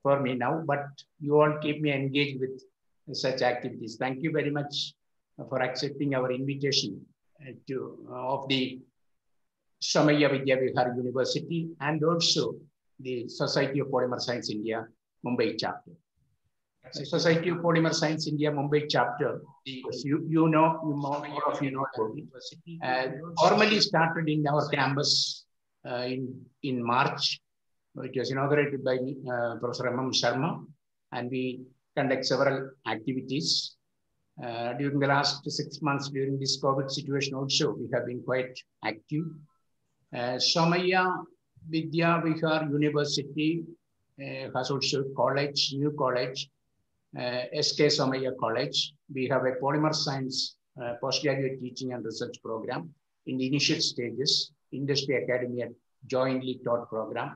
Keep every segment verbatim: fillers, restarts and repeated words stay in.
for me now, but you all keep me engaged with such activities. Thank you very much for accepting our invitation to uh, of the Somaiya Vidya Vihar University and also the Society of Polymer Science India Mumbai chapter. The Society of Polymer Science India Mumbai chapter, you, you know, you know, all of you know about it, uh, formally started in our campus uh, in, in March. It was inaugurated by uh, Professor M M Sharma, and we conduct several activities. Uh, during the last six months, during this COVID situation also, we have been quite active. Uh, Somaiya Vidya Vihar University uh, has also college, new college, uh, S K Somaiya College. We have a polymer science uh, postgraduate teaching and research program in the initial stages, industry academia jointly taught program.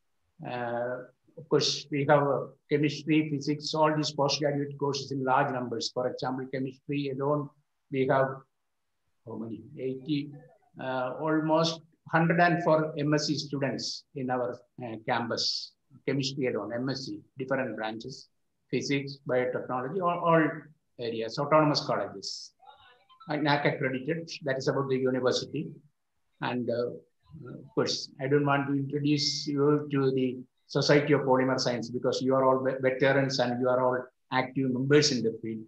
Uh, of course, we have uh, chemistry, physics, all these postgraduate courses in large numbers. For example, chemistry alone, we have how many? eighty, uh, almost one hundred four M S c students in our uh, campus. Chemistry alone, M S c, different branches, physics, biotechnology, all, all areas, autonomous colleges. N A C accredited, that is about the university. And uh, of course, I don't want to introduce you to the Society of Polymer Science because you are all veterans and you are all active members in the field.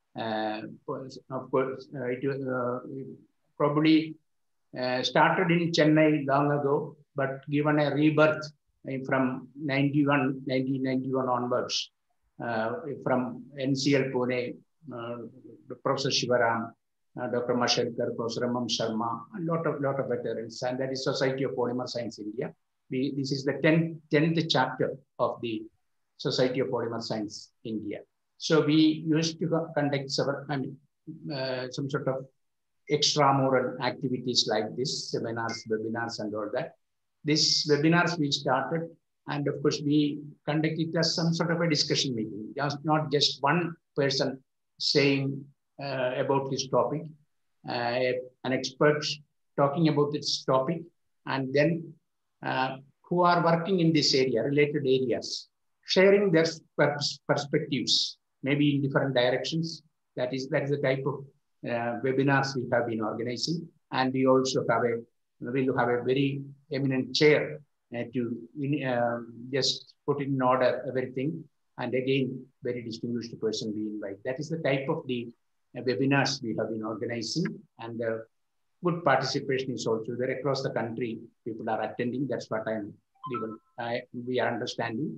Uh, of course, uh, it uh, probably uh, started in Chennai long ago, but given a rebirth from ninety-one, nineteen ninety-one onwards, uh, from N C L Pune, uh, Professor Shivaram, uh, Doctor Mashelkar, Professor M M Sharma, a lot of, lot of veterans, and that is Society of Polymer Science India. We, this is the tenth, tenth chapter of the Society of Polymer Science India. So we used to conduct several, I mean, uh, some sort of extramural activities like this, seminars, webinars, and all that. These webinars we started, and of course we conducted as some sort of a discussion meeting, just not just one person saying uh, about his topic, uh, an expert talking about this topic, and then uh, who are working in this area, related areas, sharing their pers perspectives, maybe in different directions. That is, that is the type of uh, webinars we have been organizing. And we also have a, we will have a very eminent chair uh, to uh, just put in order everything. And again, very distinguished person we invite. That is the type of the uh, webinars we have been organizing. And uh, good participation is also there across the country. People are attending. That's what I'm even I, we are understanding.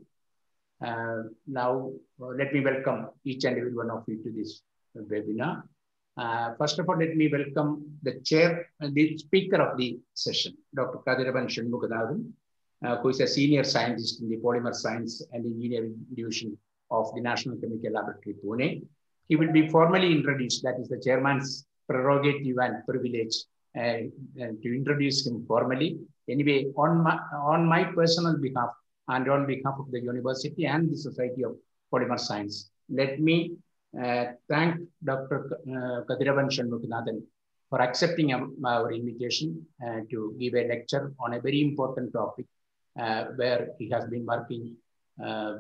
Uh, now, uh, let me welcome each and every one of you to this webinar. Uh, first of all, let me welcome the chair and the speaker of the session, Doctor Kathiravan Shanmugathan, uh, who is a senior scientist in the Polymer Science and Engineering Division of the National Chemical Laboratory, Pune. He will be formally introduced. That is the chairman's prerogative and privilege uh, to introduce him formally. Anyway, on my, on my personal behalf and on behalf of the university and the Society of Polymer Science, let me uh, thank Doctor Uh, Kathiravan Shanmugathan for accepting our, our invitation uh, to give a lecture on a very important topic uh, where he has been working uh, uh,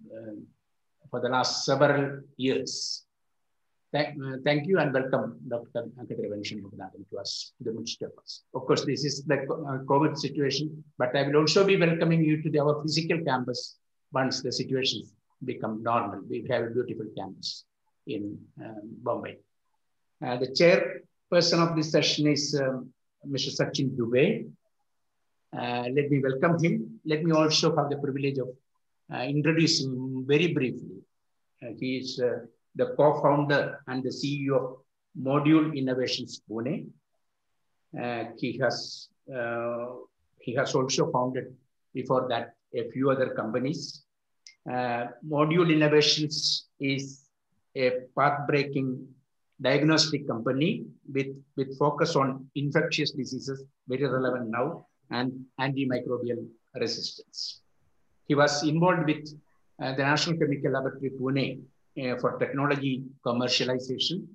for the last several years. Thank, uh, thank you and welcome, Doctor Kathiravan Shanmugathan, to us, to the midst of us. Of course, this is the uh, COVID situation, but I will also be welcoming you to the, our physical campus once the situation become normal. We have a beautiful campus in um, Bombay. Uh, the chairperson of this session is um, Mister Sachin Dubey. Uh, let me welcome him. Let me also have the privilege of uh, introducing him very briefly. Uh, he is uh, the co-founder and the C E O of Module Innovations Pune. Uh, he has uh, he has also founded before that a few other companies. Uh, Module Innovations is a path-breaking diagnostic company with, with focus on infectious diseases, very relevant now, and antimicrobial resistance. He was involved with uh, the National Chemical Laboratory Pune uh, for technology commercialization.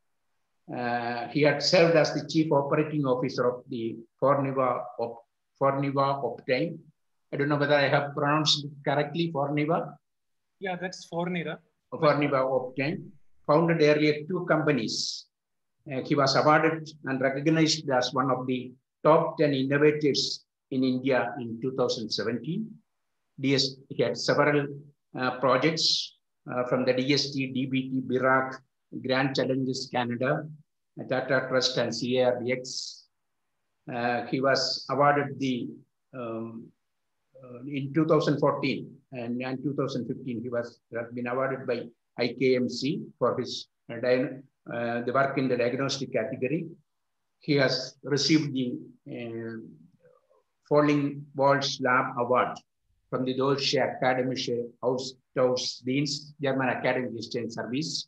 Uh, he had served as the Chief Operating Officer of the Forniva, Op, Forniva Optime. I don't know whether I have pronounced it correctly, Forniva. Yeah, that's Fornira. Fornira Optime. Founded earlier two companies. Uh, he was awarded and recognized as one of the top ten innovators in India in two thousand seventeen. D S, he had several uh, projects uh, from the D S T, D B T, B R A C, Grand Challenges Canada, Tata Trust, and C A R D X. Uh, he was awarded the um, uh, in two thousand fourteen and in two thousand fifteen. He was has been awarded by I K M C for his uh, uh, the work in the diagnostic category. He has received the uh, Falling Walls Lab Award from the Deutsche Akademische Austauschdienst, German Academic Exchange Service.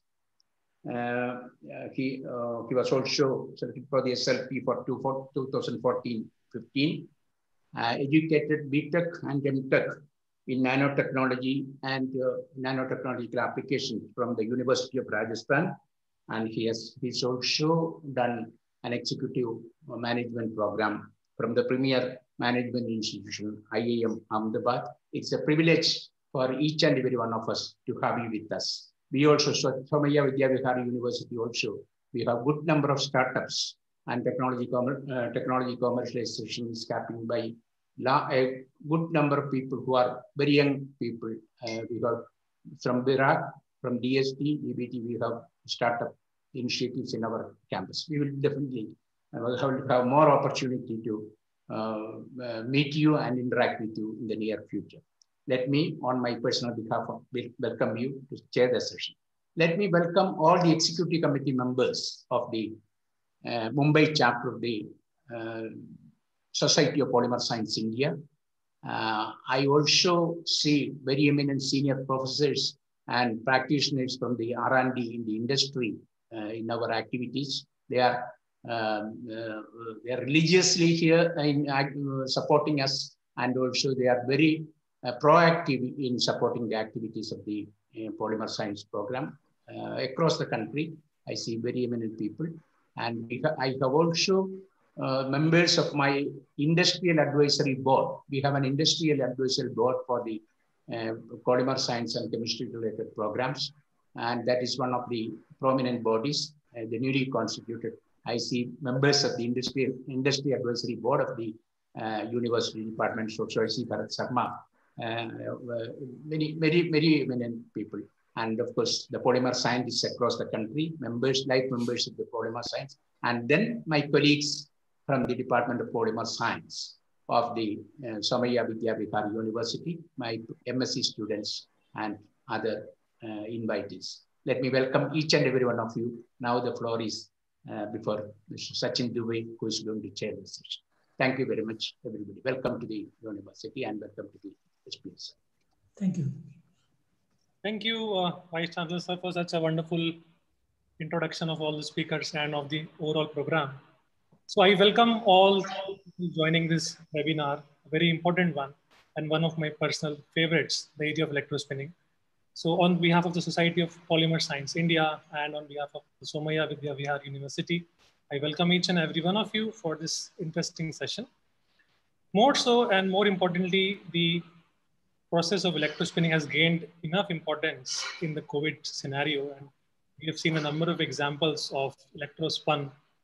Uh, he, uh, he was also selected for the S L P for twenty fourteen fifteen. Uh, educated B Tech and M Tech in nanotechnology and uh, nanotechnological applications from the University of Rajasthan. And he has he's also done an executive management program from the premier management institution, I I M Ahmedabad. It's a privilege for each and every one of us to have you with us. We also, Somaiya Vidyavihar University also, we have good number of startups and technology, uh, technology commercialization is happening by a good number of people who are very young people. Uh, we have from B R A C, from D S T, D B T, we have startup initiatives in our campus. We will definitely uh, have, have more opportunity to uh, uh, meet you and interact with you in the near future. Let me, on my personal behalf, welcome you to chair the session. Let me welcome all the executive committee members of the uh, Mumbai chapter of the uh, Society of Polymer Science India. Uh, I also see very eminent senior professors and practitioners from the R and D in the industry uh, in our activities. They are, um, uh, they are religiously here in uh, supporting us, and also they are very uh, proactive in supporting the activities of the uh, Polymer Science program uh, across the country. I see very eminent people, and we ha I have also Uh, members of my industrial advisory board. We have an industrial advisory board for the uh, polymer science and chemistry related programs. And that is one of the prominent bodies, uh, the newly constituted. I see members of the industry, industry advisory board of the uh, university department. So, so I see Bharat Sharma, uh, uh, many, very, very eminent people. And of course, the polymer scientists across the country, members, like members of the polymer science. And then my colleagues from the Department of Polymer Science of the uh, Somaiya Vidyavihar University, my M S c students and other uh, invitees. Let me welcome each and every one of you. Now the floor is uh, before Mister Sachin Dubey, who is going to chair the session. Thank you very much, everybody. Welcome to the university and welcome to the H P S. Thank you. Thank you, uh, Vice Chancellor Sir, for such a wonderful introduction of all the speakers and of the overall program. So I welcome all joining this webinar, a very important one, and one of my personal favorites, the area of electrospinning. So on behalf of the Society of Polymer Science India and on behalf of the Somaiya Vidyavihar University, I welcome each and every one of you for this interesting session. More so and more importantly, the process of electrospinning has gained enough importance in the COVID scenario. And we have seen a number of examples of electrospun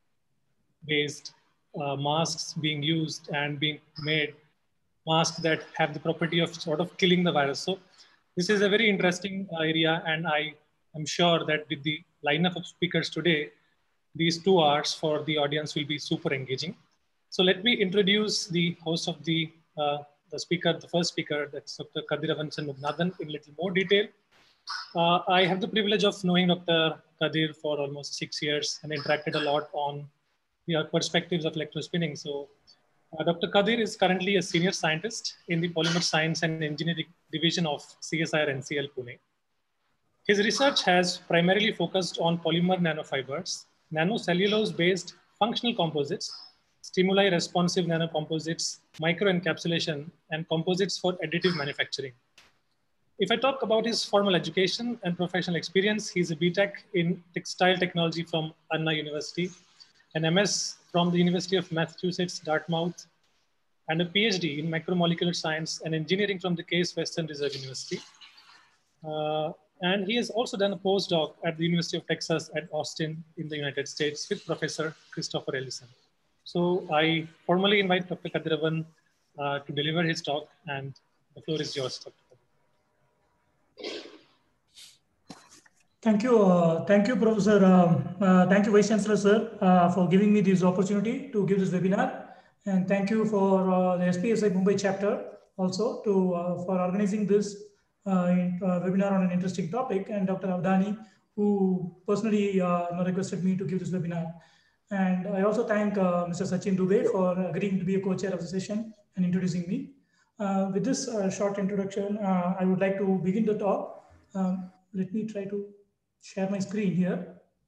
based uh, masks being used and being made, masks that have the property of sort of killing the virus. So this is a very interesting area, and I am sure that with the lineup of speakers today, these two hours for the audience will be super engaging. So let me introduce the host of the, uh, the speaker, the first speaker, that's Doctor Kadiravan Mugnathan, in a little more detail. Uh, I have the privilege of knowing Doctor Kadir for almost six years and interacted a lot on the perspectives of electrospinning. So uh, Doctor Kadir is currently a senior scientist in the Polymer Science and Engineering Division of C S I R N C L Pune. His research has primarily focused on polymer nanofibers, nanocellulose-based functional composites, stimuli responsive nanocomposites, microencapsulation, and composites for additive manufacturing. If I talk about his formal education and professional experience, he's a B Tech in textile technology from Anna University, an M S from the University of Massachusetts, Dartmouth, and a PhD in micromolecular science and engineering from the Case Western Reserve University. Uh, and he has also done a postdoc at the University of Texas at Austin in the United States with Professor Christopher Ellison. So I formally invite Doctor Kadiravan uh, to deliver his talk, and the floor is yours, Doctor Kadiravan. Thank you. Uh, thank you, Professor. Um, uh, thank you, Vice Chancellor, sir, uh, for giving me this opportunity to give this webinar. And thank you for uh, the S P S I Mumbai chapter also to uh, for organizing this uh, in, uh, webinar on an interesting topic, and Doctor Avdani, who personally uh, requested me to give this webinar. And I also thank uh, Mister Sachin Dubey for agreeing to be a co-chair of the session and introducing me. Uh, with this uh, short introduction, uh, I would like to begin the talk. Um, let me try to share my screen here.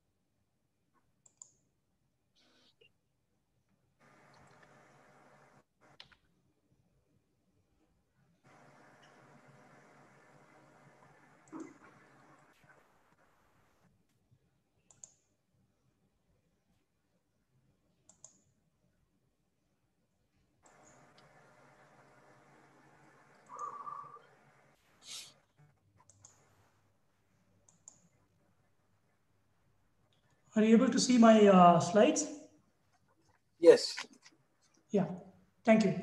Are you able to see my uh, slides? Yes. Yeah, thank you.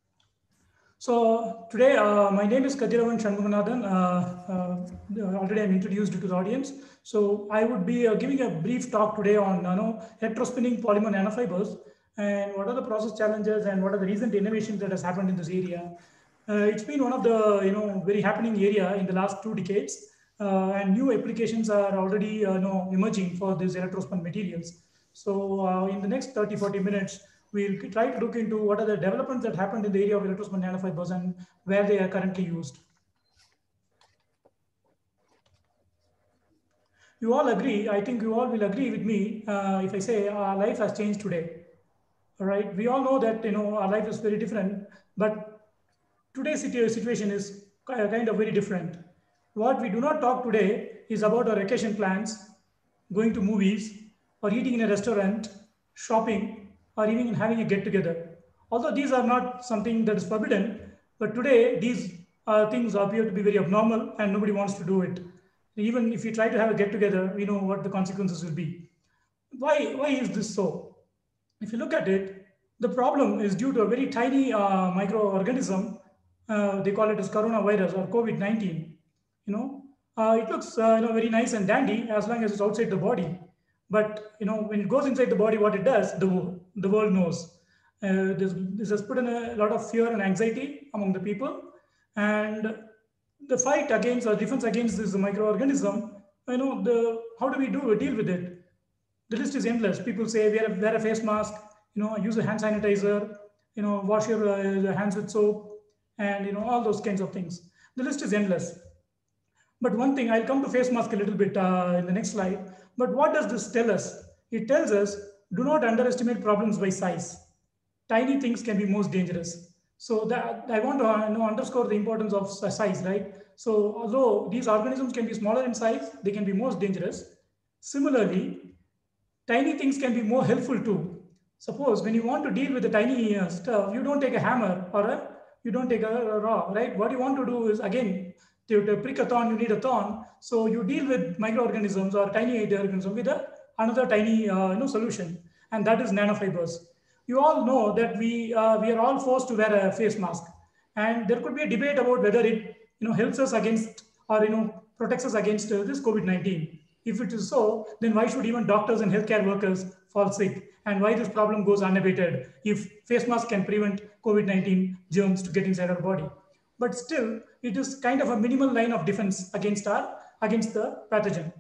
So today, uh, my name is Kadiravan Shanmuganathan. Uh, uh, already I'm introduced to the audience. So I would be uh, giving a brief talk today on you know, electrospinning polymer nanofibers and what are the process challenges and what are the recent innovations that has happened in this area. Uh, it's been one of the you know very happening area in the last two decades. Uh, and new applications are already uh, you know, emerging for these electrospun materials. So uh, in the next thirty, forty minutes, we'll try to look into what are the developments that happened in the area of electrospun nanofibers and where they are currently used. You all agree, I think you all will agree with me uh, if I say our life has changed today. All right, we all know that you know our life is very different, but today's situation is kind of very different. What we do not talk today is about our vacation plans, going to movies, or eating in a restaurant, shopping, or even having a get together. Although these are not something that is forbidden, but today these uh, things appear to be very abnormal and nobody wants to do it. Even if you try to have a get together, we know what the consequences will be. Why, why is this so? If you look at it, the problem is due to a very tiny uh, microorganism. Uh, they call it as coronavirus or COVID nineteen. You know, uh, it looks uh, you know very nice and dandy as long as it's outside the body. But you know, when it goes inside the body, what it does, the the world knows. Uh, this, this has put in a lot of fear and anxiety among the people, and the fight against or defense against this microorganism. You know, the how do we do deal with it? The list is endless. People say wear a, wear a face mask, you know, use a hand sanitizer, you know, wash your uh, hands with soap, and you know all those kinds of things. The list is endless. But one thing, I'll come to face mask a little bit uh, in the next slide. But what does this tell us? It tells us do not underestimate problems by size. Tiny things can be most dangerous. So that I want to uh, you know, underscore the importance of size, right? So although these organisms can be smaller in size, they can be most dangerous. Similarly, tiny things can be more helpful too. Suppose when you want to deal with the tiny uh, stuff, you don't take a hammer or a, you don't take a, a raw, right? What you want to do is, again, to, to prick a thorn, you need a thorn. So you deal with microorganisms or tiny organisms with a, another tiny uh, you know, solution, and that is nanofibers. You all know that we, uh, we are all forced to wear a face mask, and there could be a debate about whether it you know, helps us against or you know, protects us against uh, this COVID nineteen. If it is so, then why should even doctors and healthcare workers fall sick? And why this problem goes unabated if face mask can prevent COVID nineteen germs to get inside our body? But still, it is kind of a minimal line of defense against our against the pathogen.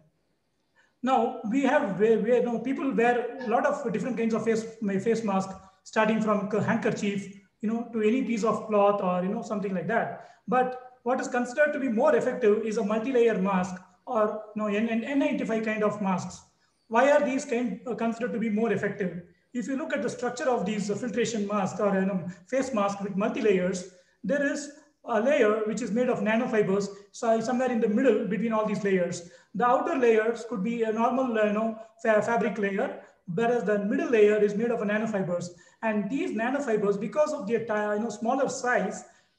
Now we have where, where you know, people wear a lot of different kinds of face face mask, starting from handkerchief, you know, to any piece of cloth or you know something like that. But what is considered to be more effective is a multi-layer mask or you know, N ninety-five kind of masks. Why are these kind uh, considered to be more effective? If you look at the structure of these uh, filtration masks or you know, face mask with multi-layers, there is a layer which is made of nanofibers, so somewhere in the middle between all these layers. The outer layers could be a normal uh, you know, fa fabric layer, whereas the middle layer is made of nanofibers. And these nanofibers, because of their you know, smaller size,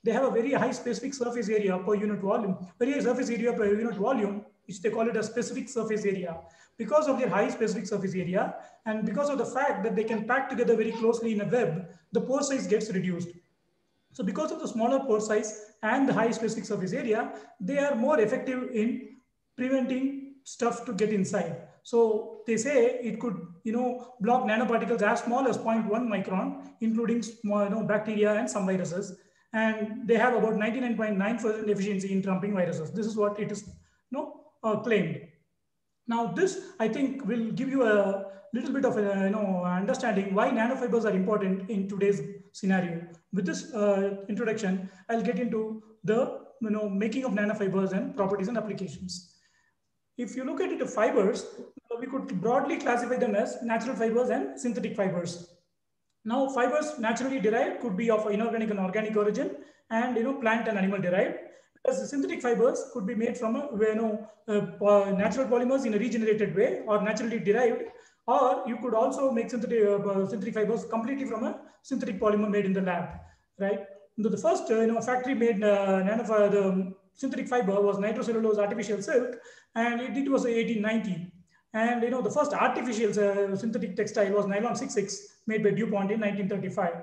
they have a very high specific surface area per unit volume, very high surface area per unit volume, which they call it a specific surface area. Because of their high specific surface area, and because of the fact that they can pack together very closely in a web, the pore size gets reduced. So because of the smaller pore size and the high specific surface area, they are more effective in preventing stuff to get inside. So they say it could, you know, block nanoparticles as small as zero point one micron, including small, you know, bacteria and some viruses. And they have about ninety-nine point nine percent efficiency in trumping viruses. This is what it is, you know, uh, claimed. Now, this I think will give you a little bit of a, you know, understanding why nanofibers are important in today's scenario. With this uh, introduction, I'll get into the, you know, making of nanofibers and properties and applications. If you look at it, the fibers, we could broadly classify them as natural fibers and synthetic fibers. Now, fibers naturally derived could be of inorganic and organic origin, and, you know, plant and animal derived. As the synthetic fibers could be made from a, you know, uh, natural polymers in a regenerated way or naturally derived, or you could also make synthetic, uh, synthetic fibers completely from a synthetic polymer made in the lab, right? The first, uh, you know, factory-made uh, nano the synthetic fiber was nitrocellulose artificial silk, and it, it was eighteen ninety. And, you know, the first artificial uh, synthetic textile was nylon sixty-six made by DuPont in nineteen thirty-five.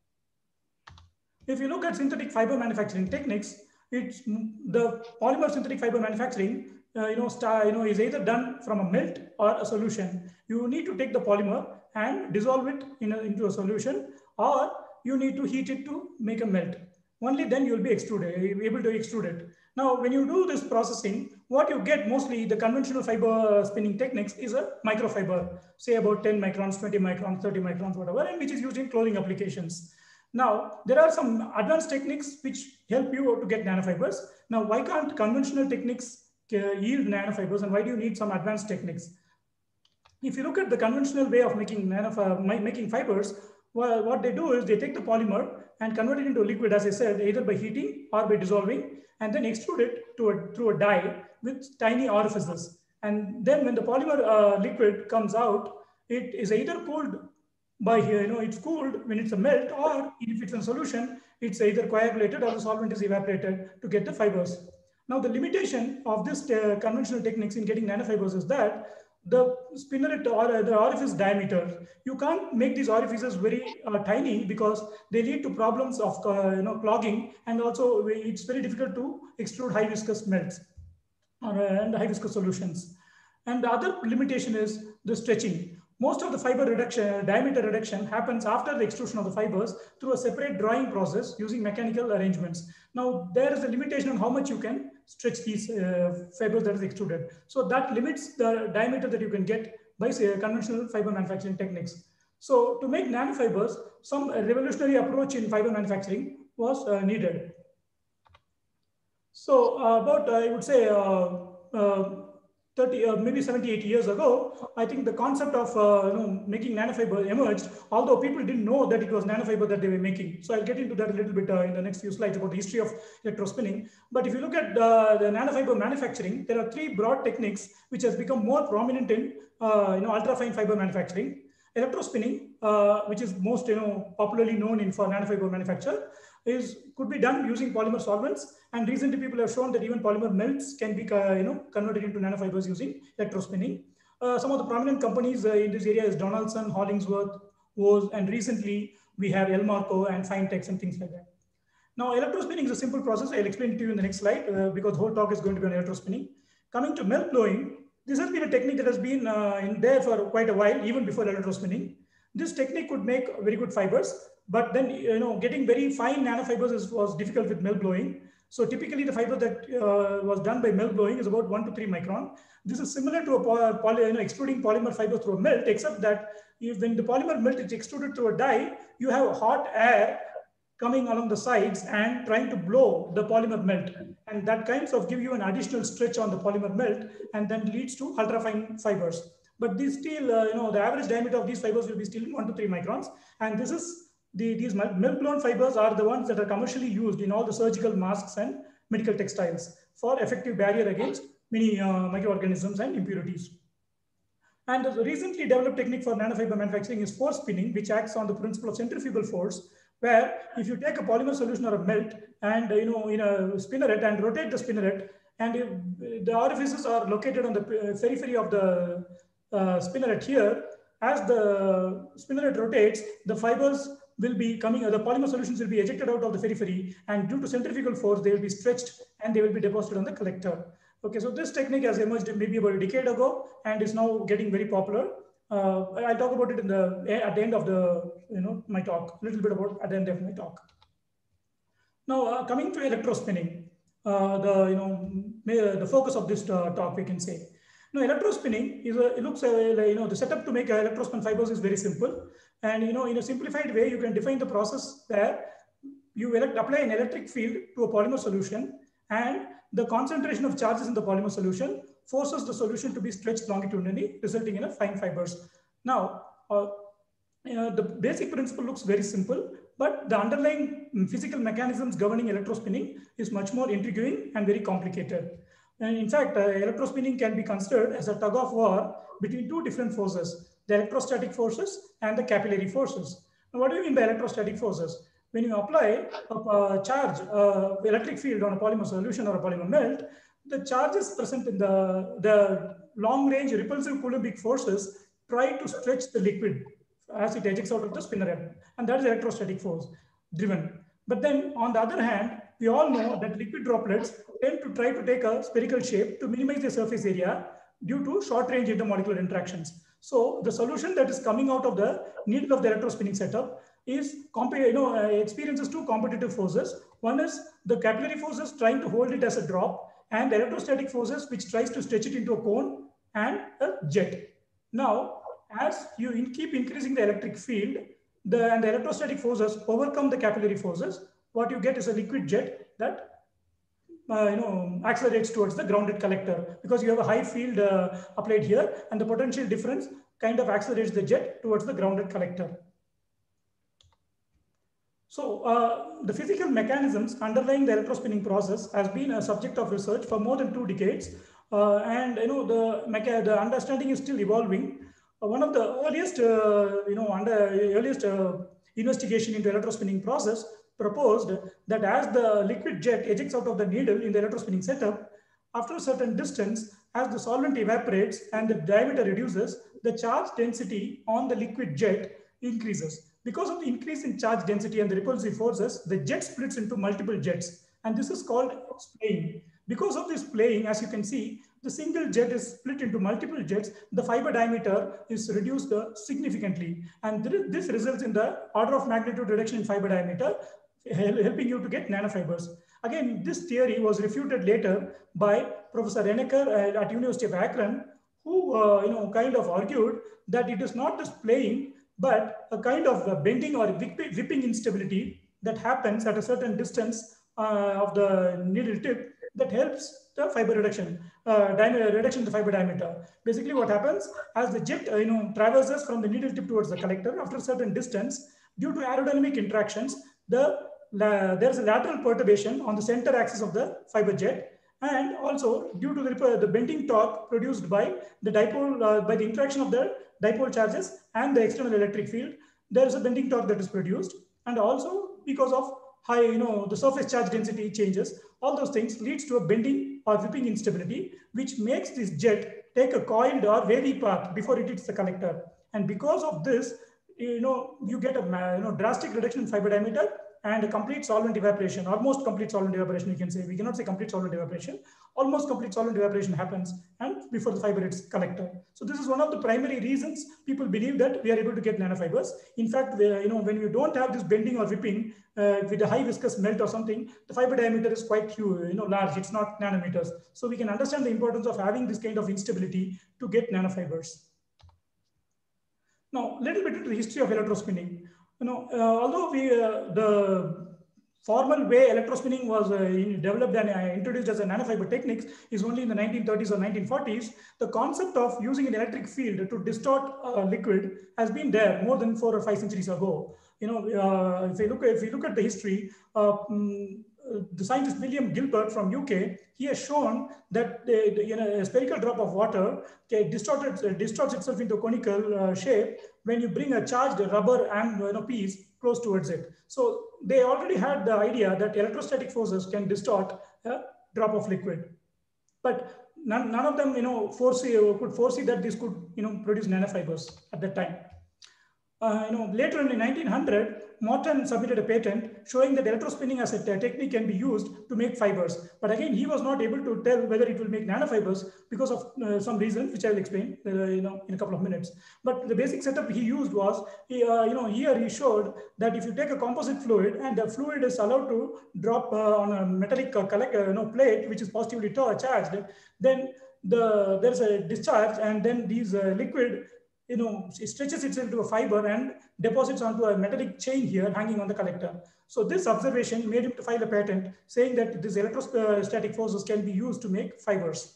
If you look at synthetic fiber manufacturing techniques, it's the polymer synthetic fiber manufacturing, uh, you know, star, you know, is either done from a melt or a solution. You need to take the polymer and dissolve it in a, into a solution, or you need to heat it to make a melt. Only then you'll be extruded, able to extrude it. Now, when you do this processing, what you get mostly the conventional fiber spinning techniques is a microfiber, say about ten microns, twenty microns, thirty microns, whatever, and which is used in clothing applications. Now, there are some advanced techniques which help you to get nanofibers. Now, why can't conventional techniques yield nanofibers, and why do you need some advanced techniques? If you look at the conventional way of making, nano, making fibers, well, what they do is they take the polymer and convert it into a liquid, as I said, either by heating or by dissolving, and then extrude it to a, through a die with tiny orifices. And then when the polymer uh, liquid comes out, it is either cooled by here, you know, it's cooled when it's a melt, or if it's in solution, it's either coagulated or the solvent is evaporated to get the fibers. Now, the limitation of this uh, conventional techniques in getting nanofibers is that the spinneret or uh, the orifice diameter, you can't make these orifices very uh, tiny because they lead to problems of uh, you know, clogging, and also it's very difficult to extrude high viscous melts or, uh, and high viscous solutions. And the other limitation is the stretching. Most of the fiber reduction, diameter reduction happens after the extrusion of the fibers through a separate drawing process using mechanical arrangements. Now, there is a limitation on how much you can stretch these uh, fibers that is extruded. So that limits the diameter that you can get by, say, conventional fiber manufacturing techniques. So to make nanofibers, some revolutionary approach in fiber manufacturing was uh, needed. So uh, about, I would say, uh, uh, thirty, uh, maybe seventy, eighty years ago, I think the concept of uh, you know, making nanofiber emerged, although people didn't know that it was nanofiber that they were making. So I'll get into that a little bit uh, in the next few slides about the history of electrospinning. But if you look at uh, the nanofiber manufacturing, there are three broad techniques which has become more prominent in uh, you know, ultrafine fiber manufacturing. Electrospinning, uh, which is most you know, popularly known in for nanofiber manufacture, is could be done using polymer solvents, and recently people have shown that even polymer melts can be uh, you know converted into nanofibers using electrospinning. Uh, some of the prominent companies uh, in this area is Donaldson, Hollingsworth, Woz, and recently we have Elmarco and Finetex and things like that. Now, electrospinning is a simple process. I'll explain it to you in the next slide uh, because the whole talk is going to be on electrospinning. Coming to melt blowing, this has been a technique that has been uh, in there for quite a while, even before electrospinning. This technique could make very good fibers, but then you know getting very fine nanofibers is, was difficult with melt blowing. So typically the fiber that uh, was done by melt blowing is about one to three micron. This is similar to a poly, you know, extruding polymer fiber through a melt, except that if, when the polymer melt is extruded through a die, you have hot air coming along the sides and trying to blow the polymer melt. And that kinds of give you an additional stretch on the polymer melt and then leads to ultrafine fibers. But these still, uh, you know, the average diameter of these fibers will be still one to three microns. And this is, the, these melt blown fibers are the ones that are commercially used in all the surgical masks and medical textiles for effective barrier against many uh, microorganisms and impurities. And the recently developed technique for nanofiber manufacturing is force spinning, which acts on the principle of centrifugal force, where if you take a polymer solution or a melt and, you know, in a spinneret and rotate the spinneret, and if the orifices are located on the periphery of the uh, spinneret here, as the spinneret rotates, the fibers will be coming, uh, the polymer solutions will be ejected out of the periphery, and due to centrifugal force, they will be stretched and they will be deposited on the collector. Okay, so this technique has emerged maybe about a decade ago and is now getting very popular. Uh, I'll talk about it in the at the end of the you know my talk. A little bit about at the end of my talk. Now, uh, coming to electrospinning, uh, the you know the focus of this uh, talk, we can say. Now, electrospinning is a, it looks uh, like, you know the setup to make electrospin fibers is very simple, and you know in a simplified way you can define the process where you elect, apply an electric field to a polymer solution, and the concentration of charges in the polymer solution forces the solution to be stretched longitudinally, resulting in a fine fibers. Now, uh, uh, the basic principle looks very simple, but the underlying physical mechanisms governing electrospinning is much more intriguing and very complicated. And in fact, uh, electrospinning can be considered as a tug of war between two different forces, the electrostatic forces and the capillary forces. Now, what do you mean by electrostatic forces? When you apply a, a charge, uh, electric field on a polymer solution or a polymer melt, the charges present in the, the long-range repulsive Coulombic forces try to stretch the liquid as it ejects out of the spinneret, and that is electrostatic force driven. But then on the other hand, we all know that liquid droplets tend to try to take a spherical shape to minimize the surface area due to short-range intermolecular interactions. So the solution that is coming out of the needle of the electrospinning setup is you know, uh, experiences two competitive forces. One is the capillary forces trying to hold it as a drop, and the electrostatic forces which tries to stretch it into a cone and a jet. Now, as you in keep increasing the electric field, the, and the electrostatic forces overcome the capillary forces, what you get is a liquid jet that uh, you know, accelerates towards the grounded collector, because you have a high field uh, applied here, and the potential difference kind of accelerates the jet towards the grounded collector. So uh, the physical mechanisms underlying the electrospinning process has been a subject of research for more than two decades, uh, and you know the, the understanding is still evolving. Uh, one of the earliest, uh, you know, under earliest uh, investigation into electrospinning process proposed that as the liquid jet ejects out of the needle in the electrospinning setup, after a certain distance, as the solvent evaporates and the diameter reduces, the charge density on the liquid jet increases. Because of the increase in charge density and the repulsive forces, the jet splits into multiple jets, and this is called splaying. Because of this splaying, as you can see, the single jet is split into multiple jets. The fiber diameter is reduced uh, significantly, and this results in the order of magnitude reduction in fiber diameter, helping you to get nanofibers. Again, this theory was refuted later by Professor Renneker at University of Akron, who uh, you know kind of argued that it is not the splaying, but a kind of bending or whipping instability that happens at a certain distance uh, of the needle tip that helps the fiber reduction, uh, reduction in the fiber diameter. Basically what happens, as the jet uh, you know, traverses from the needle tip towards the collector, after a certain distance, due to aerodynamic interactions, the, uh, there's a lateral perturbation on the center axis of the fiber jet, and also due to the, the bending torque produced by the dipole, uh, by the interaction of the dipole charges and the external electric field, there is a bending torque that is produced, and also because of high, you know, the surface charge density changes, all those things leads to a bending or whipping instability, which makes this jet take a coiled or wavy path before it hits the collector. And because of this, you know, you get a you know, drastic reduction in fiber diameter and a complete solvent evaporation, almost complete solvent evaporation, you can say. We cannot say complete solvent evaporation. Almost complete solvent evaporation happens and before the fiber hits collector. So this is one of the primary reasons people believe that we are able to get nanofibers. In fact, you know, when you don't have this bending or whipping uh, with a high viscous melt or something, the fiber diameter is quite huge, you know, large. It's not nanometers. So we can understand the importance of having this kind of instability to get nanofibers. Now, a little bit into the history of electrospinning. You know, uh, although we, uh, the formal way electrospinning was uh, developed and uh, introduced as a nanofiber techniques is only in the nineteen thirties or nineteen forties, the concept of using an electric field to distort a liquid has been there more than four or five centuries ago. You know, uh, if you look, if you look at the history, uh, um, the scientist William Gilbert from U K, he has shown that the, the, you know, a spherical drop of water okay, distorted, uh, distorts itself into a conical uh, shape when you bring a charged rubber and you know, piece close towards it. So they already had the idea that electrostatic forces can distort a drop of liquid. But none, none of them you know, foresee, could foresee that this could you know, produce nanofibers at that time. Uh, you know, later in nineteen hundred, Morton submitted a patent showing that electrospinning as a technique can be used to make fibers. But again, he was not able to tell whether it will make nanofibers because of uh, some reasons, which I will explain uh, you know, in a couple of minutes. But the basic setup he used was, he, uh, you know, here he showed that if you take a composite fluid and the fluid is allowed to drop uh, on a metallic uh, collect, uh, you know, plate, which is positively charged, then the, there's a discharge, and then these uh, liquid you know, it stretches itself to a fiber and deposits onto a metallic chain here hanging on the collector. So this observation made him to file a patent saying that these electrostatic forces can be used to make fibers.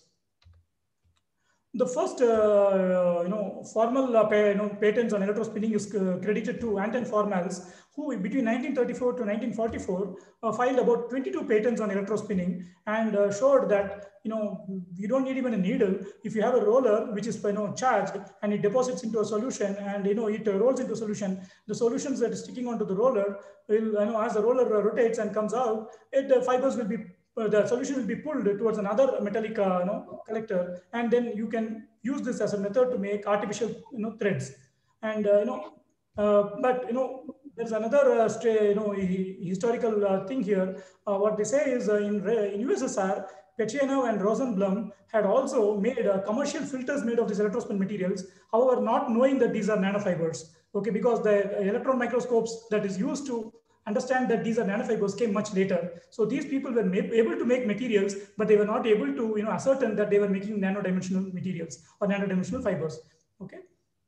The first, uh, you know, formal uh, you know, patents on electrospinning is uh, credited to Anton Formals, who between nineteen thirty-four to nineteen forty-four uh, filed about twenty-two patents on electrospinning and uh, showed that you know you don't need even a needle if you have a roller which is you know charged and it deposits into a solution and you know it uh, rolls into a solution. The solutions that are sticking onto the roller will you know as the roller rotates and comes out, it the fibers will be. Uh, the solution will be pulled towards another metallic uh, you know, collector, and then you can use this as a method to make artificial you know, threads. And uh, you know, uh, but you know, there's another uh, you know historical uh, thing here. Uh, what they say is uh, in in U S S R, Petchenov and Rosenblum had also made uh, commercial filters made of these electrospin materials. However, not knowing that these are nanofibers. Okay, because the electron microscopes that is used to understand that these are nanofibers came much later. So these people were able to make materials, but they were not able to you know, ascertain that they were making nano-dimensional materials or nano-dimensional fibers. Okay.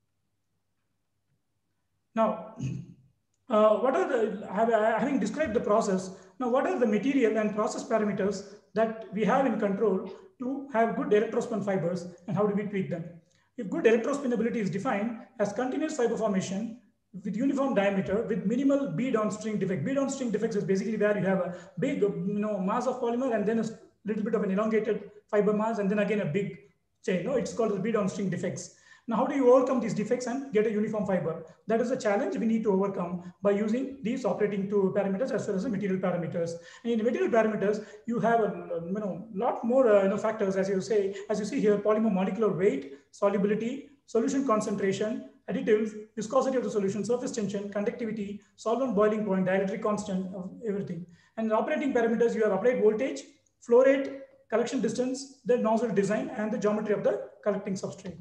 Now, uh, what are the, having described the process, now what are the material and process parameters that we have in control to have good electrospin fibers, and how do we tweak them? If good electrospinability is defined as continuous fiber formation with uniform diameter with minimal bead on string defect. Bead on string defects is basically where you have a big you know, mass of polymer and then a little bit of an elongated fiber mass and then again a big chain. No, it's called the bead on string defects. Now, how do you overcome these defects and get a uniform fiber? That is a challenge we need to overcome by using these operating two parameters as well as the material parameters. And in the material parameters, you have a you know, lot more uh, you know, factors, as you say, as you see here, polymer molecular weight, solubility, solution concentration, additives, viscosity of the solution, surface tension, conductivity, solvent boiling point, dielectric constant, of everything. And the operating parameters, you have applied voltage, flow rate, collection distance, the nozzle design, and the geometry of the collecting substrate.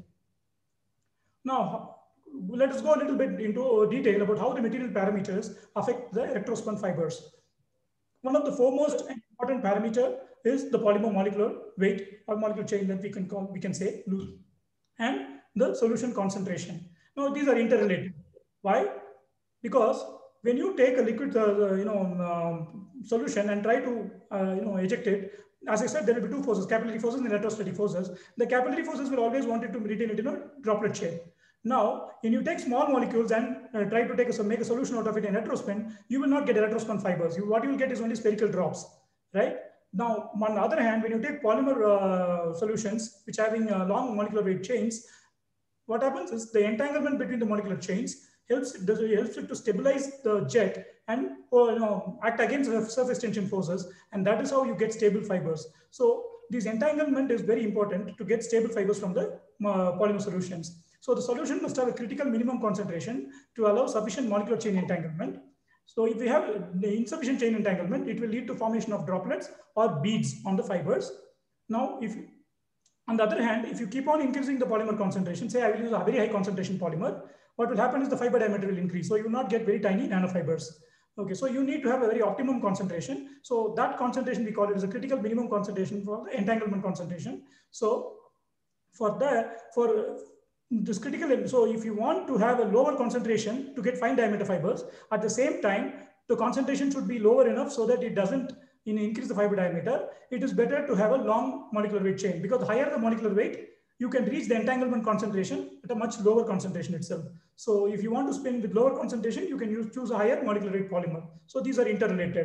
Now, let us go a little bit into detail about how the material parameters affect the electrospun fibers. One of the foremost important parameter is the polymer molecular weight or molecular chain that we can call, we can say, and the solution concentration. Now, these are interrelated. Why? Because when you take a liquid, uh, you know, um, solution and try to, uh, you know, eject it, as I said, there will be two forces, capillary forces and electrostatic forces. The capillary forces will always want it to retain it in a droplet shape. Now, when you take small molecules and uh, try to take a, make a solution out of it in electrospin, you will not get electrospun fibers. You, what you will get is only spherical drops, right? Now, on the other hand, when you take polymer uh, solutions, which are having uh, long molecular weight chains, what happens is the entanglement between the molecular chains helps it, does, helps it to stabilize the jet and or, you know, act against the surface tension forces. And that is how you get stable fibers. So this entanglement is very important to get stable fibers from the uh, polymer solutions. So the solution must have a critical minimum concentration to allow sufficient molecular chain entanglement. So if we have the insufficient chain entanglement, it will lead to formation of droplets or beads on the fibers. Now, if on the other hand, if you keep on increasing the polymer concentration, say I will use a very high concentration polymer, what will happen is the fiber diameter will increase. So you will not get very tiny nanofibers. Okay, so you need to have a very optimum concentration. So that concentration, we call it as a critical minimum concentration for the entanglement concentration. So for that, for this critical, so if you want to have a lower concentration to get fine diameter fibers, at the same time, the concentration should be lower enough so that it doesn't in increase the fiber diameter. It is better to have a long molecular weight chain, because the higher the molecular weight, you can reach the entanglement concentration at a much lower concentration itself. So if you want to spin with lower concentration, you can use, choose a higher molecular weight polymer. So these are interrelated.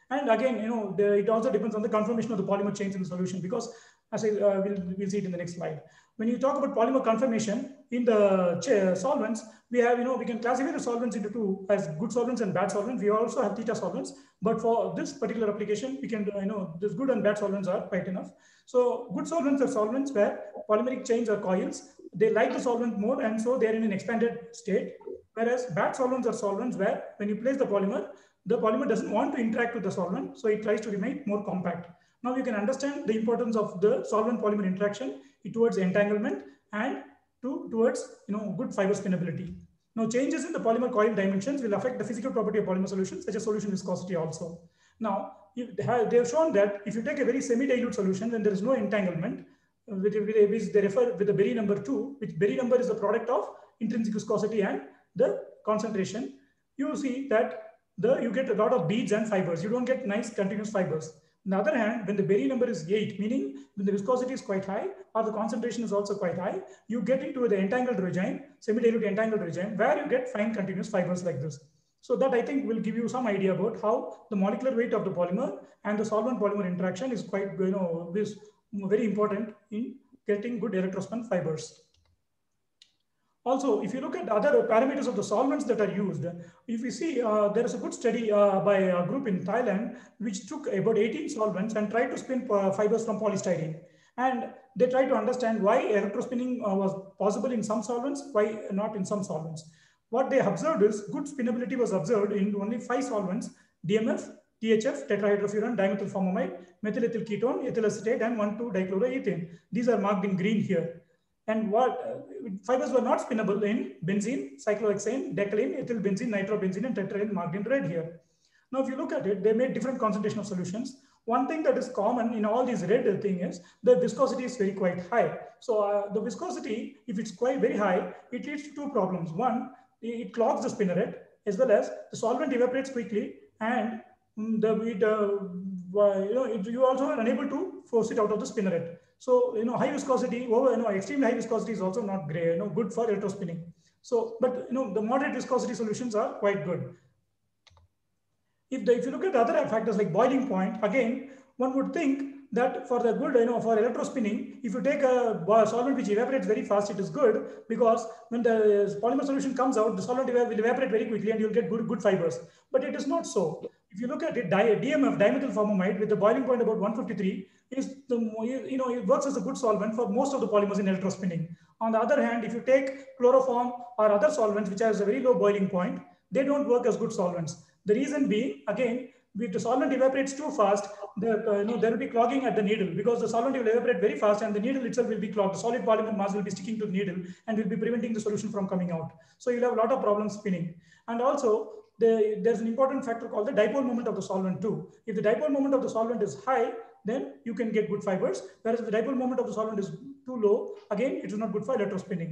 And again, you know, the, it also depends on the conformation of the polymer chains in the solution, because as I uh, will we'll see it in the next slide. When you talk about polymer conformation in the solvents, we have, you know, we can classify the solvents into two, as good solvents and bad solvents. We also have theta solvents, but for this particular application, we can, you know, this good and bad solvents are quite enough. So good solvents are solvents where polymeric chains or coils, they like the solvent more, and so they're in an expanded state. Whereas bad solvents are solvents where when you place the polymer, the polymer doesn't want to interact with the solvent, so it tries to remain more compact. Now you can understand the importance of the solvent polymer interaction towards entanglement and to, towards, you know, good fiber spinability. Now changes in the polymer coil dimensions will affect the physical property of polymer solutions, such as solution viscosity also. Now they have shown that if you take a very semi-dilute solution, when there is no entanglement, which they refer with the Berry number two, which Berry number is the product of intrinsic viscosity and the concentration, you see that the you get a lot of beads and fibers. You don't get nice continuous fibers. On the other hand, when the Berry number is eight, meaning when the viscosity is quite high or the concentration is also quite high, you get into the entangled regime, semi-dilute entangled regime, where you get fine continuous fibers like this. So that, I think, will give you some idea about how the molecular weight of the polymer and the solvent polymer interaction is quite, you know, is very important in getting good electrospun fibers. Also, if you look at other parameters of the solvents that are used, if you see, uh, there is a good study uh, by a group in Thailand, which took about eighteen solvents and tried to spin uh, fibers from polystyrene. And they tried to understand why electrospinning uh, was possible in some solvents, why not in some solvents. What they observed is good spinability was observed in only five solvents: D M F, T H F, tetrahydrofuran, dimethylformamide, methylethyl ketone, ethyl acetate, and one two dichloroethane. These are marked in green here. And what uh, fibers were not spinnable in benzene, cyclohexane, decalene, ethyl benzene, nitrobenzene, and tetraene, marked in red here. Now, if you look at it, they made different concentration of solutions. One thing that is common in all these red thing is the viscosity is very quite high. So uh, the viscosity, if it's quite very high, it leads to two problems. One, it clogs the spinneret, as well as the solvent evaporates quickly, and the it, uh, you know it, you also are unable to force it out of the spinneret. So, you know, high viscosity, over, you know, extremely high viscosity is also not great, you know, good for electrospinning. So, but, you know, the moderate viscosity solutions are quite good. If, the, if you look at other factors like boiling point, again, one would think that for the good, you know, for electrospinning, if you take a solvent which evaporates very fast, it is good, because when the polymer solution comes out, the solvent will evaporate very quickly and you'll get good, good fibers. But it is not so. If you look at it, D M F, dimethylformamide, with the boiling point about one fifty-three, is the, you know, it works as a good solvent for most of the polymers in electrospinning. On the other hand, if you take chloroform or other solvents which has a very low boiling point, they don't work as good solvents. The reason being, again, if the solvent evaporates too fast, the, uh, you know, there will be clogging at the needle, because the solvent will evaporate very fast and the needle itself will be clogged. The solid polymer mass will be sticking to the needle and will be preventing the solution from coming out. So you'll have a lot of problems spinning. And also, the, there's an important factor called the dipole moment of the solvent too. If the dipole moment of the solvent is high, then you can get good fibers. Whereas if the dipole moment of the solvent is too low, again, it is not good for electrospinning.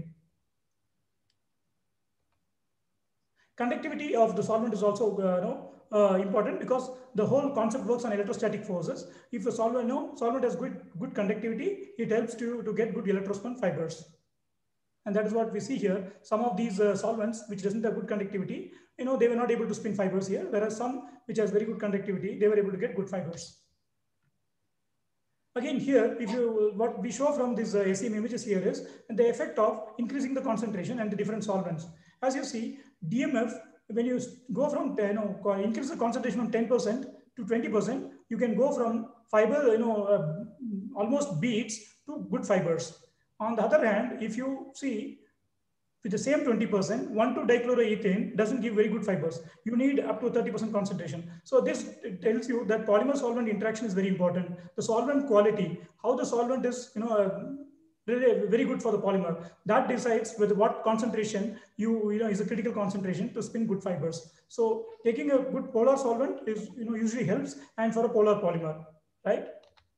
Conductivity of the solvent is also uh, you know, uh, important, because the whole concept works on electrostatic forces. If the solvent, you know, solvent has good, good conductivity, it helps to, to get good electrospun fibers. And that is what we see here. Some of these uh, solvents which doesn't have good conductivity, you know, they were not able to spin fibers here, whereas some which has very good conductivity, they were able to get good fibers. Again, here, if you, what we show from these uh, S E M images here is the effect of increasing the concentration and the different solvents. As you see, D M F, when you go from, you know, increase the concentration from ten percent to twenty percent, you can go from fiber, you know, uh, almost beads to good fibers. On the other hand, if you see, with the same twenty percent, one two dichloroethane doesn't give very good fibers. You need up to thirty percent concentration. So this tells you that polymer solvent interaction is very important. The solvent quality, how the solvent is, you know, uh, really very good for the polymer, that decides with what concentration you, you know, is a critical concentration to spin good fibers. So taking a good polar solvent is, you know, usually helps, and for a polar polymer, right?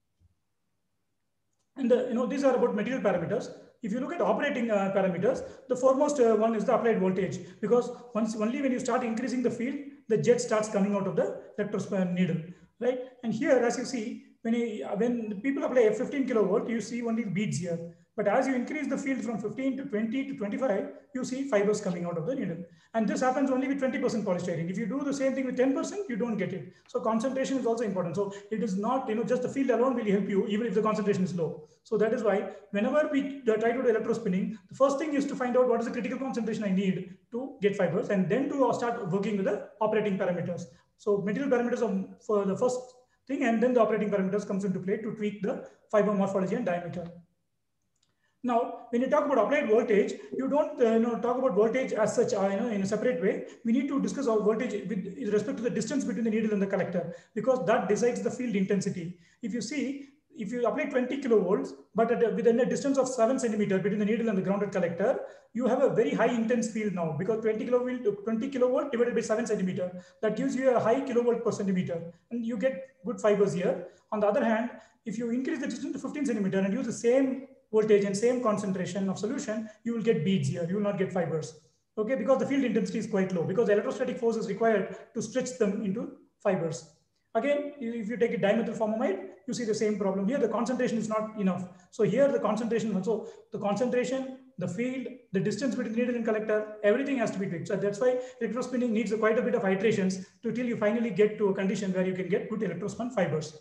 And the, you know, these are about material parameters. If you look at operating uh, parameters, the foremost uh, one is the applied voltage, because once only when you start increasing the field, the jet starts coming out of the electrospun needle, right? And here, as you see, when you, when people apply a fifteen kilovolt, you see only beads here. But as you increase the field from fifteen to twenty to twenty-five, you see fibers coming out of the needle. And this happens only with twenty percent polystyrene. If you do the same thing with ten percent, you don't get it. So concentration is also important. So it is not, you know, just the field alone will help you, even if the concentration is low. So that is why whenever we try to do electrospinning, the first thing is to find out what is the critical concentration I need to get fibers, and then to start working with the operating parameters. So material parameters are for the first thing, and then the operating parameters comes into play to tweak the fiber morphology and diameter. Now, when you talk about applied voltage, you don't uh, you know, talk about voltage as such uh, you know, in a separate way. We need to discuss our voltage with respect to the distance between the needle and the collector, because that decides the field intensity. If you see, if you apply twenty kilovolts, but at a, within a distance of seven centimeters between the needle and the grounded collector, you have a very high intense field now, because twenty kilovolt, twenty kilovolt divided by seven centimeter, that gives you a high kilovolt per centimeter, and you get good fibers here. On the other hand, if you increase the distance to fifteen centimeter and use the same voltage and same concentration of solution, you will get beads here. You will not get fibers. Okay, because the field intensity is quite low, because the electrostatic force is required to stretch them into fibers. Again, if you take a dimethyl you see the same problem here. The concentration is not enough. So here the concentration also, the concentration, the field, the distance between the needle and collector, everything has to be tweaked. So that's why electrospinning needs a quite a bit of iterations to till you finally get to a condition where you can get good electrospun fibers.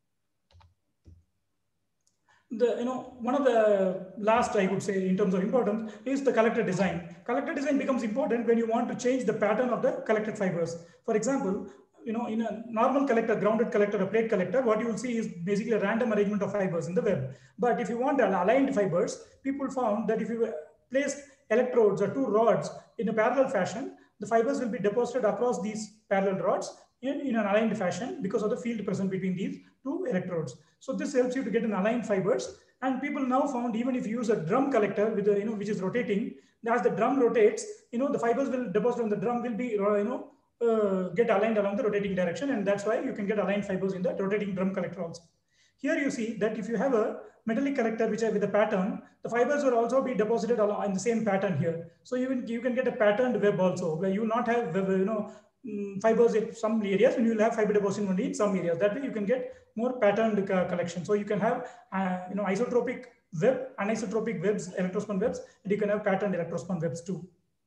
The, you know, one of the last, I would say, in terms of importance is the collector design. Collector design becomes important when you want to change the pattern of the collected fibers. For example, you know, in a normal collector, grounded collector, a plate collector, what you will see is basically a random arrangement of fibers in the web. But if you want aligned fibers, people found that if you place electrodes or two rods in a parallel fashion, the fibers will be deposited across these parallel rods in, in an aligned fashion because of the field present between these two electrodes. So this helps you to get an aligned fibers. And people now found, even if you use a drum collector with a, you know, which is rotating, as the drum rotates, you know, the fibers will deposit on the drum will be, you know, uh, get aligned along the rotating direction. And that's why you can get aligned fibers in the rotating drum collector also. Here you see that if you have a metallic collector which are with a pattern, the fibers will also be deposited in the same pattern here. So even you can get a patterned web also, where you will not have, you know, fibers in some areas, and you will have fiber deposition only in some areas. That way you can get more patterned uh, collection. So you can have uh, you know, isotropic web, anisotropic webs, electrospun webs, and you can have patterned electrospun webs too.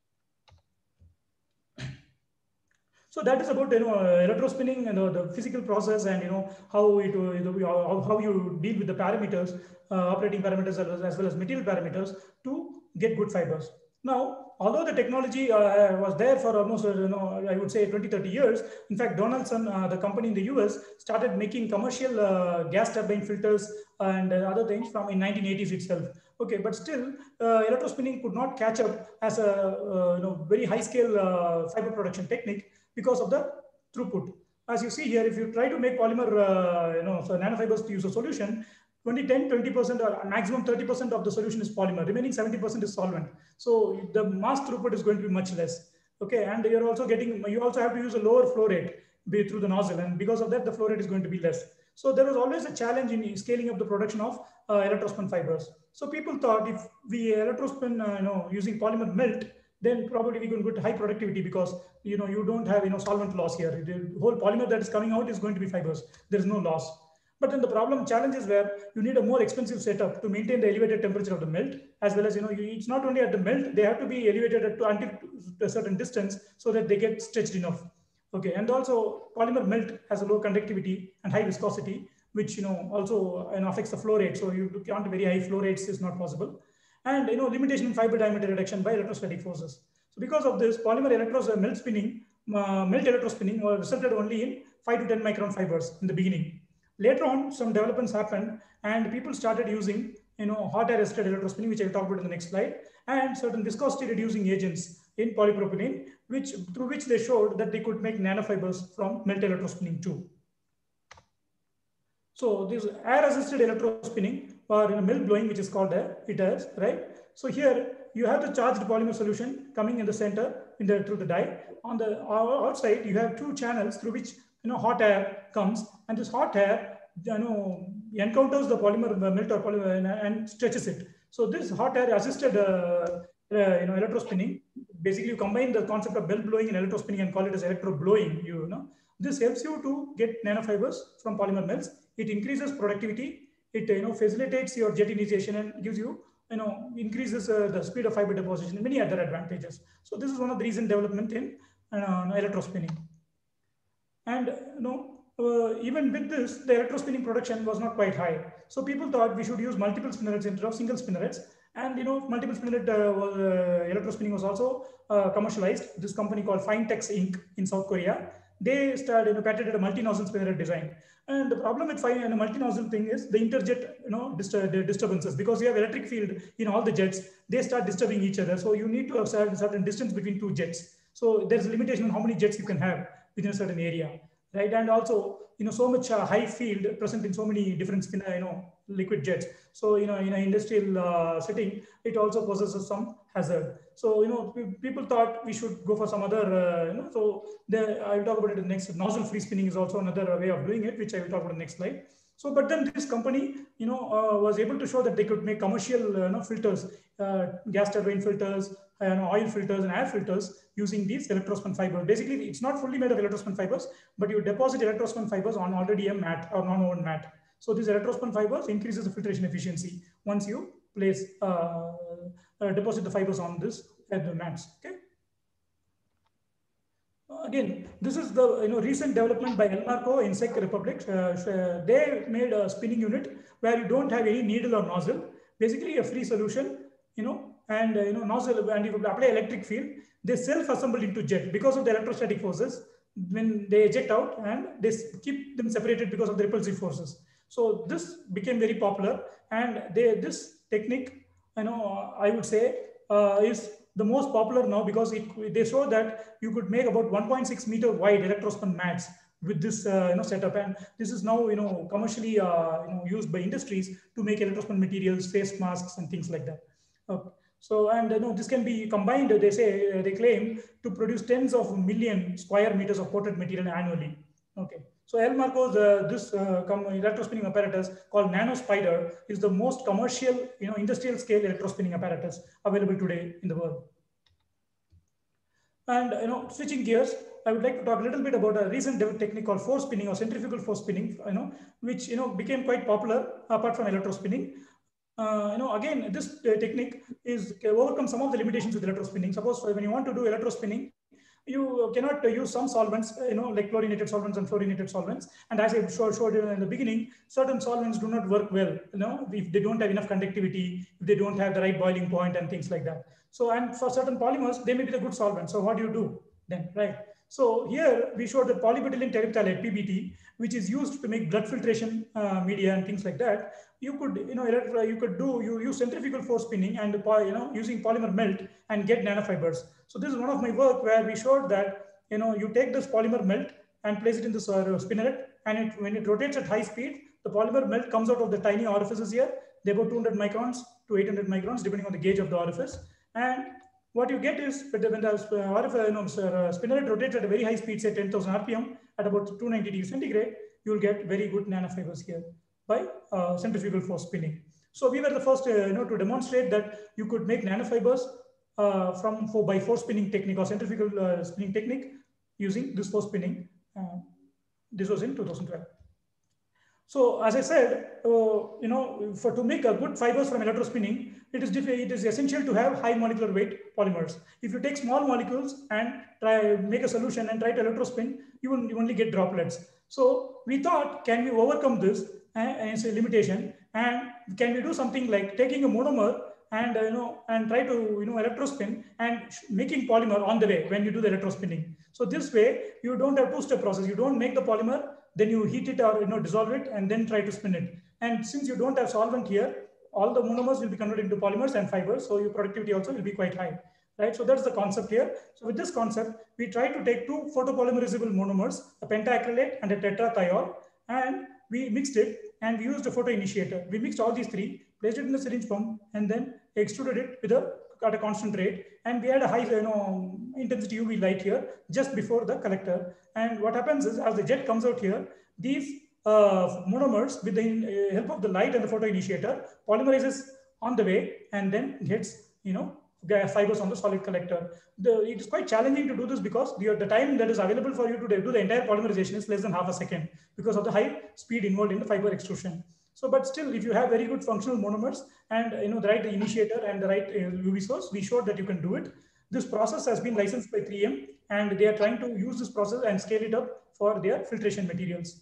So that is about, you know, uh, electrospinning and uh, the physical process, and you know how it uh, how, how you deal with the parameters, uh, operating parameters as well, as as well as material parameters to get good fibers. Now, although the technology uh, was there for almost, uh, you know, I would say twenty, thirty years, in fact, Donaldson, uh, the company in the U S, started making commercial uh, gas turbine filters and uh, other things from in nineteen eighties itself. Okay, but still, uh, electrospinning could not catch up as a uh, you know, very high scale uh, fiber production technique because of the throughput. As you see here, if you try to make polymer, uh, you know, so nanofibers to use a solution, only ten, twenty percent or maximum thirty percent of the solution is polymer, remaining seventy percent is solvent. So the mass throughput is going to be much less. Okay, and you're also getting, you also have to use a lower flow rate through the nozzle, and because of that, the flow rate is going to be less. So there was always a challenge in scaling up the production of uh, electrospun fibers. So people thought if we electrospin, uh, you know, using polymer melt, then probably we can get high productivity, because you know you don't have, you know, solvent loss here. The whole polymer that is coming out is going to be fibers. There is no loss. But then the problem challenge is where you need a more expensive setup to maintain the elevated temperature of the melt, as well as, you know, you, it's not only at the melt, they have to be elevated at to, until to a certain distance so that they get stretched enough. Okay, and also polymer melt has a low conductivity and high viscosity, which, you know, also, you know, affects the flow rate. So you can't very high flow rates is not possible. And, you know, limitation in fiber diameter reduction by electrostatic forces. So because of this, polymer electros uh, melt spinning, uh, melt electrospinning uh, resulted only in five to ten micron fibers in the beginning. Later on, some developments happened, and people started using, you know, hot air assisted electrospinning, which I'll talk about in the next slide, and certain viscosity reducing agents in polypropylene, which through which they showed that they could make nanofibers from melt electrospinning too. So this air assisted electrospinning or, you know, milk blowing, which is called a H I T A S, right? So here you have the charged polymer solution coming in the center in the through the die. On the outside, you have two channels through which, you know, hot air comes, and this hot air, you know, encounters the polymer melt or polymer and, and stretches it. So this hot air assisted, uh, uh, you know, electrospinning. Basically, you combine the concept of belt blowing and electrospinning and call it as electro blowing. You know, this helps you to get nanofibers from polymer melts. It increases productivity. It, you know, facilitates your jet initiation and gives you you know, increases uh, the speed of fiber deposition and many other advantages. So this is one of the recent development in uh, electrospinning. And you know, uh, even with this, the electrospinning production was not quite high. So people thought we should use multiple spinnerets instead of single spinnerets. And you know, multiple spinneret uh, was, uh, electrospinning was also uh, commercialized. This company called Finetex Incorporated in South Korea, they started, you know, patented a multi-nozzle spinneret design. And the problem with fine and a multi-nozzle thing is the interjet, you know, disturb, the disturbances, because you have electric field in all the jets, they start disturbing each other. So you need to have a certain distance between two jets. So there's a limitation on how many jets you can have within a certain area, right? And also, you know, so much uh, high field present in so many different spin, you know, liquid jets. So, you know, in an industrial uh, setting, it also possesses some hazard. So, you know, people thought we should go for some other, uh, you know, so the, I will talk about it in the next. Nozzle free spinning is also another way of doing it, which I will talk about in the next slide. So, but then this company, you know, uh, was able to show that they could make commercial, uh, you know, filters, uh, gas turbine filters, uh, you know, oil filters and air filters using these electrospun fibers. Basically, it's not fully made of electrospun fibers, but you deposit electrospun fibers on already a mat or non-woven mat. So these electrospun fibers increases the filtration efficiency once you place, uh, uh, deposit the fibers on this at the mats. Okay. Again, this is the, you know, recent development by Elmarco in Czech Republic. Uh, they made a spinning unit where you don't have any needle or nozzle, basically a free solution, you know, and uh, you know, nozzle, and you apply electric field. They self-assemble into jet because of the electrostatic forces. When they eject out, and they keep them separated because of the repulsive forces. So this became very popular, and they, this technique, you know, I would say uh, is the most popular now, because it, they show that you could make about one point six meter wide electrospun mats with this uh, you know, setup, and this is now, you know, commercially uh, you know, used by industries to make electrospun materials, face masks, and things like that. Okay. So, and you know, this can be combined, they say, uh, they claim, to produce tens of million square meters of coated material annually. Okay. So Elmarco's uh, this uh, electrospinning apparatus called NanoSpider is the most commercial, you know, industrial scale electrospinning apparatus available today in the world. And you know, switching gears, I would like to talk a little bit about a recent technique called force spinning or centrifugal force spinning, you know, which, you know, became quite popular apart from electrospinning. Uh, you know, again, this uh, technique is uh, overcome some of the limitations with electrospinning. Suppose when you want to do electrospinning, you cannot uh, use some solvents, you know, like chlorinated solvents and fluorinated solvents. And as I showed, showed you in the beginning, certain solvents do not work well, you know, if they don't have enough conductivity, if they don't have the right boiling point and things like that. So, and for certain polymers, they may be the good solvent. So what do you do then, right? So here we showed that polybutylene terephthalate, P B T, which is used to make blood filtration uh, media and things like that. You could, you know, you could do, you use centrifugal force spinning and, you know, using polymer melt and get nanofibers. So this is one of my work where we showed that, you know, you take this polymer melt and place it in this uh, spinneret, and it, when it rotates at high speed, the polymer melt comes out of the tiny orifices here. They're about two hundred microns to eight hundred microns, depending on the gauge of the orifice. And what you get is, when the uh, you know, uh, spinneret rotates at a very high speed, say ten thousand R P M, at about two hundred ninety degrees centigrade, you will get very good nanofibers here by uh, centrifugal force spinning. So we were the first, uh, you know, to demonstrate that you could make nanofibers uh, from for by force spinning technique or centrifugal uh, spinning technique using this force spinning. Uh, this was in two thousand twelve. So as I said, uh, you know, for to make a good fibers from electrospinning, it is it is essential to have high molecular weight polymers. If you take small molecules and try make a solution and try to electrospin, you will you only get droplets. So we thought, can we overcome this and it's a limitation, and can we do something like taking a monomer and uh, you know and try to you know electrospin and making polymer on the way when you do the electrospinning. So this way you don't have two-step process. You don't make the polymer, then you heat it or you know dissolve it and then try to spin it. And since you don't have solvent here, all the monomers will be converted into polymers and fibers, so your productivity also will be quite high, right? So that's the concept here. So with this concept, we try to take two photopolymerizable monomers, a pentaacrylate and a tetrathiol, and we mixed it and we used a photoinitiator. We mixed all these three, placed it in the syringe pump, and then extruded it with a at a constant rate. And we had a high you know, intensity U V light here just before the collector. And what happens is, as the jet comes out here, these uh, monomers, with the uh, help of the light and the photoinitiator, polymerizes on the way and then gets, you know, fibers on the solid collector. The, it is quite challenging to do this because the, the time that is available for you to do the entire polymerization is less than half a second because of the high speed involved in the fiber extrusion. So, but still, if you have very good functional monomers and you know the right initiator and the right uh, U V source, we showed that you can do it. This process has been licensed by three M, and they are trying to use this process and scale it up for their filtration materials.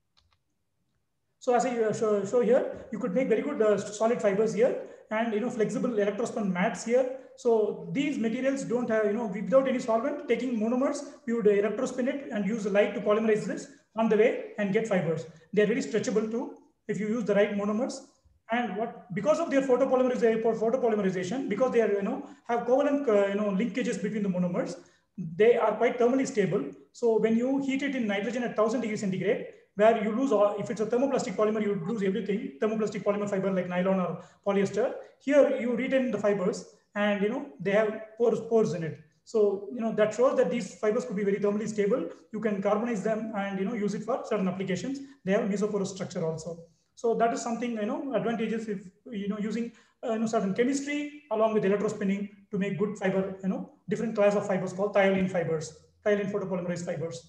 So as I uh, show, show here, you could make very good uh, solid fibers here, and you know flexible electrospun mats here. So these materials don't have, you know, without any solvent, taking monomers, we would electrospin it and use the light to polymerize this on the way and get fibers. They're very stretchable too if you use the right monomers. And what, because of their photopolymerization, photopolymerization, because they are, you know, have covalent, uh, you know, linkages between the monomers, they are quite thermally stable. So when you heat it in nitrogen at one thousand degrees centigrade, where you lose all, if it's a thermoplastic polymer, you lose everything, thermoplastic polymer fiber like nylon or polyester. Here you retain the fibers, and you know they have pores, pores in it. So you know that shows that these fibers could be very thermally stable. You can carbonize them and you know use it for certain applications. They have mesoporous structure also. So that is something, you know, advantageous if you know using uh, you know certain chemistry along with electrospinning to make good fiber, you know, different class of fibers called thiolene fibers, thiolene photopolymerized fibers.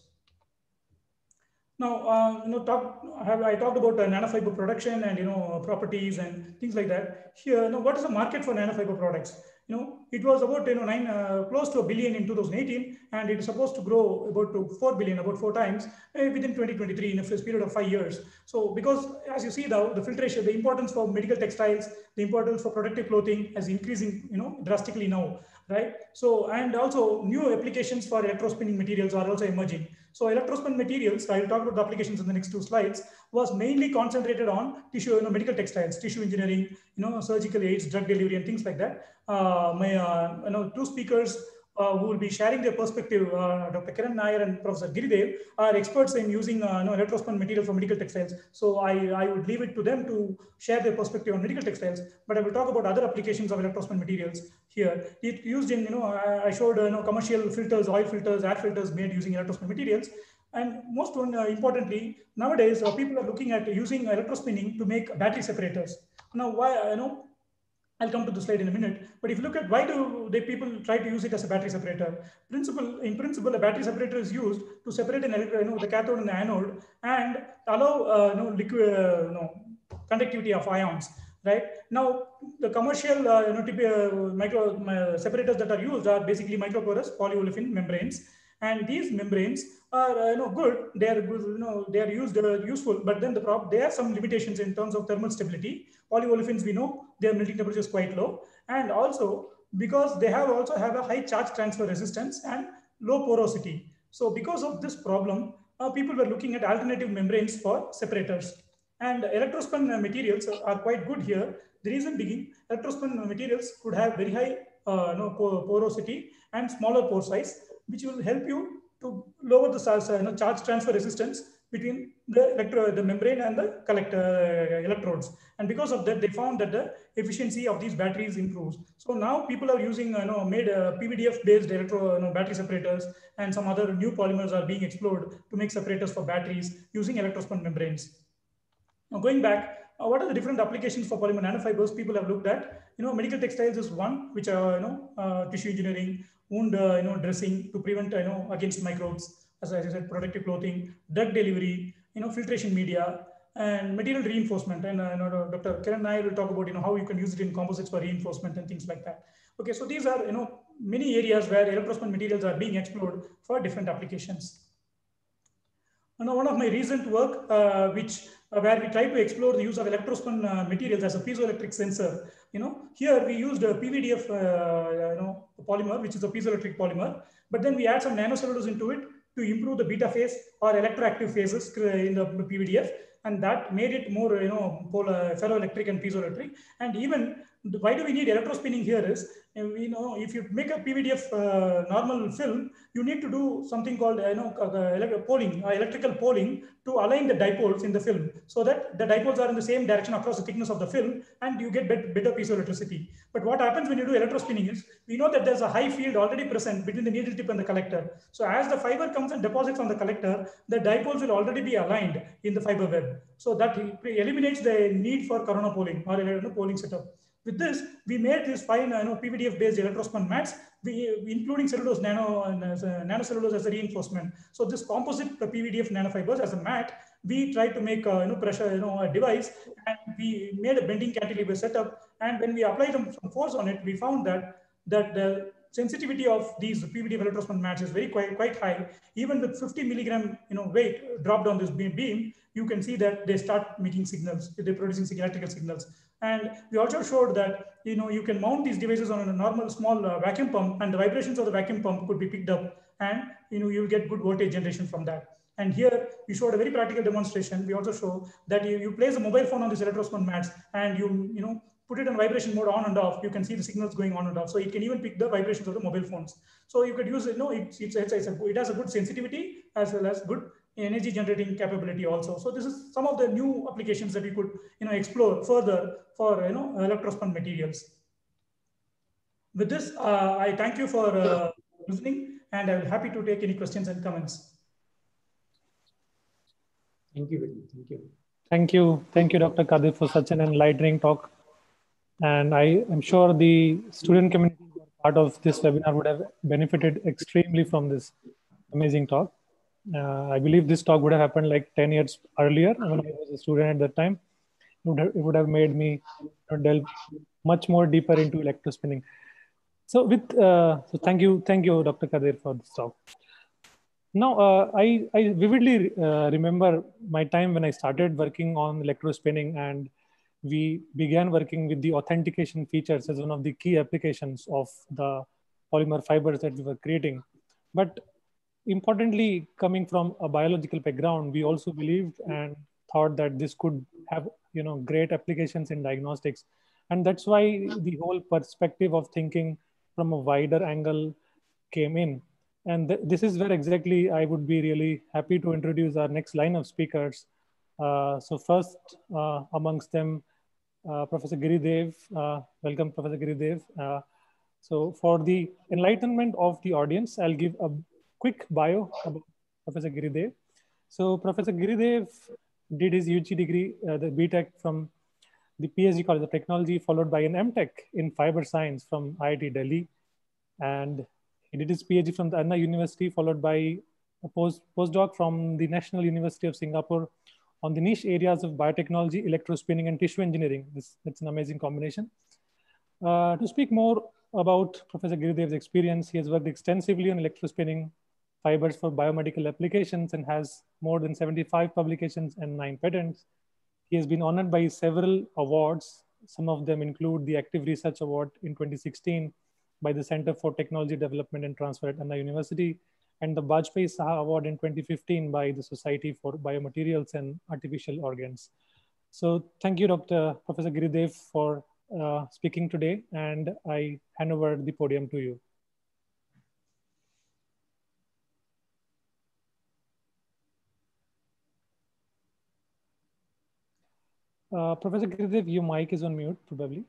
Now, uh, you know, talk, have, I talked about uh, nanofiber production and, you know, properties and things like that. Here, you know, what is the market for nanofiber products? You know, it was about, you know, nine, uh, close to a billion in two thousand eighteen, and it is supposed to grow about to four billion, about four times uh, within twenty twenty-three in a period of five years. So, because as you see now, the filtration, the importance for medical textiles, the importance for protective clothing is increasing, you know, drastically now, right? So, and also new applications for electrospinning materials are also emerging. So electrospun materials, I will talk about the applications in the next two slides, was mainly concentrated on tissue, you know, medical textiles, tissue engineering, you know, surgical aids, drug delivery, and things like that. Uh, my, uh, you know, two speakers uh, who will be sharing their perspective, uh, Doctor Kiran Nair and Professor Giridev, are experts in using uh, you know, electrospun material for medical textiles. So I, I would leave it to them to share their perspective on medical textiles, but I will talk about other applications of electrospun materials here. It used in, you know, I showed, you know, commercial filters, oil filters, air filters made using electrospun materials. And most one, uh, importantly, nowadays, uh, people are looking at using electrospinning to make battery separators. Now, why, you know, I'll come to the slide in a minute, but if you look at why do they people try to use it as a battery separator? Principle, in principle, a battery separator is used to separate an electron, you know, the cathode and the anode, and allow uh, you know, liquid, uh, you know, conductivity of ions. Right now, the commercial uh, you know, type, uh, micro uh, separators that are used are basically microporous polyolefin membranes, and these membranes are uh, you know good. They are good, you know they are used uh, useful, but then the problem, there are some limitations in terms of thermal stability. Polyolefins, we know their melting temperature is quite low, and also because they have also have a high charge transfer resistance and low porosity. So because of this problem, uh, people were looking at alternative membranes for separators. And electrospun materials are quite good here. The reason being, electrospun materials could have very high uh, no, porosity and smaller pore size, which will help you to lower the uh, you know, charge transfer resistance between the electro the membrane and the collector uh, electrodes. And because of that, they found that the efficiency of these batteries improves. So now people are using, uh, you know, made uh, P V D F based electro you know, battery separators, and some other new polymers are being explored to make separators for batteries using electrospun membranes. Now going back, uh, what are the different applications for polymer nanofibers people have looked at? You know, medical textiles is one, which are, you know, uh, tissue engineering, wound, uh, you know, dressing to prevent, you know, against microbes, as I said, protective clothing, drug delivery, you know, filtration media, and material reinforcement. And uh, you know, Doctor Kiran Nair will talk about, you know, how you can use it in composites for reinforcement and things like that. Okay, so these are, you know, many areas where electrospun materials are being explored for different applications. Now, one of my recent work, uh, which uh, where we try to explore the use of electrospun uh, materials as a piezoelectric sensor. You know, here we used a P V D F, uh, you know, polymer, which is a piezoelectric polymer, but then we add some nanocellulose into it to improve the beta phase or electroactive phases in the P V D F, and that made it more, you know, polar, ferroelectric and piezoelectric. And even why do we need electrospinning here is, you know, if you make a P V D F uh, normal film, you need to do something called, you know, uh, polling, uh, electrical polling to align the dipoles in the film, so that the dipoles are in the same direction across the thickness of the film, and you get better piezoelectricity. But what happens when you do electrospinning is, we know that there's a high field already present between the needle tip and the collector. So as the fiber comes and deposits on the collector, the dipoles will already be aligned in the fiber web. So that eliminates the need for corona polling or, you know, polling setup. With this, we made this fine, you know, P V D F-based electrospun mats, we, including cellulose nano, uh, nanocellulose as a reinforcement. So this composite P V D F nanofibers as a mat we tried to make a, you know, pressure, you know, a device, and we made a bending cantilever setup. And when we applied some, some force on it, we found that that the sensitivity of these P V D electrosmart mats is very quite, quite high. Even with fifty milligram, you know, weight dropped on this beam, beam, you can see that they start making signals, they're producing electrical signals. And we also showed that, you know, you can mount these devices on a normal small uh, vacuum pump, and the vibrations of the vacuum pump could be picked up, and, you know, you'll get good voltage generation from that. And here we showed a very practical demonstration. We also show that you, you place a mobile phone on these electrosmart mats, and you, you know, put it in vibration mode on and off. You can see the signals going on and off. So it can even pick the vibrations of the mobile phones. So you could use it. No, it's, it's, it's, it's a, it has a good sensitivity as well as good energy generating capability also. So this is some of the new applications that we could, you know, explore further for, you know, electrospun materials. With this, uh, I thank you for uh, listening, and I'm happy to take any questions and comments. Thank you very much. Thank you. Thank you. Thank you, Doctor Kadir, for such an enlightening talk. And I am sure the student community who are part of this webinar would have benefited extremely from this amazing talk. Uh, I believe this talk would have happened like ten years earlier when I was a student at that time. It would have, it would have made me delve much more deeper into electrospinning. So with, uh, so thank you, thank you, Doctor Kadir, for this talk. Now, uh, I, I vividly uh, remember my time when I started working on electrospinning, and we began working with the authentication features as one of the key applications of the polymer fibers that we were creating. But importantly, coming from a biological background, we also believed and thought that this could have, you know, great applications in diagnostics. And that's why the whole perspective of thinking from a wider angle came in. And th this is where exactly I would be really happy to introduce our next line of speakers. Uh, so first uh, amongst them, uh, Professor Giridev. Uh, welcome, Professor Giridev. Uh, so for the enlightenment of the audience, I'll give a quick bio about Professor Giridev. So Professor Giridev did his U G degree, uh, the B Tech from the P H D College of Technology, followed by an M Tech in fiber science from I I T Delhi. And he did his PhD from the Anna University, followed by a post, postdoc from the National University of Singapore on the niche areas of biotechnology, electrospinning, and tissue engineering. This, that's an amazing combination. Uh, to speak more about Professor Giridev's experience, he has worked extensively on electrospinning fibers for biomedical applications and has more than seventy-five publications and nine patents. He has been honored by several awards. Some of them include the Active Research Award in twenty sixteen by the Center for Technology Development and Transfer at Anna University, and the Bajpai Saha Award in twenty fifteen by the Society for Biomaterials and Artificial Organs. So thank you, Doctor Professor Giridev, for uh, speaking today, and I hand over the podium to you. Uh, Professor Giridev, your mic is on mute, probably.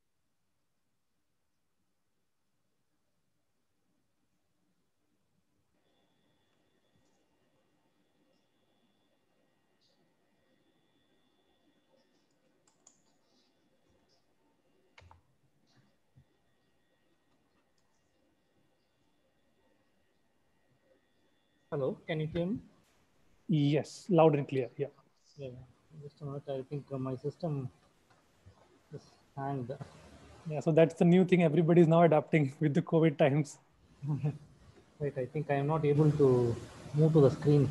Hello, can you hear me? Yes, loud and clear. Yeah. Yeah, just a minute. I think uh, my system is hanged. Yeah, so that's the new thing everybody is now adapting with the COVID times. Wait, I think I am not able to move to the screen.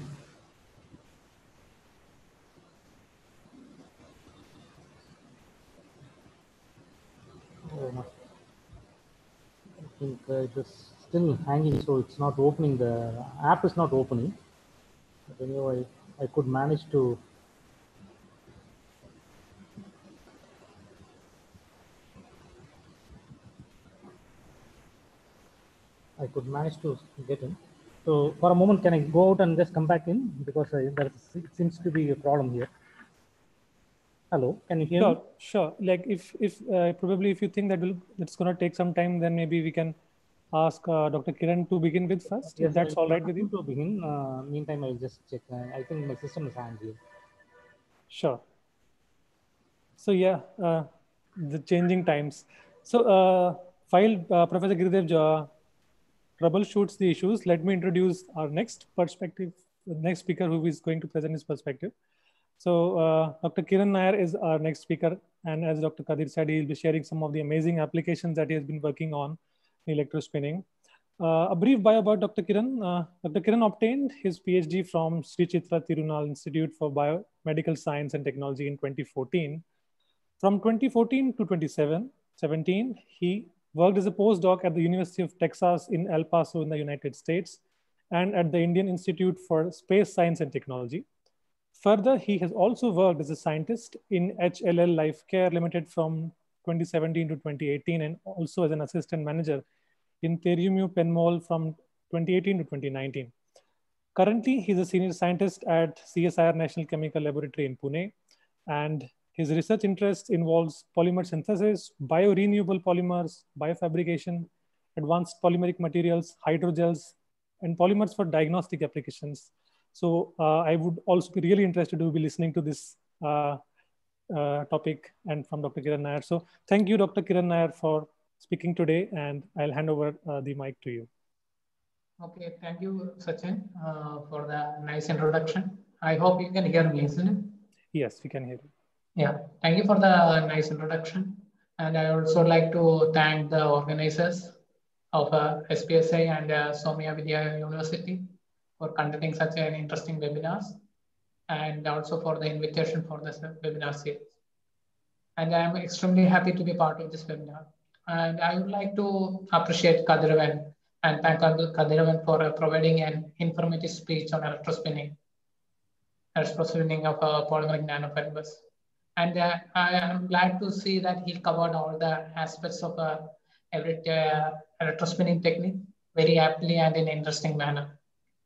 Oh my. I think uh, it is still hanging, so it's not opening. The app is not opening. But anyway, I could manage to. I could manage to get in. So for a moment, can I go out and just come back in? Because I, there seems to be a problem here. Hello, can you hear sure, me? Sure. Like if, if uh, probably if you think that will it's going to take some time, then maybe we can ask uh, Doctor Kiran to begin with first. Yes, if that's I, all right with you. To begin, uh, meantime, I'll just check. Uh, I think my system is hanged here. Sure. So yeah, uh, the changing times. So uh, while uh, Professor Giridev uh, troubleshoots the issues, let me introduce our next perspective, the next speaker who is going to present his perspective. So uh, Doctor Kiran Nair is our next speaker. And as Doctor Kadir said, he will be sharing some of the amazing applications that he has been working on in electrospinning. Uh, a brief bio about Doctor Kiran. Uh, Doctor Kiran obtained his PhD from Sri Chitra Tirunal Institute for Biomedical Science and Technology in twenty fourteen. From twenty fourteen to twenty seventeen, he worked as a postdoc at the University of Texas in El Paso in the United States and at the Indian Institute for Space Science and Technology. Further, he has also worked as a scientist in H L L Life Care Limited from twenty seventeen to twenty eighteen, and also as an assistant manager in Theriummu Penmol from twenty eighteen to twenty nineteen. Currently, he's a senior scientist at C S I R National Chemical Laboratory in Pune, and his research interest involves polymer synthesis, biorenewable polymers, biofabrication, advanced polymeric materials, hydrogels, and polymers for diagnostic applications. So uh, I would also be really interested to be listening to this uh, uh, topic and from Doctor Kiran Nair. So thank you, Doctor Kiran Nair, for speaking today, and I'll hand over uh, the mic to you. Okay, thank you, Sachin, uh, for the nice introduction. I hope you can hear me, isn't it? Yes, we can hear you. Yeah, thank you for the nice introduction. And I also like to thank the organizers of uh, S P S I and uh, Somya Vidya University for conducting such an interesting webinars, and also for the invitation for this webinar series. And I am extremely happy to be part of this webinar. And I would like to appreciate Kadiravan and thank Kadiravan for uh, providing an informative speech on electrospinning, electrospinning of uh, polymeric nanofibers. And uh, I am glad to see that he covered all the aspects of uh, every uh, electrospinning technique very aptly and in an interesting manner.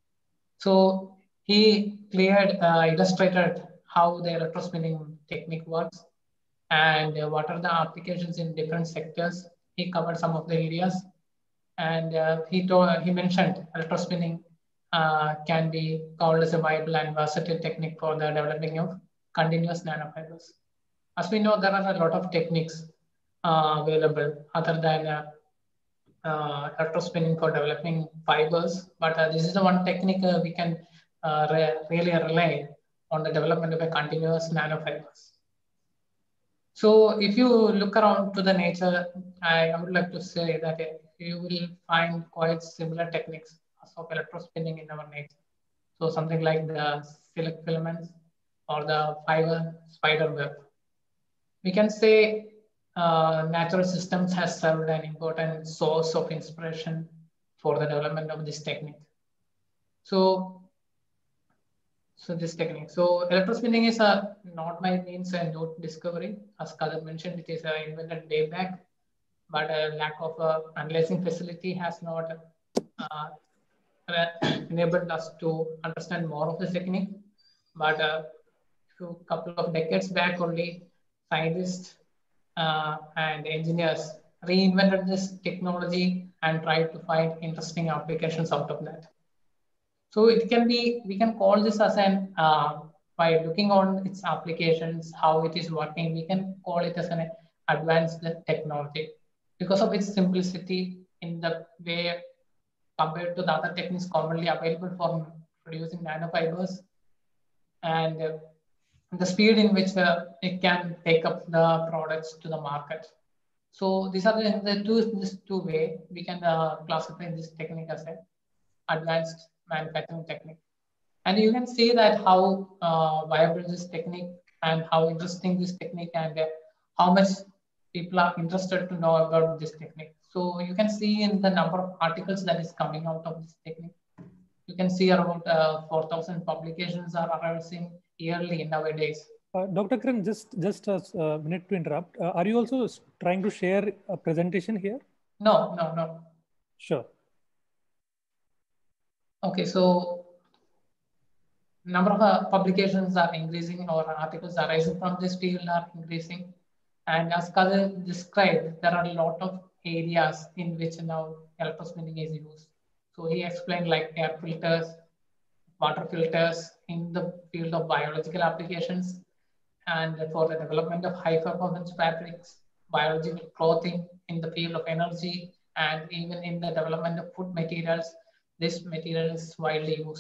So he cleared, uh, illustrated how the electrospinning technique works and uh, what are the applications in different sectors. He covered some of the areas, and uh, he told, he mentioned electrospinning uh, can be called as a viable and versatile technique for the developing of continuous nanofibers. As we know, there are a lot of techniques uh, available other than uh, uh, electrospinning for developing fibers, but uh, this is the one technique uh, we can uh, re really rely on the development of a continuous nanofibers. So if you look around to the nature, I, I would like to say that you will find quite similar techniques of electrospinning in our nature. So something like the silk filaments or the fiber spider web. We can say uh, natural systems has served an important source of inspiration for the development of this technique. So, so this technique. So electrospinning is a not by means a new discovery. As Kadir mentioned, it is uh, invented way back, but a lack of a analyzing facility has not uh, enabled us to understand more of this technique. But a few couple of decades back only, scientists uh, and engineers reinvented this technology and tried to find interesting applications out of that. So it can be, we can call this as an, uh, by looking on its applications, how it is working, we can call it as an advanced technology because of its simplicity in the way compared to the other techniques commonly available for producing nanofibers, and uh, the speed in which uh, it can take up the products to the market. So these are the, the two, this two way we can uh, classify this technique as an advanced manufacturing technique. And you can see that how uh, viable this technique and how interesting this technique and uh, how much people are interested to know about this technique. So you can see in the number of articles that is coming out of this technique. You can see around uh, four thousand publications are arising yearly nowadays. Uh, Doctor Kiran, just, just a uh, minute to interrupt. Uh, are you also trying to share a presentation here? No, no, no. Sure. Okay, so number of uh, publications are increasing or articles arising from this field are increasing. And as Kadir described, there are a lot of areas in which now electrospinning is used. So he explained like air filters, water filters in the field of biological applications, and for the development of high performance fabrics, biological clothing in the field of energy, and even in the development of food materials, this material is widely used.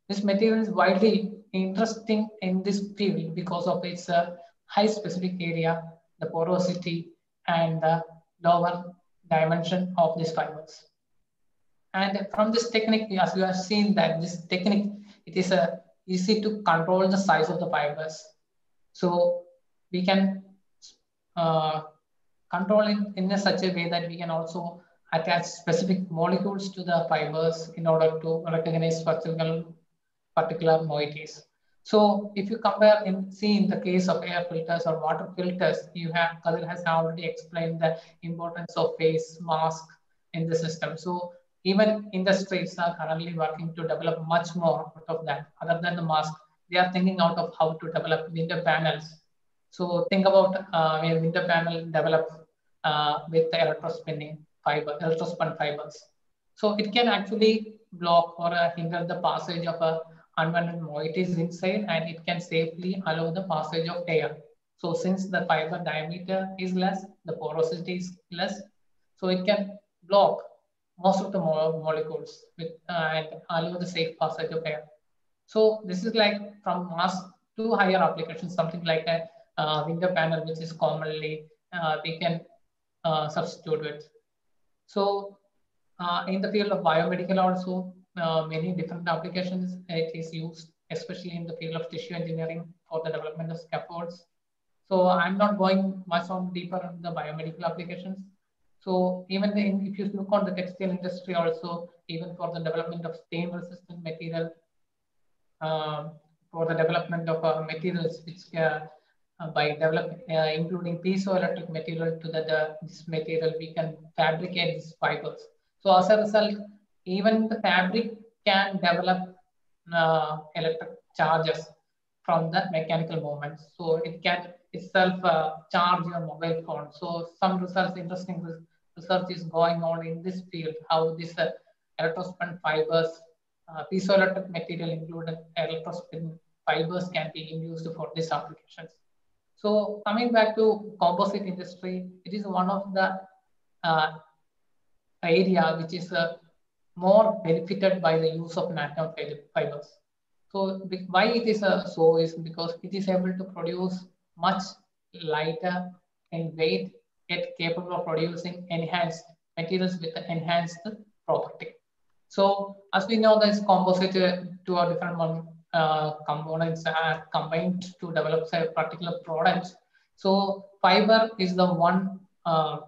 This material is widely interesting in this field because of its uh, high specific area, the porosity, and the lower dimension of these fibers. And from this technique, as you have seen that this technique, it is uh, easy to control the size of the fibers. So we can uh, control it in a such a way that we can also attach specific molecules to the fibers in order to recognize particular, particular moieties. So if you compare and see in the case of air filters or water filters, you have, Kadir has already explained the importance of phase mask in the system. So even industries are currently working to develop much more out of that. Other than the mask, they are thinking out of how to develop window panels. So think about uh, a window panel developed uh, with the electrospinning fiber, electrospun fibers. So it can actually block or uh, hinder the passage of a unwanted moieties inside, and it can safely allow the passage of air. So since the fiber diameter is less, the porosity is less, so it can block most of the mo molecules with, uh, and allow the safe passage of air. So this is like from mass to higher applications, something like a uh, window panel, which is commonly uh, we can uh, substitute with. So uh, in the field of biomedical also, uh, many different applications it is used, especially in the field of tissue engineering for the development of scaffolds. So I'm not going much on deeper on the biomedical applications. So even in, if you look on the textile industry also, even for the development of stain resistant material, uh, for the development of uh, materials which uh, uh, by developing, uh, including piezoelectric material to the, the this material, we can fabricate these fibers. So as a result, even the fabric can develop uh, electric charges from the mechanical movements. So it can itself uh, charge your mobile phone. So some research, interesting research is going on in this field, how this uh, electrospun fibers, uh, piezoelectric material included electrospin fibers can be used for these applications. So coming back to composite industry, it is one of the uh, area which is uh, more benefited by the use of nano fibers. So why it is uh, so is because it is able to produce much lighter in weight, yet capable of producing enhanced materials with enhanced property. So as we know, this composite uh, two or different one uh, components are combined to develop a particular product. So fiber is the one uh,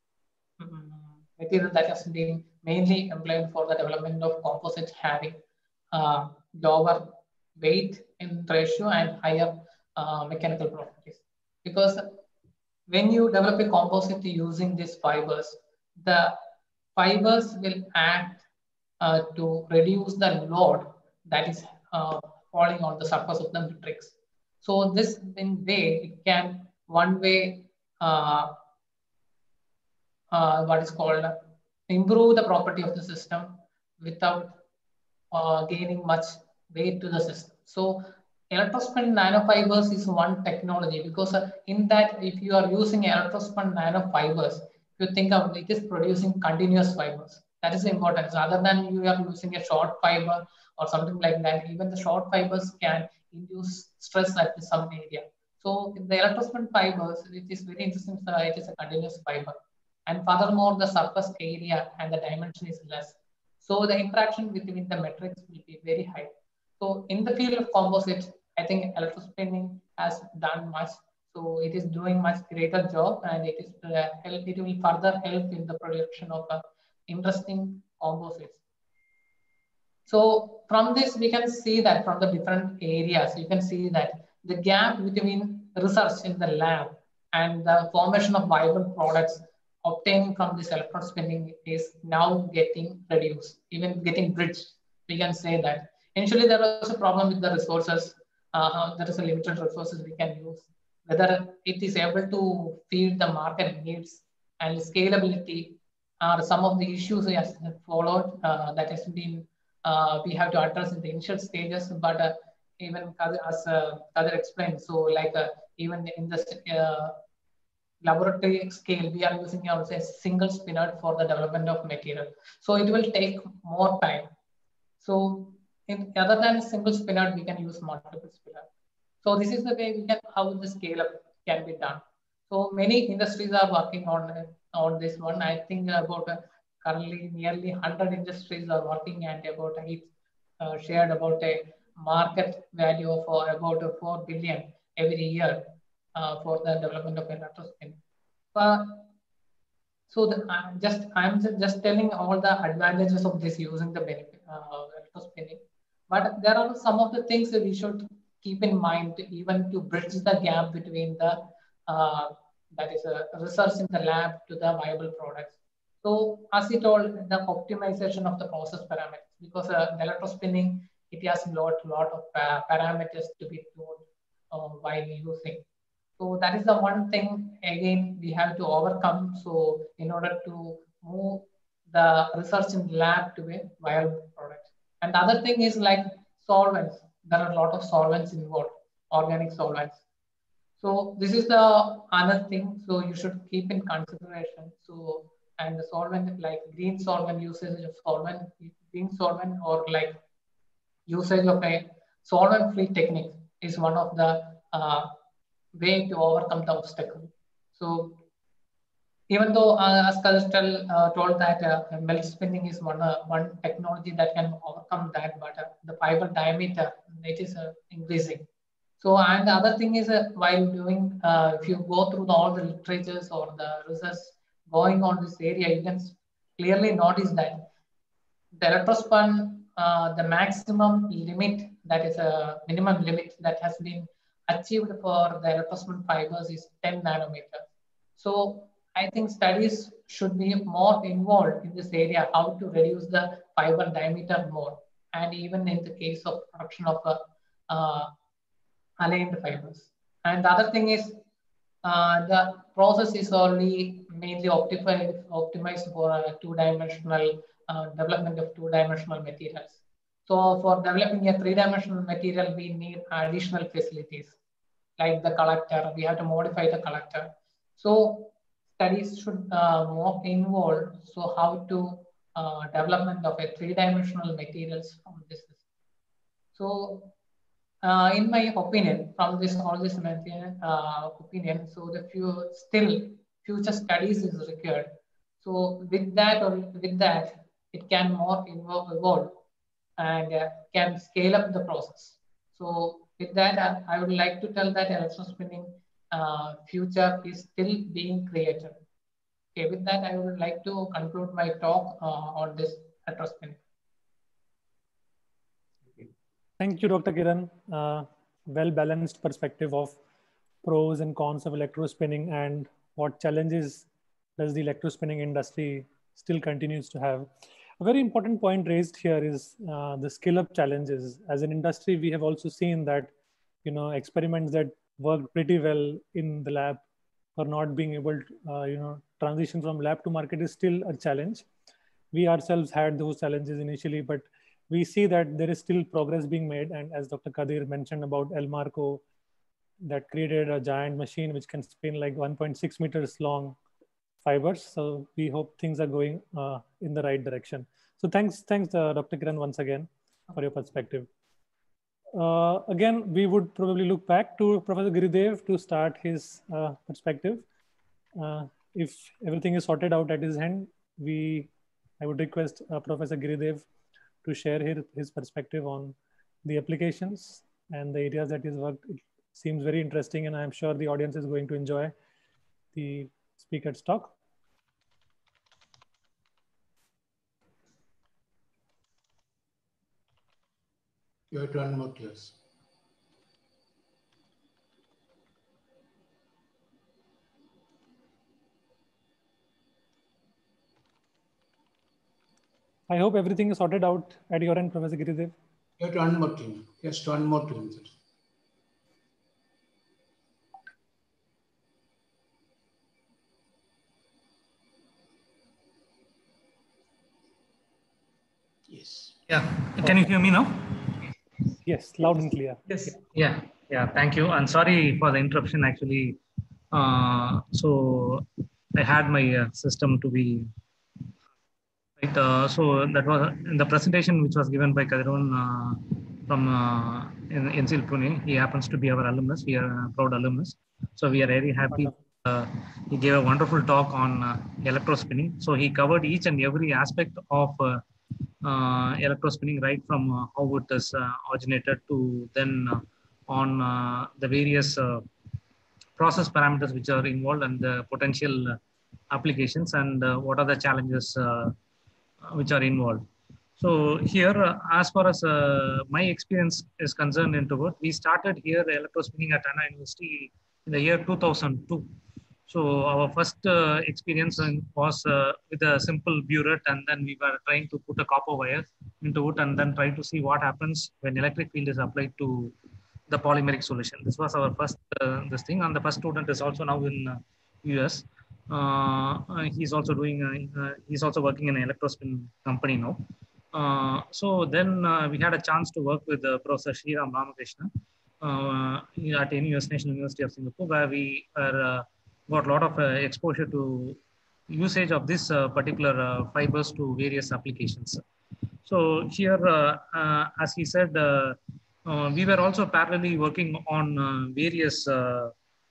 material that has been mainly employed for the development of composites having uh, lower weight in ratio and higher uh, mechanical properties. Because when you develop a composite using these fibers, the fibers will act uh, to reduce the load that is uh, falling on the surface of the matrix. So this in way, it can one way uh, uh, what is called improve the property of the system without uh, gaining much weight to the system. So electrospun nanofibers is one technology, because uh, in that, if you are using electrospun nanofibers, if you think of it, is producing continuous fibers. That is important. So other than you are using a short fiber or something like that, even the short fibers can induce stress at some area. So the electrospun fibers, it is very interesting. So it is a continuous fiber. And furthermore, the surface area and the dimension is less. So the interaction between the matrix will be very high. So in the field of composites, I think electrospinning has done much. So it is doing much greater job, and it is uh, help. It will further help in the production of uh, interesting composites. So from this, we can see that from the different areas, you can see that the gap between research in the lab and the formation of viable products obtained from this electrospinning is now getting reduced, even getting bridged. We can say that. Initially, there was a problem with the resources. Uh, there is a limited resources we can use. Whether it is able to feed the market needs and scalability are some of the issues we have followed uh, that has been uh, we have to address in the initial stages. But uh, even as uh, Kadir explained, so like uh, even in the uh, laboratory scale, we are using also a single spinner for the development of material. So it will take more time. So in, other than single spinner, we can use multiple spinner. So this is the way we can, how the scale up can be done. So many industries are working on, on this one. I think about uh, currently nearly one hundred industries are working, and about eight uh, shared about a market value of uh, about uh, four billion every year uh, for the development of electrospinning. Uh, so the, I'm just I'm just telling all the advantages of this using the benefit uh, electrospinning, but there are some of the things that we should keep in mind, even to bridge the gap between the uh, that is a research in the lab to the viable products. So as it all, the optimization of the process parameters, because uh, electrospinning, it has a lot, lot of uh, parameters to be tuned uh, while using. So that is the one thing, again, we have to overcome. So in order to move the research in the lab to a viable product. And the other thing is like solvents. There are a lot of solvents involved, organic solvents. So this is the another thing. So you should keep in consideration. So, and the solvent, like green solvent usage of solvent, green solvent, or like usage of a solvent-free technique is one of the uh, way to overcome the obstacle. So even though uh, as Kalstel uh, told that uh, melt spinning is one uh, one technology that can overcome that, but uh, the fiber diameter, it is uh, increasing. So, and the other thing is uh, while doing, uh, if you go through the, all the literatures or the research going on this area, you can clearly notice that the electrospun, uh, the maximum limit, that is a minimum limit that has been achieved for the electrospun fibers is ten nanometers. So I think studies should be more involved in this area, how to reduce the fiber diameter more. And even in the case of production of uh, uh, aligned fibers. And the other thing is uh, the process is only mainly optimized, optimized for a two-dimensional uh, development of two-dimensional materials. So for developing a three-dimensional material, we need additional facilities like the collector. We have to modify the collector. So studies should uh, more involved. So how to uh, development of a three-dimensional materials from this. So uh, in my opinion, from this all this uh, opinion, so the few still future studies is required. So with that or with that, it can more involve, evolve and uh, can scale up the process. So with that, uh, I would like to tell that electrospinning uh, future is still being created. Okay, with that, I would like to conclude my talk uh, on this electrospinning. Thank you, Doctor Kiran. Uh, well-balanced perspective of pros and cons of electrospinning and what challenges does the electrospinning industry still continues to have. A very important point raised here is uh, the skill-up challenges. As an industry, we have also seen that, you know, experiments that worked pretty well in the lab are not being able to, uh, you know, transition from lab to market is still a challenge. We ourselves had those challenges initially, but we see that there is still progress being made. And as Doctor Kadir mentioned about Elmarco, that created a giant machine which can spin like one point six meters long fibers. So we hope things are going uh, in the right direction. So thanks, thanks uh, Doctor Kiran once again for your perspective. Uh, again, we would probably look back to Professor Giridev to start his uh, perspective. Uh, if everything is sorted out at his end, we, I would request uh, Professor Giridev to share his, his perspective on the applications and the areas that he's worked. It seems very interesting, and I'm sure the audience is going to enjoy the speaker's talk. You have to unmute yours. I hope everything is sorted out at your end, Professor Giridev. You have to unmute him. Yes, to unmute him. Yes. Yeah. Can you hear me now? Yes, loud and clear. Yes. Yeah. Yeah. Thank you. And sorry for the interruption. Actually, uh, so I had my uh, system to be Uh, so that was in the presentation which was given by Kadiron uh, from uh, in N C L Pune. He happens to be our alumnus. We are a proud alumnus. So we are very happy. Uh, he gave a wonderful talk on uh, electrospinning. So he covered each and every aspect of uh, uh, electrospinning, right from uh, how it is uh, originated to then uh, on uh, the various uh, process parameters which are involved and the potential uh, applications and uh, what are the challenges uh, which are involved. So here, uh, as far as uh, my experience is concerned into it, we started here electrospinning at Anna University in the year two thousand two. So our first uh, experience was uh, with a simple burette, and then we were trying to put a copper wire into it and then try to see what happens when electric field is applied to the polymeric solution. This was our first uh, this thing, and the first student is also now in uh, U S. Uh, he's also doing, uh, uh, he's also working in an electrospin company now. Uh, so then uh, we had a chance to work with uh, Professor Sriram Ramakrishna uh, at N U S National University of Singapore, where we are, uh, got a lot of uh, exposure to usage of this uh, particular uh, fibers to various applications. So here, uh, uh, as he said, uh, uh, we were also parallelly working on uh, various uh,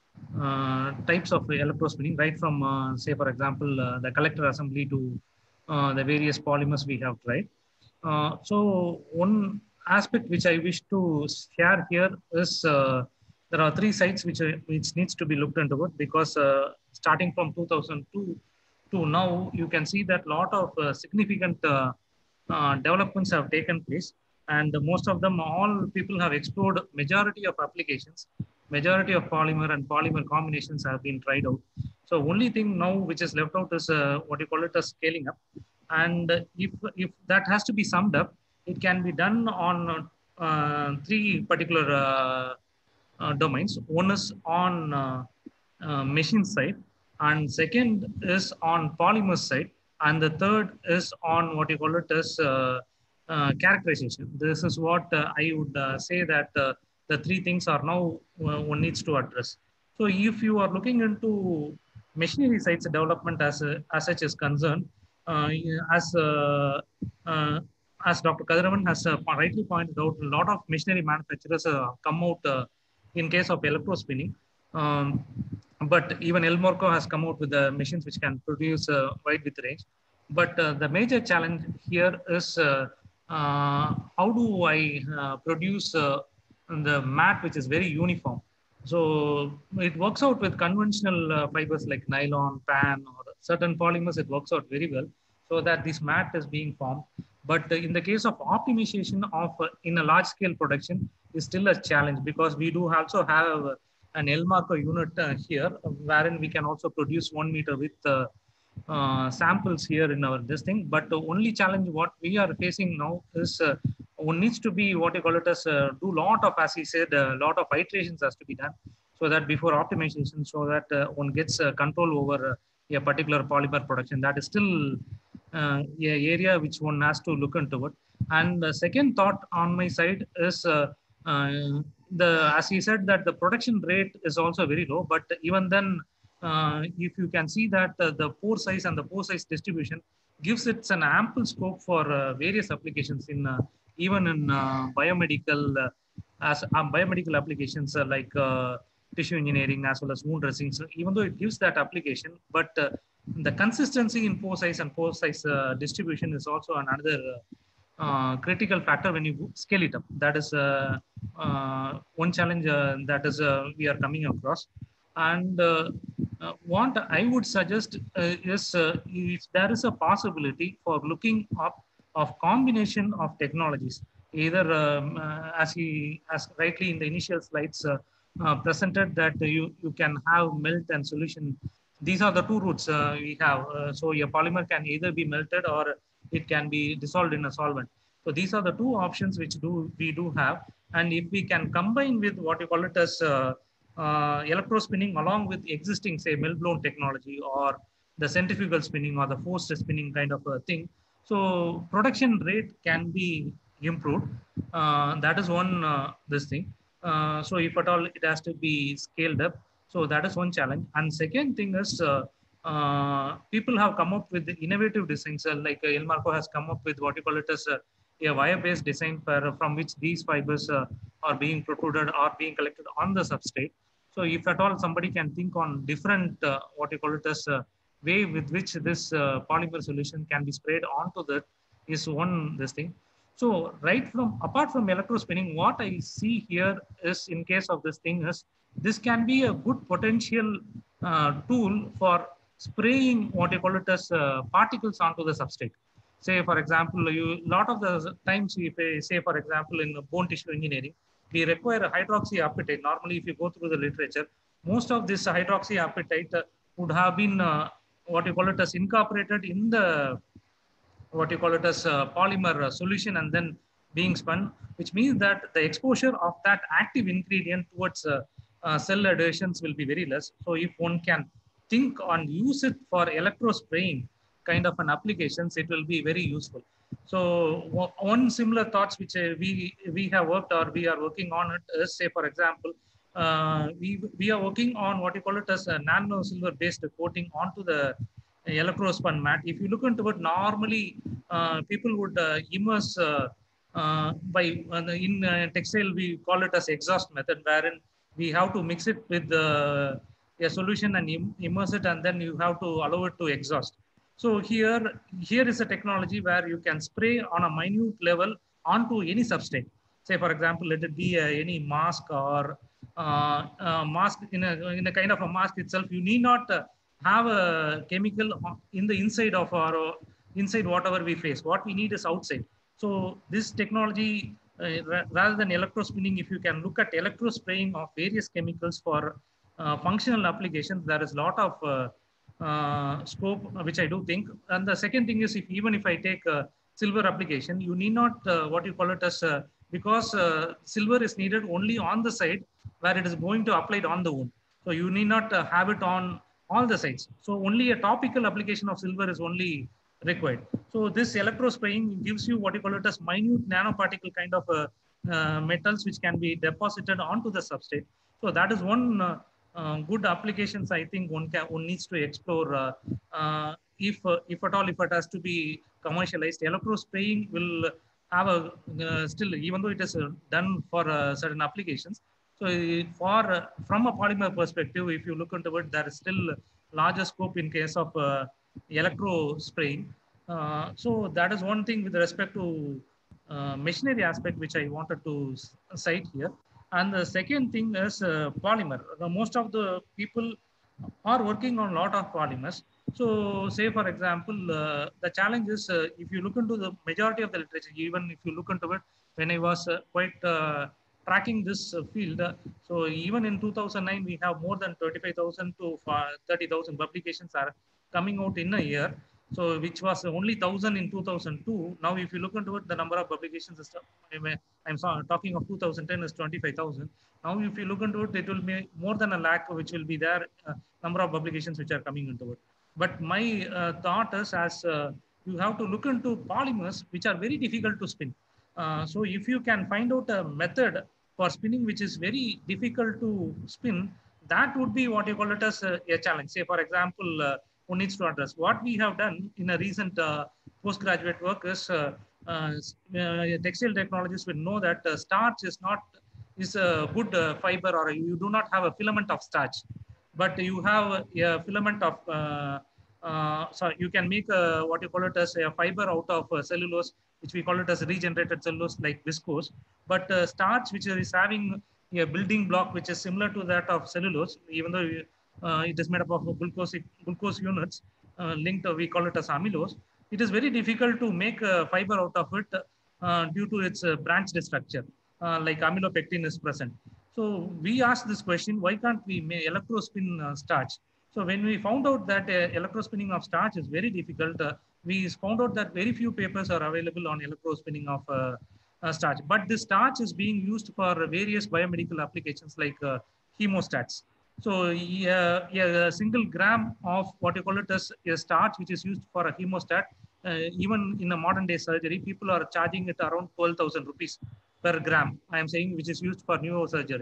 uh, types of electrospinning, right from, uh, say, for example, uh, the collector assembly to uh, the various polymers we have tried. Uh, so one aspect which I wish to share here is uh, there are three sites which, are, which needs to be looked into it, because uh, starting from two thousand two to now, you can see that a lot of uh, significant uh, uh, developments have taken place, and most of them, all people have explored majority of applications. Majority of polymer and polymer combinations have been tried out. So only thing now which is left out is uh, what you call it as scaling up. And if, if that has to be summed up, it can be done on uh, three particular uh, uh, domains. One is on uh, uh, machine side, and second is on polymer side, and the third is on what you call it as uh, uh, characterization. This is what uh, I would uh, say that uh, the three things are now uh, one needs to address. So if you are looking into machinery sites development as, uh, as such is concerned, uh, as uh, uh, as Doctor Kadiraman has uh, rightly pointed out, a lot of machinery manufacturers uh, come out uh, in case of electrospinning. Um, but even Elmorco has come out with the machines which can produce a wide width range. But uh, the major challenge here is uh, uh, how do I uh, produce uh, the mat which is very uniform. So it works out with conventional uh, fibers like nylon, pan, or certain polymers. It works out very well so that this mat is being formed. But uh, in the case of optimization of uh, in a large scale production is still a challenge, because we do also have uh, an Elmarco unit uh, here, uh, wherein we can also produce one meter with uh, uh, samples here in our this thing. But the only challenge what we are facing now is uh, one needs to be what you call it as uh, do lot of, as he said, a lot of iterations has to be done, so that before optimization, so that uh, one gets uh, control over uh, a particular polymer production. That is still uh, a area which one has to look into it. And the second thought on my side is uh, uh, the, as he said, that the production rate is also very low, but even then, uh, if you can see that uh, the pore size and the pore size distribution gives it an ample scope for uh, various applications in uh, even in uh, biomedical uh, as uh, biomedical applications uh, like uh, tissue engineering as well as wound dressings. So even though it gives that application, but uh, the consistency in pore size and pore size uh, distribution is also another uh, uh, critical factor when you scale it up. That is uh, uh, one challenge uh, that is uh, we are coming across. And uh, uh, what I would suggest uh, is uh, if there is a possibility for looking up of combination of technologies, either um, uh, as he as rightly in the initial slides uh, uh, presented that you you can have melt and solution. These are the two routes uh, we have. Uh, so your polymer can either be melted or it can be dissolved in a solvent. So these are the two options which do we do have. And if we can combine with what you call it as uh, uh, electrospinning along with existing, say, melt-blown technology or the centrifugal spinning or the forced spinning kind of a thing, so production rate can be improved. Uh, that is one uh, this thing. Uh, so if at all it has to be scaled up, so that is one challenge. And second thing is uh, uh, people have come up with innovative designs, uh, like uh, Elmarco has come up with what you call it as a, a wire-based design for, from which these fibers uh, are being protruded or being collected on the substrate. So if at all somebody can think on different, uh, what you call it as a way with which this uh, polymer solution can be sprayed onto that is one this thing. So right from, apart from electrospinning, what I see here is in case of this thing is, this can be a good potential uh, tool for spraying what you call it as uh, particles onto the substrate. Say, for example, you lot of the times, if I say, for example, in bone tissue engineering, we require a hydroxyapatite. Normally, if you go through the literature, most of this hydroxyapatite uh, would have been uh, what you call it as incorporated in the what you call it as a polymer uh, solution and then being spun, which means that the exposure of that active ingredient towards uh, uh, cell adhesions will be very less. So if one can think and use it for electrospraying kind of an applications, it will be very useful. So one similar thoughts which uh, we we have worked or we are working on it is, say for example, uh, we we are working on what you call it as a nano silver based coating onto the electrospun mat. If you look into it, normally uh, people would uh, immerse uh, uh, by uh, in uh, textile we call it as exhaust method, wherein we have to mix it with uh, a solution and im immerse it, and then you have to allow it to exhaust. So here here is a technology where you can spray on a minute level onto any substrate. Say for example, let it be uh, any mask or uh, uh, mask in a in a kind of a mask itself. You need not uh, have a chemical in the inside of our uh, inside whatever we face. What we need is outside. So this technology, uh, rather than electrospinning, if you can look at electrospraying of various chemicals for uh, functional applications, there is a lot of uh, uh, scope, which I do think. And the second thing is, if even if I take a silver application, you need not uh, what you call it as uh, because uh, silver is needed only on the side where it is going to apply on the wound. So you need not uh, have it on all the sides. So only a topical application of silver is only required. So this electrospraying gives you what you call it as minute nanoparticle kind of uh, uh, metals which can be deposited onto the substrate. So that is one uh, uh, good applications I think one can one needs to explore. Uh, uh, if uh, if at all if it has to be commercialized, electrospraying will have a uh, still, even though it is uh, done for uh, certain applications. So for uh, from a polymer perspective, if you look into it, there is still larger scope in case of uh, electro spraying. Uh, so that is one thing with respect to uh, machinery aspect, which I wanted to cite here. And the second thing is uh, polymer. Uh, most of the people are working on a lot of polymers. So say for example, uh, the challenge is uh, if you look into the majority of the literature, even if you look into it, when I was uh, quite uh, tracking this uh, field. Uh, so even in two thousand nine, we have more than thirty-five thousand to thirty thousand publications are coming out in a year. So which was only one thousand in two thousand two. Now, if you look into it, the number of publications is, I'm sorry, talking of two thousand ten is twenty-five thousand. Now, if you look into it, it will be more than a lakh, which will be there, uh, number of publications which are coming into it. But my uh, thought is, as uh, you have to look into polymers, which are very difficult to spin. Uh, so if you can find out a method for spinning, which is very difficult to spin, that would be what you call it as a, a challenge. Say, for example, uh, who needs to address. What we have done in a recent uh, postgraduate work is uh, uh, uh, textile technologists will know that uh, starch is not is a good uh, fiber, or you do not have a filament of starch, but you have a, a filament of uh, uh, so you can make a, what you call it as a fiber out of uh, cellulose, which we call it as regenerated cellulose like viscose. But uh, starch, which is having a building block which is similar to that of cellulose, even though uh, it is made up of glucose, glucose units uh, linked, uh, we call it as amylose. It is very difficult to make a fiber out of it uh, due to its uh, branched structure, uh, like amylopectin is present. So we asked this question, why can't we make electrospin uh, starch? So when we found out that uh, electrospinning of starch is very difficult, uh, we found out that very few papers are available on electrospinning of uh, uh, starch. But this starch is being used for various biomedical applications like uh, hemostats. So yeah, yeah, a single gram of what you call it as a starch, which is used for a hemostat, uh, even in a modern day surgery, people are charging it around twelve thousand rupees per gram. I am saying which is used for neurosurgeries.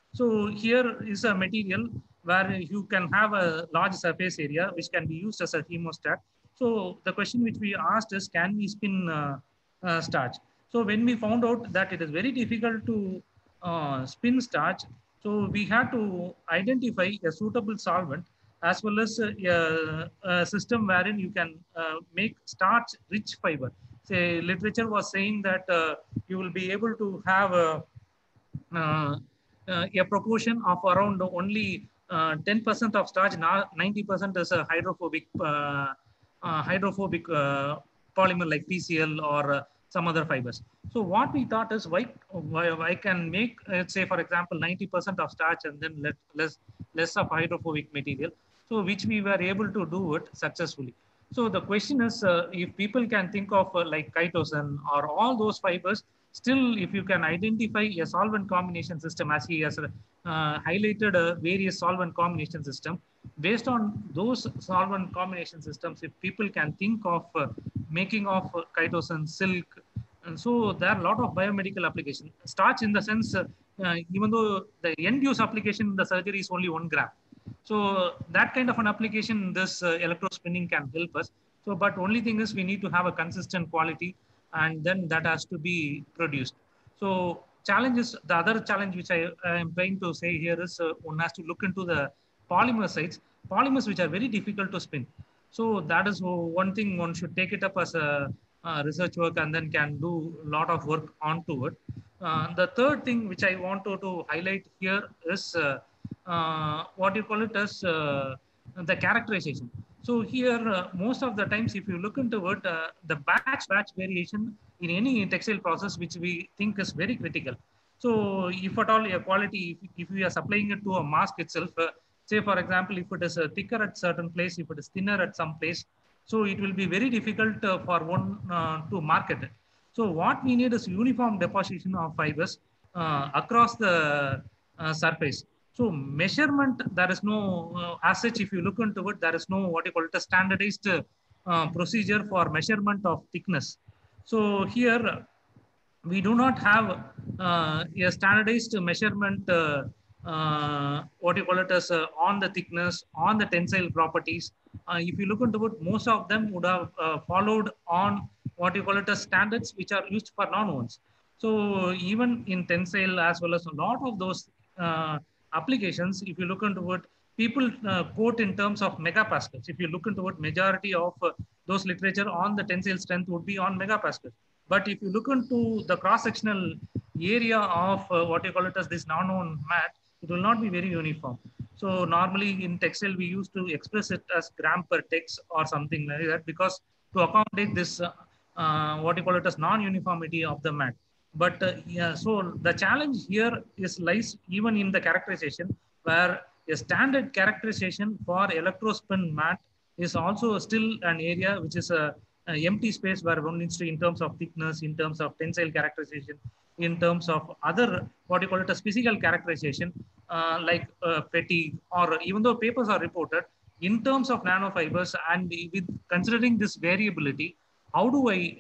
So here is a material where you can have a large surface area which can be used as a hemostat. So the question which we asked is, can we spin uh, uh, starch? So when we found out that it is very difficult to uh, spin starch, so we had to identify a suitable solvent as well as a, a, a system wherein you can uh, make starch-rich fiber. Say, literature was saying that uh, you will be able to have a, uh, uh, a proportion of around only uh, ten percent of starch, ninety percent is a hydrophobic uh, uh, hydrophobic uh, polymer like P C L or uh, some other fibers. So what we thought is, why, why I can make, let's say, for example, ninety percent of starch and then let, less, less of hydrophobic material. So which we were able to do it successfully. So the question is, uh, if people can think of uh, like chitosan or all those fibers, still if you can identify a solvent combination system, as he has uh, highlighted uh, various solvent combination system, based on those solvent combination systems, if people can think of uh, making of uh, chitosan, silk, and so there are a lot of biomedical applications. Starch in the sense, uh, uh, even though the end use application in the surgery is only one gram. So that kind of an application, this uh, electrospinning can help us. So, but only thing is we need to have a consistent quality, and then that has to be produced. So challenges, the other challenge which I am trying to say here is uh, one has to look into the polymer sites, polymers which are very difficult to spin. So that is one thing one should take it up as a uh, research work and then can do a lot of work onto it. Uh, the third thing which I want to, to highlight here is uh, uh, what you call it as uh, the characterization. So here, uh, most of the times, if you look into it, uh, the batch batch variation in any textile process, which we think is very critical. So if at all a quality, if, if we are supplying it to a mask itself, uh, say for example, if it is uh, thicker at certain place, if it is thinner at some place, so it will be very difficult uh, for one uh, to market it. So what we need is uniform deposition of fibers uh, across the uh, surface. So measurement, there is no, uh, as such, if you look into it, there is no what you call it a standardized uh, procedure for measurement of thickness. So here, we do not have uh, a standardized measurement, uh, uh, what you call it as uh, on the thickness, on the tensile properties. Uh, if you look into it, most of them would have uh, followed on what you call it as standards which are used for non-ones. So even in tensile as well as a lot of those uh, applications, if you look into it, people uh, quote in terms of megapascals. If you look into it, majority of uh, those literature on the tensile strength would be on megapascals. But if you look into the cross-sectional area of uh, what you call it as this non-known mat, it will not be very uniform. So normally in textile, we used to express it as gram per tex or something like that, because to accommodate this, uh, uh, what you call it as non-uniformity of the mat. But uh, yeah, so the challenge here is lies even in the characterization, where a standard characterization for electrospin mat is also still an area which is a, a empty space where one needs to, in terms of thickness, in terms of tensile characterization, in terms of other, what you call it as physical characterization, uh, like uh, fatigue, or even though papers are reported, in terms of nanofibers and with considering this variability, how do I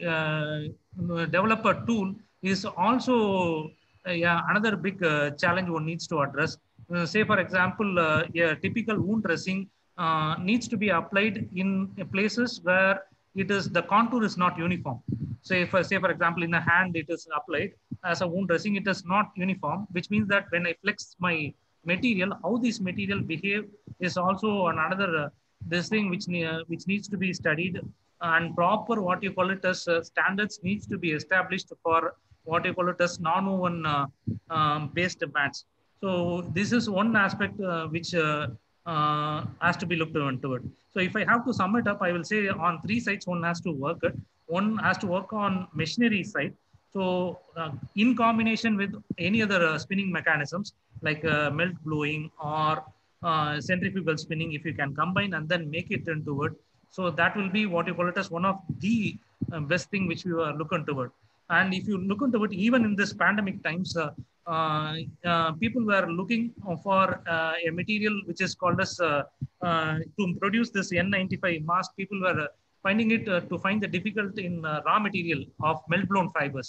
uh, develop a tool is also uh, yeah, another big uh, challenge one needs to address. Uh, say, for example, uh, a typical wound dressing uh, needs to be applied in places where it is the contour is not uniform. So, if uh, say, for example, in the hand it is applied as a wound dressing, it is not uniform, which means that when I flex my material, how this material behave is also another uh, this thing which uh, which needs to be studied, and proper what you call it as uh, standards needs to be established for what you call it as non-woven uh, um, based mats. So this is one aspect uh, which uh, uh, has to be looked into it. So if I have to sum it up, I will say on three sides one has to work it. One has to work on machinery side. So uh, in combination with any other uh, spinning mechanisms like uh, melt blowing or uh, centrifugal spinning, if you can combine and then make it into it. So that will be what you call it as one of the uh, best thing which we are looking toward. And if you look into it, even in this pandemic times, uh, uh, uh, people were looking for uh, a material which is called as uh, uh, to produce this N ninety-five mask. People were uh, finding it uh, to find the difficult in uh, raw material of melt blown fibers.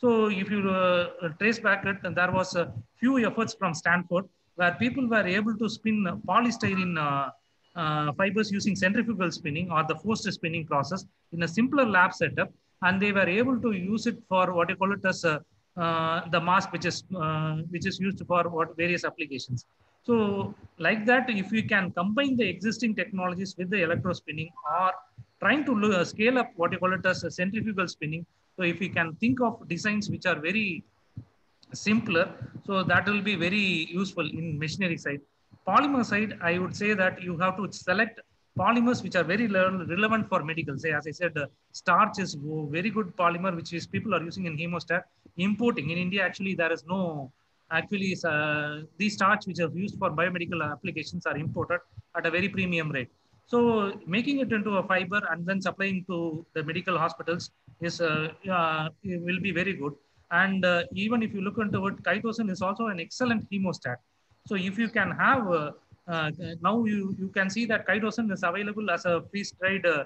So if you uh, trace back it, and there was a few efforts from Stanford where people were able to spin polystyrene uh, uh, fibers using centrifugal spinning or the forced spinning process in a simpler lab setup, and they were able to use it for what you call it as a, uh, the mask, which is uh, which is used for what various applications. So like that, if we can combine the existing technologies with the electrospinning or trying to uh, scale up what you call it as a centrifugal spinning. So if we can think of designs which are very simpler, so that will be very useful in machinery side. Polymer side, I would say that you have to select polymers which are very relevant for medical. Say, as I said, uh, starch is very good polymer, which is people are using in hemostat. Importing in India, actually, there is no, actually, uh, these starch which are used for biomedical applications are imported at a very premium rate. So making it into a fiber and then supplying to the medical hospitals is uh, uh, will be very good. And uh, even if you look into it, chitosan is also an excellent hemostat. So if you can have, uh, uh, now you, you can see that chitosan is available as a freeze-dried uh,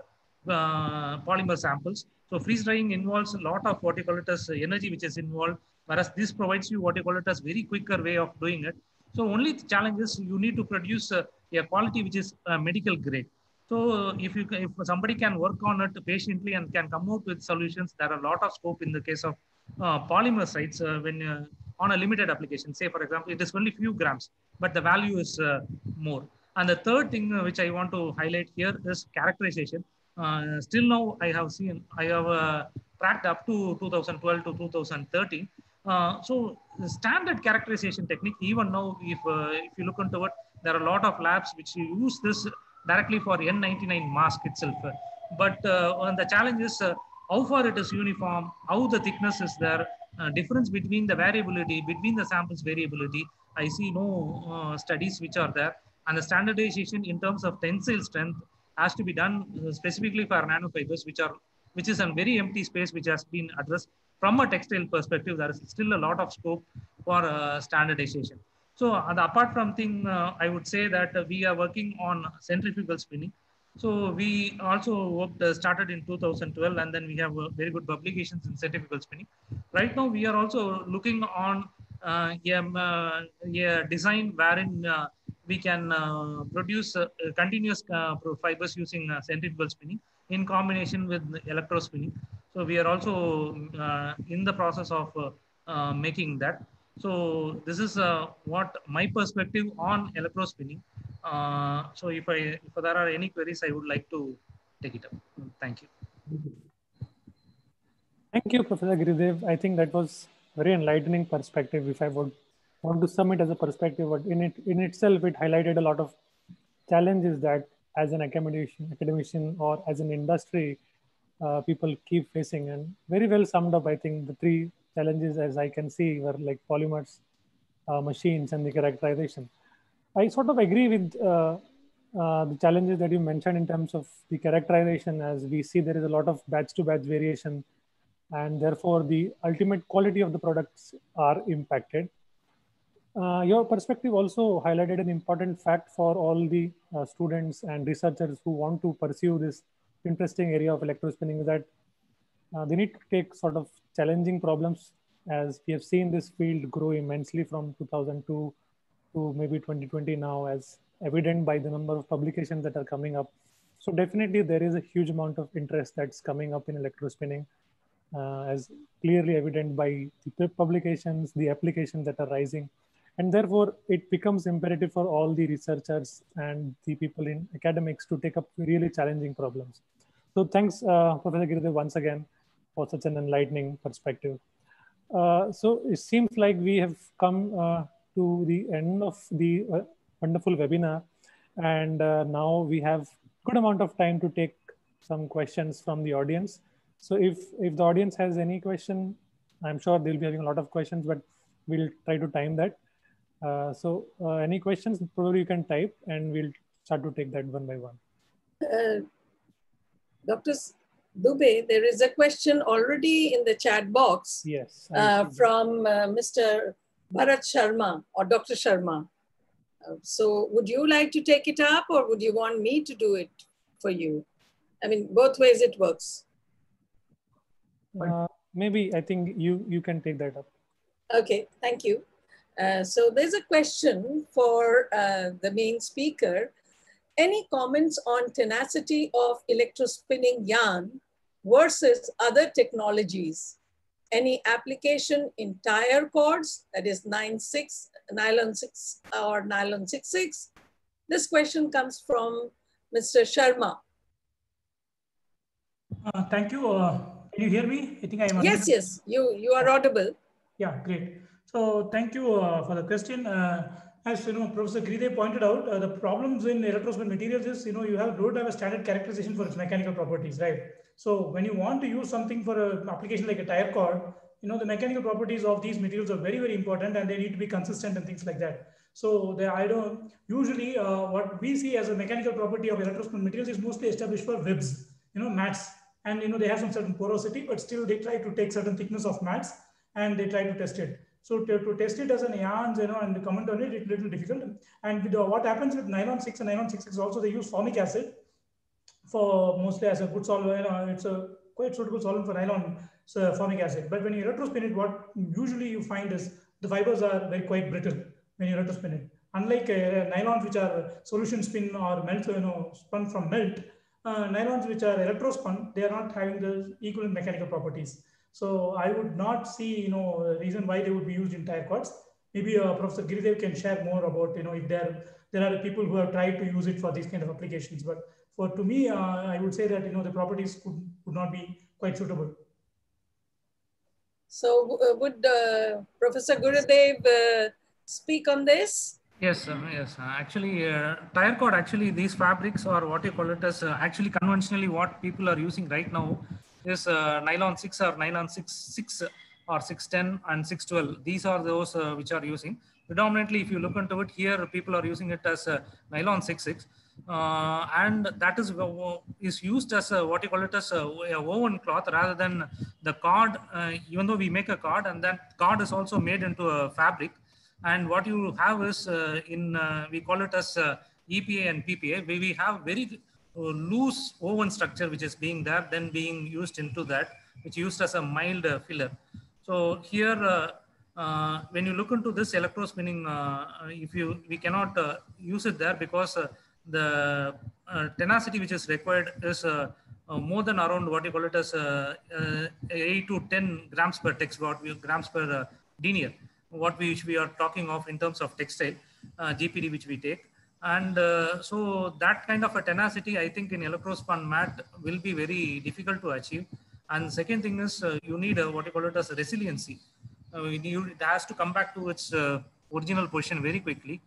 uh, polymer samples. So freeze drying involves a lot of what you call it as energy which is involved, whereas this provides you what you call it as very quicker way of doing it. So only the challenge is you need to produce uh, a quality which is uh, medical grade. So if you if somebody can work on it patiently and can come out with solutions, there are a lot of scope in the case of uh, polymer sites uh, when uh, on a limited application. Say for example, it is only few grams, but the value is uh, more. And the third thing uh, which I want to highlight here is characterization. Uh, still now I have seen, I have uh, tracked up to two thousand twelve to two thousand thirteen. Uh, so the standard characterization technique, even now, if uh, if you look into it, there are a lot of labs which use this directly for N ninety-nine mask itself. But uh, the challenge is uh, how far it is uniform, how the thickness is there, uh, difference between the variability, between the samples variability. I see no uh, studies which are there. And the standardization in terms of tensile strength has to be done uh, specifically for nanofibers, which are which is a very empty space which has been addressed. From a textile perspective, there is still a lot of scope for uh, standardization. So uh, apart from thing, uh, I would say that uh, we are working on centrifugal spinning. So we also worked, uh, started in two thousand twelve, and then we have uh, very good publications in centrifugal spinning. Right now, we are also looking on uh, a, uh, a design wherein uh, we can uh, produce uh, continuous uh, fibers using uh, centrifugal spinning in combination with electrospinning. So we are also uh, in the process of uh, uh, making that. So this is uh, what my perspective on electrospinning. Uh, so if I if there are any queries, I would like to take it up. Thank you. Thank you, Professor Giridhar. I think that was very enlightening perspective. If I would want to sum it as a perspective, but in it in itself, it highlighted a lot of challenges that as an academician, academician or as an industry, uh, people keep facing, and very well summed up. I think the three challenges, as I can see, were like polymers, uh, machines, and the characterization. I sort of agree with uh, uh, the challenges that you mentioned in terms of the characterization, as we see there is a lot of batch to batch variation, and therefore the ultimate quality of the products are impacted. Uh, your perspective also highlighted an important fact for all the uh, students and researchers who want to pursue this interesting area of electrospinning, is that uh, they need to take sort of challenging problems, as we have seen this field grow immensely from two thousand two to maybe twenty twenty now, as evident by the number of publications that are coming up. So definitely there is a huge amount of interest that's coming up in electrospinning, uh, as clearly evident by the publications, the applications that are rising. And therefore it becomes imperative for all the researchers and the people in academics to take up really challenging problems. So thanks, uh, Professor Giridhar, once again for such an enlightening perspective. Uh, so it seems like we have come uh, to the end of the uh, wonderful webinar, and uh, now we have good amount of time to take some questions from the audience. So if if the audience has any question, I'm sure they'll be having a lot of questions, but we'll try to time that. Uh, so uh, any questions, probably you can type, and we'll start to take that one by one. Uh, Doctor Dubey, there is a question already in the chat box. Yes. Uh, from uh, Mister Bharat Sharma or Doctor Sharma. Uh, so would you like to take it up, or would you want me to do it for you? I mean, both ways it works. Uh, maybe I think you, you can take that up. Okay, thank you. Uh, so there's a question for uh, the main speaker. Any comments on tenacity of electrospinning yarn versus other technologies? Any application in tire cords, that is nine six, nylon six or nylon six six? This question comes from Mister Sharma. Uh, thank you. Uh, can you hear me? I think I am. Yes, yes, you, you are audible. Yeah, great. So thank you uh, for the question. Uh, as you know, Professor Giridhar pointed out, uh, the problems in electrospin materials is, you know, you have don't have a standard characterization for its mechanical properties, right? So when you want to use something for an application like a tire cord, you know, the mechanical properties of these materials are very, very important, and they need to be consistent and things like that. So the, I don't usually uh, what we see as a mechanical property of electrospin materials is mostly established for webs, you know, mats, and you know they have some certain porosity, but still they try to take certain thickness of mats and they try to test it. So to, to test it as an yarns, you know, and comment on it, it's a little difficult. And with the, what happens with nylon six and nylon six six also, they use formic acid for mostly as a good solvent. You know, it's a quite suitable solvent for nylon so formic acid. But when you electrospin it, what usually you find is the fibers are very quite brittle when you electrospin it. Unlike uh, nylons, which are solution spin or melt, you know, spun from melt, uh, nylons which are electrospun, they are not having the equivalent mechanical properties. So I would not see, you know, a reason why they would be used in tire cords. Maybe uh, Professor Giridhar can share more about, you know, if there there are people who have tried to use it for these kind of applications. But for to me, uh, I would say that, you know, the properties could, would not be quite suitable. So uh, would uh, Professor Gurudev uh, speak on this? Yes, uh, yes. Uh, actually, uh, tire cord, actually, these fabrics, or what you call it as, uh, actually conventionally what people are using right now is uh, nylon six or nylon six six or six ten and six twelve. These are those uh, which are using. Predominantly, if you look into it here, people are using it as uh, nylon six six. Uh, and that is uh, is used as a, what you call it as a, a woven cloth rather than the cord, uh, even though we make a cord, and that cord is also made into a fabric. And what you have is uh, in, uh, we call it as uh, E P A and P P A, where we have very uh, loose woven structure, which is being there, then being used into that, which is used as a mild uh, filler. So here, uh, uh, when you look into this electrospinning, uh, if you, we cannot uh, use it there because uh, the uh, tenacity which is required is uh, uh, more than around what you call it as uh, uh, eight to ten grams per text, what we, grams per uh, denier. What we, we are talking of in terms of textile, uh, G P D which we take. And uh, so that kind of a tenacity, I think in electrospun mat will be very difficult to achieve. And second thing is uh, you need a, what you call it as a resiliency. Uh, you, it has to come back to its uh, original position very quickly.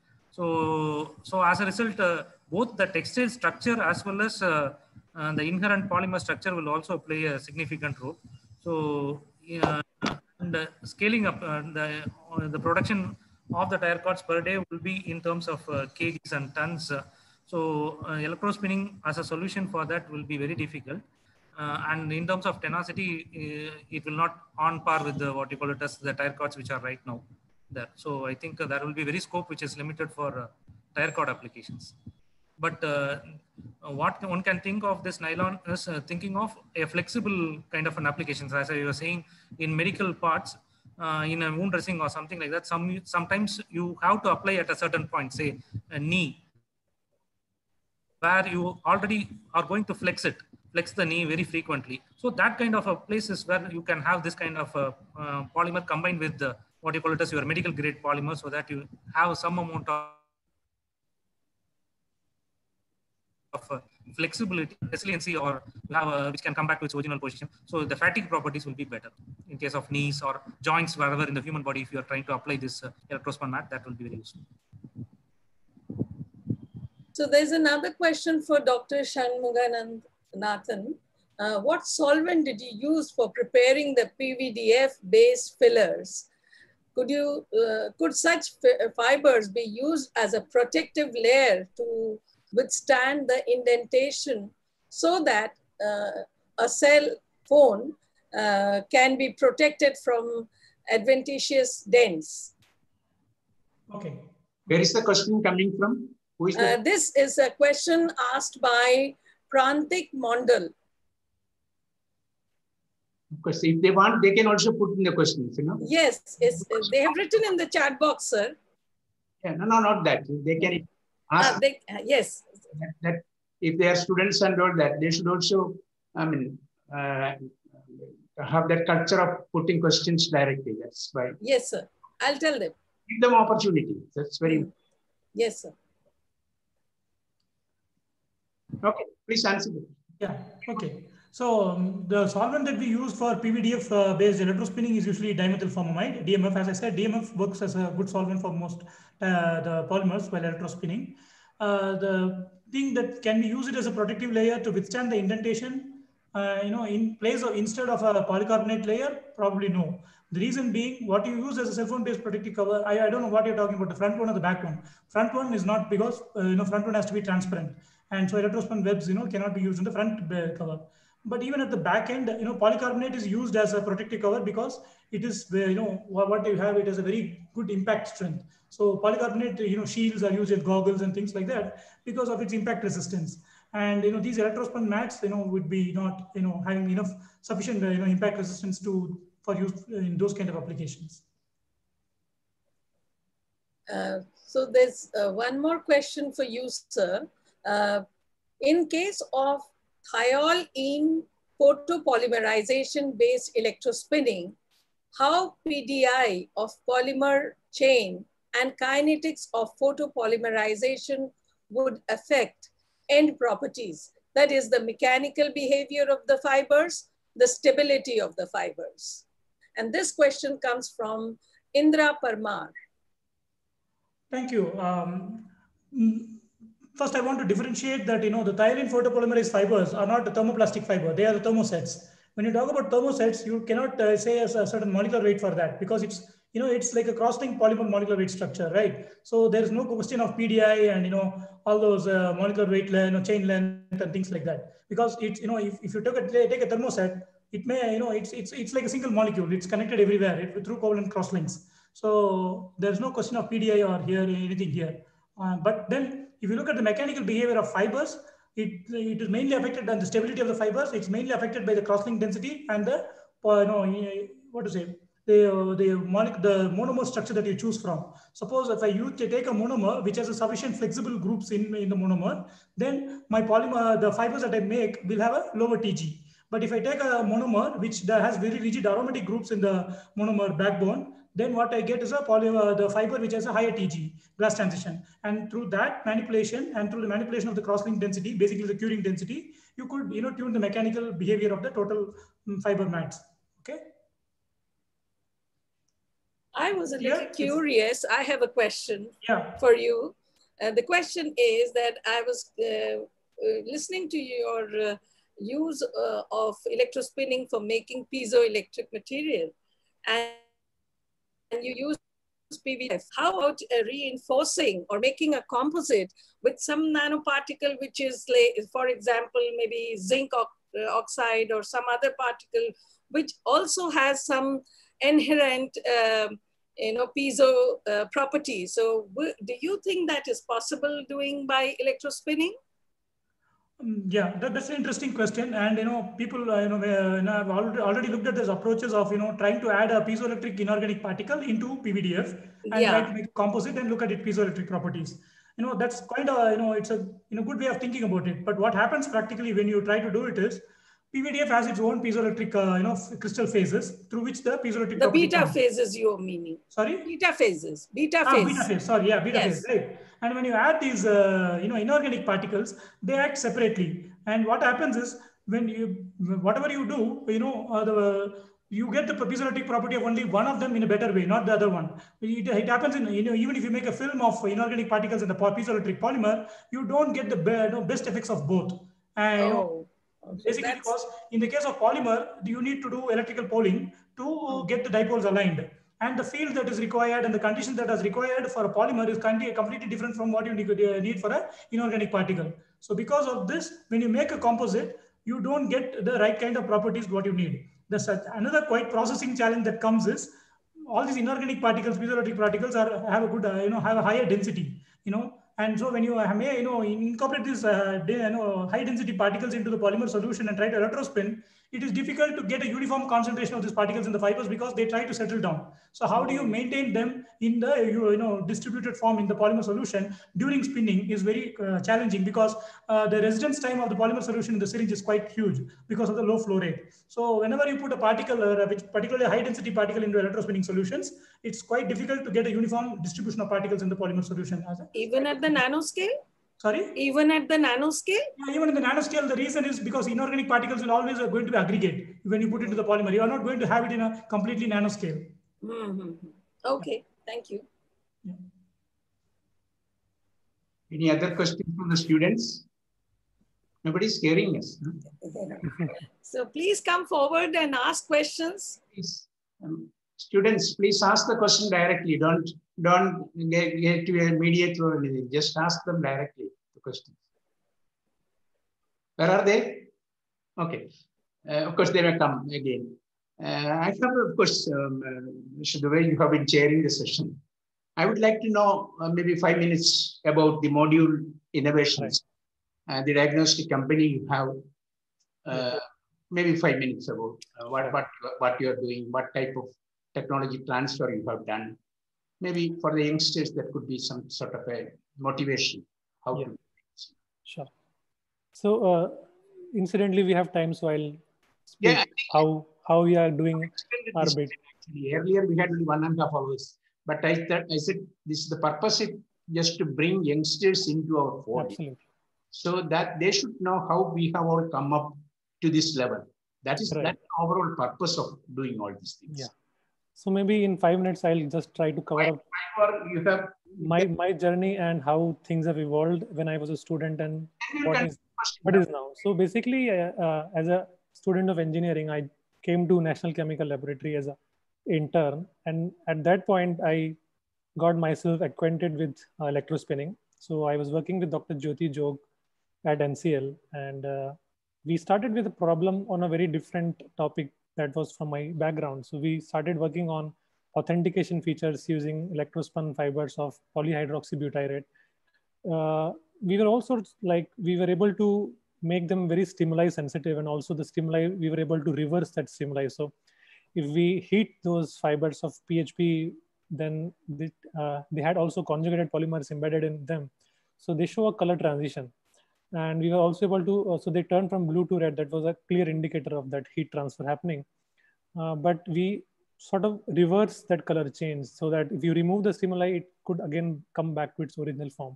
So, so as a result, uh, both the textile structure as well as uh, uh, the inherent polymer structure will also play a significant role. So, uh, and uh, scaling up uh, the uh, the production of the tire cords per day will be in terms of uh, kgs and tons. Uh, so uh, electrospinning as a solution for that will be very difficult. Uh, and in terms of tenacity, uh, it will not on par with the, what you call it as the tire cords which are right now there. So I think uh, there will be very scope which is limited for uh, tire cord applications. But uh, what one can think of this nylon is uh, thinking of a flexible kind of an application. As I was saying, in medical parts, uh, in a wound dressing or something like that, some sometimes you have to apply at a certain point, say a knee, where you already are going to flex it, flex the knee very frequently. So that kind of a place is where you can have this kind of a, uh, polymer combined with the, what you call it as your medical grade polymer, so that you have some amount of of uh, flexibility, resiliency, or have a, which can come back to its original position. So the fatigue properties will be better in case of knees or joints, wherever in the human body. If you are trying to apply this uh, electrospun mat, that will be very useful. So there's another question for Doctor Shanmuganathan. Uh, what solvent did you use for preparing the P V D F-based fillers? Could you uh, could such fibers be used as a protective layer to withstand the indentation, so that uh, a cell phone uh, can be protected from adventitious dents? Okay. Where is the question coming from? Who is uh, this is a question asked by Prantik Mondal. Because if they want, they can also put in the questions, you know. Yes, it's, they have written in the chat box, sir. Yeah, no, no, not that. They can ask. Uh, they, uh, yes. That, that if they are students and all that, they should also, I mean, uh, have that culture of putting questions directly. That's why. Yes, sir. I'll tell them. Give them opportunity. That's very. Mm. Yes, sir. Okay, please answer it. Yeah, okay. So um, the solvent that we use for P V D F uh, based electrospinning is usually dimethylformamide, D M F. As I said, D M F works as a good solvent for most uh, the polymers while electrospinning. Uh, the thing that can we use it as a protective layer to withstand the indentation, uh, you know, in place of instead of a polycarbonate layer, probably no. The reason being, what you use as a cell phone based protective cover, I, I don't know what you're talking about, the front one or the back one. Front one is not, because uh, you know, front one has to be transparent, and so electrospin webs, you know, cannot be used in the front cover. But even at the back end, you know, polycarbonate is used as a protective cover because it is, you know, what you have, it has a very good impact strength. So polycarbonate, you know, shields are used as goggles and things like that because of its impact resistance. And, you know, these electrospun mats, you know, would be not, you know, having enough sufficient, you know, impact resistance to, for use in those kind of applications. Uh, so there's uh, one more question for you, sir. Uh, in case of thiol-ene photopolymerization-based electrospinning, how P D I of polymer chain and kinetics of photopolymerization would affect end properties, that is the mechanical behavior of the fibers, the stability of the fibers. And this question comes from Indra Parmar. Thank you. Um, First, I want to differentiate that, you know, the thiol-ene photopolymerized fibers are not the thermoplastic fiber. They are the thermosets. When you talk about thermosets, you cannot uh, say a certain molecular weight for that because it's, you know, it's like a cross-linked polymer molecular weight structure, right? So there's no question of P D I and, you know, all those uh, molecular weight, you know, chain length and things like that. Because it's, you know, if, if you take a, take a thermoset, it may, you know, it's, it's, it's like a single molecule. It's connected everywhere it, through covalent cross links. So there's no question of P D I or here, anything here. Uh, but then if you look at the mechanical behavior of fibers, it, it is mainly affected by the stability of the fibers. It's mainly affected by the cross-link density and the, uh, you know, what to say, the, uh, the, the monomer structure that you choose from. Suppose if I use, take a monomer which has a sufficient flexible groups in, in the monomer, then my polymer, the fibers that I make will have a lower T G. But if I take a monomer which has very rigid aromatic groups in the monomer backbone, then what I get is a polymer, the fiber which has a higher T G, glass transition. And through that manipulation and through the manipulation of the cross-link density, basically the curing density, you could, you know, tune the mechanical behavior of the total um, fiber mats. Okay. I was a little yeah. curious. I have a question yeah. for you. Uh, the question is that I was uh, uh, listening to your uh, use uh, of electrospinning for making piezoelectric material, and and you use P V D F. How about uh, reinforcing or making a composite with some nanoparticle, which is, like, for example, maybe zinc oxide or some other particle, which also has some inherent, uh, you know, piezo uh, properties. So do you think that is possible doing by electrospinning? Um, yeah, that, that's an interesting question. And, you know, people, uh, you know, uh, you know, have already, already looked at these approaches of, you know, trying to add a piezoelectric inorganic particle into P V D F and yeah. try to make a composite and look at its piezoelectric properties. You know, that's quite a, you know, it's a, you know, good way of thinking about it. But what happens practically when you try to do it is, P V D F has its own piezoelectric, uh, you know, crystal phases through which the piezoelectric the beta comes. Phases you're meaning. Sorry? Beta phases. Beta ah, phase. Beta phase. Sorry, yeah, beta yes. phase, right. And when you add these, uh, you know, inorganic particles, they act separately. And what happens is when you, whatever you do, you know, uh, the you get the piezoelectric property of only one of them in a better way, not the other one. It, it happens in, you know, even if you make a film of inorganic particles in the piezoelectric polymer, you don't get the you know, best effects of both. And, you know, oh, basically that's... because in the case of polymer, you need to do electrical polling to mm. get the dipoles aligned. And the field that is required and the conditions that is required for a polymer is completely different from what you need for an inorganic particle. So because of this, when you make a composite, you don't get the right kind of properties what you need. There's another quite processing challenge that comes is all these inorganic particles, piezoelectric particles are have a good, uh, you know, have a higher density, you know. And so when you may, you know, incorporate these uh, you know, high density particles into the polymer solution and try to electrospin, it is difficult to get a uniform concentration of these particles in the fibers because they try to settle down. So how do you maintain them in the you know distributed form in the polymer solution during spinning is very uh, challenging, because uh, the residence time of the polymer solution in the syringe is quite huge because of the low flow rate. So whenever you put a particle, uh, which particularly high density particle into electrospinning solutions, it's quite difficult to get a uniform distribution of particles in the polymer solution. Even at the nanoscale? Sorry? Even at the nanoscale? Yeah, even in the nanoscale, the reason is because inorganic particles will always are going to be aggregate when you put it into the polymer. You are not going to have it in a completely nanoscale. Mm-hmm. Okay, yeah. Thank you. Yeah. Any other questions from the students? Nobody's hearing us. Huh? So please come forward and ask questions. Please, um, students, please ask the question directly. Don't don't get, get to a mediator or anything. Just ask them directly the questions. Where are they? Okay. Uh, of course, they may come again. Uh, I have, of course, um, uh, the way you have been chairing the session, I would like to know uh, maybe five minutes about the module innovations, right. uh, the diagnostic company you have. Uh, maybe five minutes about uh, what, what, what you are doing, what type of technology transfer you have done. Maybe for the youngsters, that could be some sort of a motivation. How yeah. to Sure. So, uh, incidentally, we have time, so I'll speak yeah, how how we are doing our bit. Actually, earlier we had only one and a half hours, but I thought I said this is the purpose is just to bring youngsters into our fold. Absolutely. So that they should know how we have all come up to this level. That is right. That overall purpose of doing all these things. Yeah. So maybe in five minutes, I'll just try to cover up you have, my, my journey and how things have evolved when I was a student and what is, what is now. So basically, uh, uh, as a student of engineering, I came to National Chemical Laboratory as an intern. And at that point, I got myself acquainted with uh, electrospinning. So I was working with Doctor Jyoti Jog at N C L. And uh, we started with a problem on a very different topic that was from my background. So we started working on authentication features using electrospun fibers of polyhydroxybutyrate. Uh, we were also like, we were able to make them very stimuli sensitive, and also the stimuli, we were able to reverse that stimuli. So if we heat those fibers of P H P, then they, uh, they had also conjugated polymers embedded in them. So they show a color transition. And we were also able to, uh, so they turned from blue to red. That was a clear indicator of that heat transfer happening. Uh, but we sort of reverse that color change so that if you remove the stimuli, it could again come back to its original form.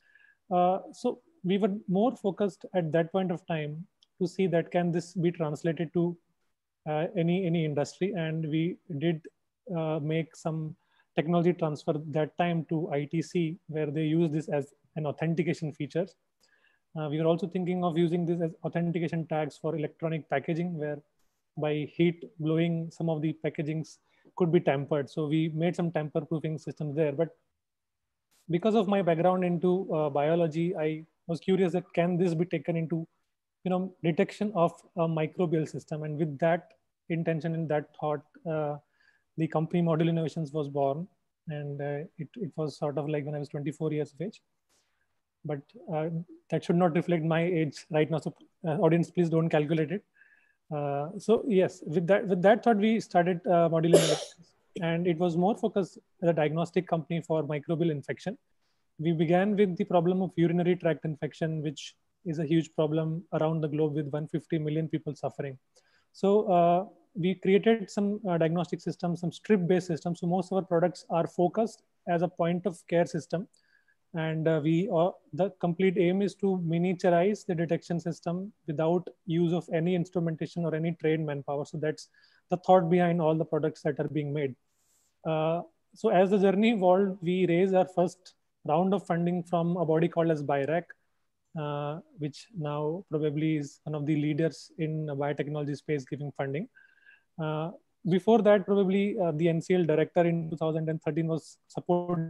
Uh, so we were more focused at that point of time to see that can this be translated to uh, any, any industry. And we did uh, make some technology transfer that time to I T C, where they use this as an authentication feature. Uh, we were also thinking of using this as authentication tags for electronic packaging, where by heat blowing, some of the packagings could be tampered. So we made some tamper proofing systems there. But because of my background into uh, biology, I was curious that can this be taken into, you know, detection of a microbial system. And with that intention and that thought, uh, the company Module Innovations was born. And uh, it, it was sort of like when I was twenty-four years of age. But uh, that should not reflect my age right now. So uh, audience, please don't calculate it. Uh, so yes, with that, with that thought, we started uh, Module Innovations, and it was more focused as a diagnostic company for microbial infection. We began with the problem of urinary tract infection, which is a huge problem around the globe with one hundred fifty million people suffering. So uh, we created some uh, diagnostic systems, some strip-based systems. So most of our products are focused as a point of care system. And uh, we uh, the complete aim is to miniaturize the detection system without use of any instrumentation or any trained manpower. So that's the thought behind all the products that are being made. Uh, so as the journey evolved, we raised our first round of funding from a body called as BIRAC, uh, which now probably is one of the leaders in the biotechnology space giving funding. Uh, before that, probably uh, the N C L director in two thousand thirteen was supported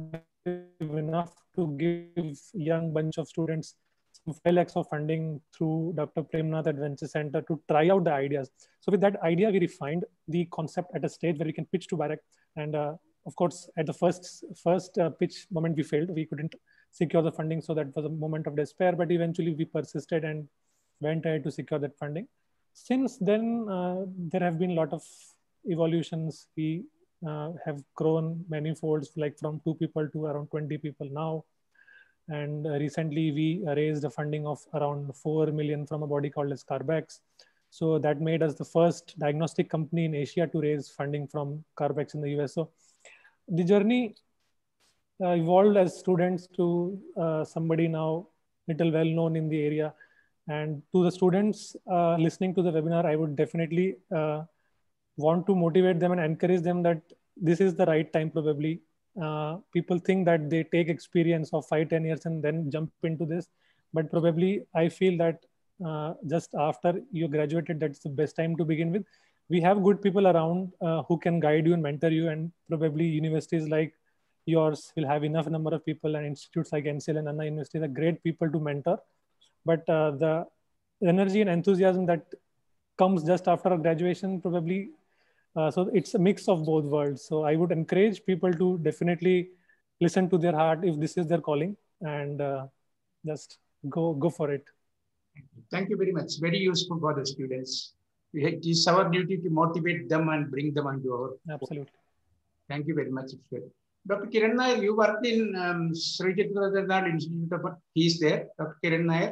enough to give young bunch of students some five lakhs of funding through Doctor Premnath at Venture Center to try out the ideas. So with that idea, we refined the concept at a stage where we can pitch to BIRAC. And uh, of course, at the first first uh, pitch moment, we failed. We couldn't secure the funding. So that was a moment of despair, but eventually we persisted and went ahead to secure that funding. since then, uh, there have been a lot of evolutions. We uh, have grown many folds, like from two people to around twenty people now. And uh, recently we raised a funding of around four million from a body called as Carbex. So that made us the first diagnostic company in Asia to raise funding from Carbex in the U S. So the journey uh, evolved as students to uh, somebody now little well known in the area. And to the students uh, listening to the webinar, I would definitely uh, want to motivate them and encourage them that this is the right time probably. Uh, people think that they take experience of five, ten years and then jump into this. But probably I feel that uh, just after you graduated, that's the best time to begin with. We have good people around uh, who can guide you and mentor you, and probably universities like yours will have enough number of people, and institutes like N C L and Anna University are great people to mentor. But uh, the energy and enthusiasm that comes just after graduation probably, uh, so it's a mix of both worlds. So I would encourage people to definitely listen to their heart if this is their calling, and uh, just go go for it. Thank you very much. Very useful for the students. It is our duty to motivate them and bring them onto our. Absolutely. Thank you very much. Doctor Kiran Nair, you worked in um, Sri Chitradarnath Institute of. He is there, Doctor Kiran Nair.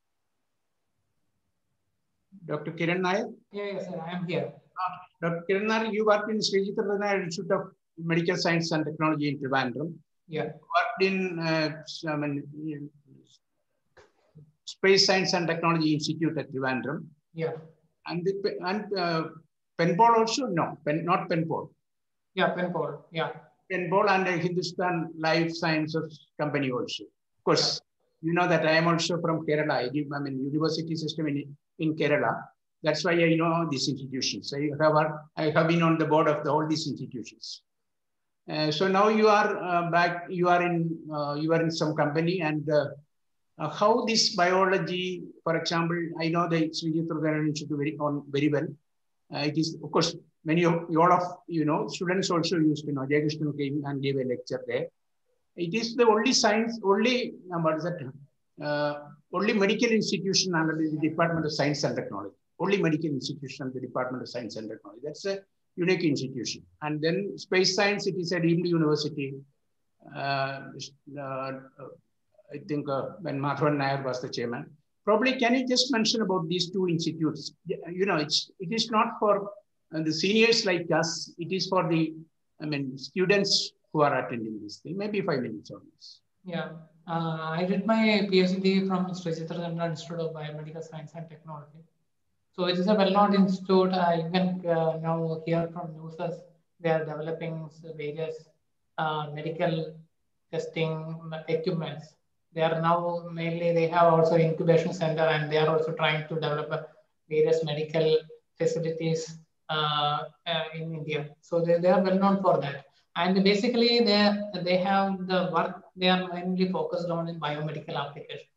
Doctor Kiran Nair? Yeah, yes, sir. I am here. Uh, Doctor Kiran Nair, you worked in Sri Chitradarnath Institute of Medical Science and Technology in Trivandrum. Yeah. Worked in uh, I mean, Space Science and Technology Institute at Trivandrum. Yeah. And the, and uh, Penpol also? No, Pen, not Penpol. Yeah, Penpol. Yeah. Penpol and the Hindustan Life Sciences Company also. Of course, yeah. You know that I am also from Kerala. I give, I mean, university system in, in Kerala. That's why I know these institutions. I have, I have been on the board of the, all these institutions. Uh, so now you are uh, back, you are in, uh, you are in some company, and uh, uh, how this biology, for example, I know the Sri Chitradarnath Institute very, on very well. Uh, it is, of course, many of, all of, you know, students also used to know, Jayakrishan came and gave a lecture there. It is the only science, only, uh, what is that, uh, only medical institution under the Department of Science and Technology. Only medical institution under the Department of Science and Technology. That's a unique institution. And then space science, it is a deemed university. Uh, uh, I think uh, when Madhavan Nair was the chairman. Probably, can you just mention about these two institutes? You know, it's, it is not for uh, the seniors like us. It is for the, I mean, students who are attending this thing. Maybe five minutes on this. Yeah, uh, I did my PhD from Sri Chitradarnath Institute of Biomedical Science and Technology. So it is a well-known institute. Uh, you can uh, now hear from users. They are developing various uh, medical testing equipments. They are now mainly, they have also incubation center, and they are also trying to develop uh, various medical facilities uh, uh, in India. So they, they are well known for that. And basically they, they have the work, they are mainly focused on in biomedical applications.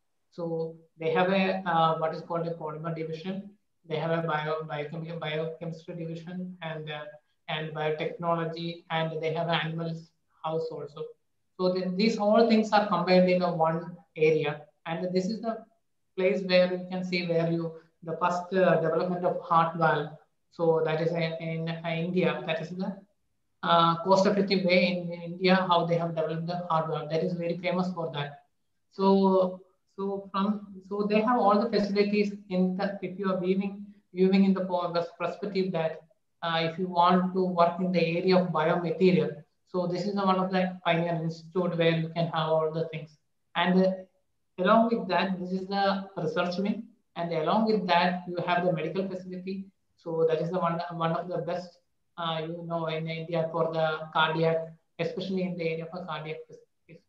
So they have a, uh, what is called a polymer division. They have a bio, biochem biochemistry division, and, uh, and biotechnology, and they have an animals house also. So the, these all things are combined in a one area. And this is the place where you can see where you, the first uh, development of heart valve. So that is in, in uh, India, that is the uh, cost-effective way in, in India, how they have developed the heart valve. That is very famous for that. So, so from, so they have all the facilities in the, if you are viewing, viewing in the perspective that uh, if you want to work in the area of biomaterial, so this is one of the pioneer institute where you can have all the things. And uh, along with that, this is the research wing. And along with that, you have the medical facility. So that is the one, one of the best, uh, you know, in India for the cardiac, especially in the area of cardiac facilities.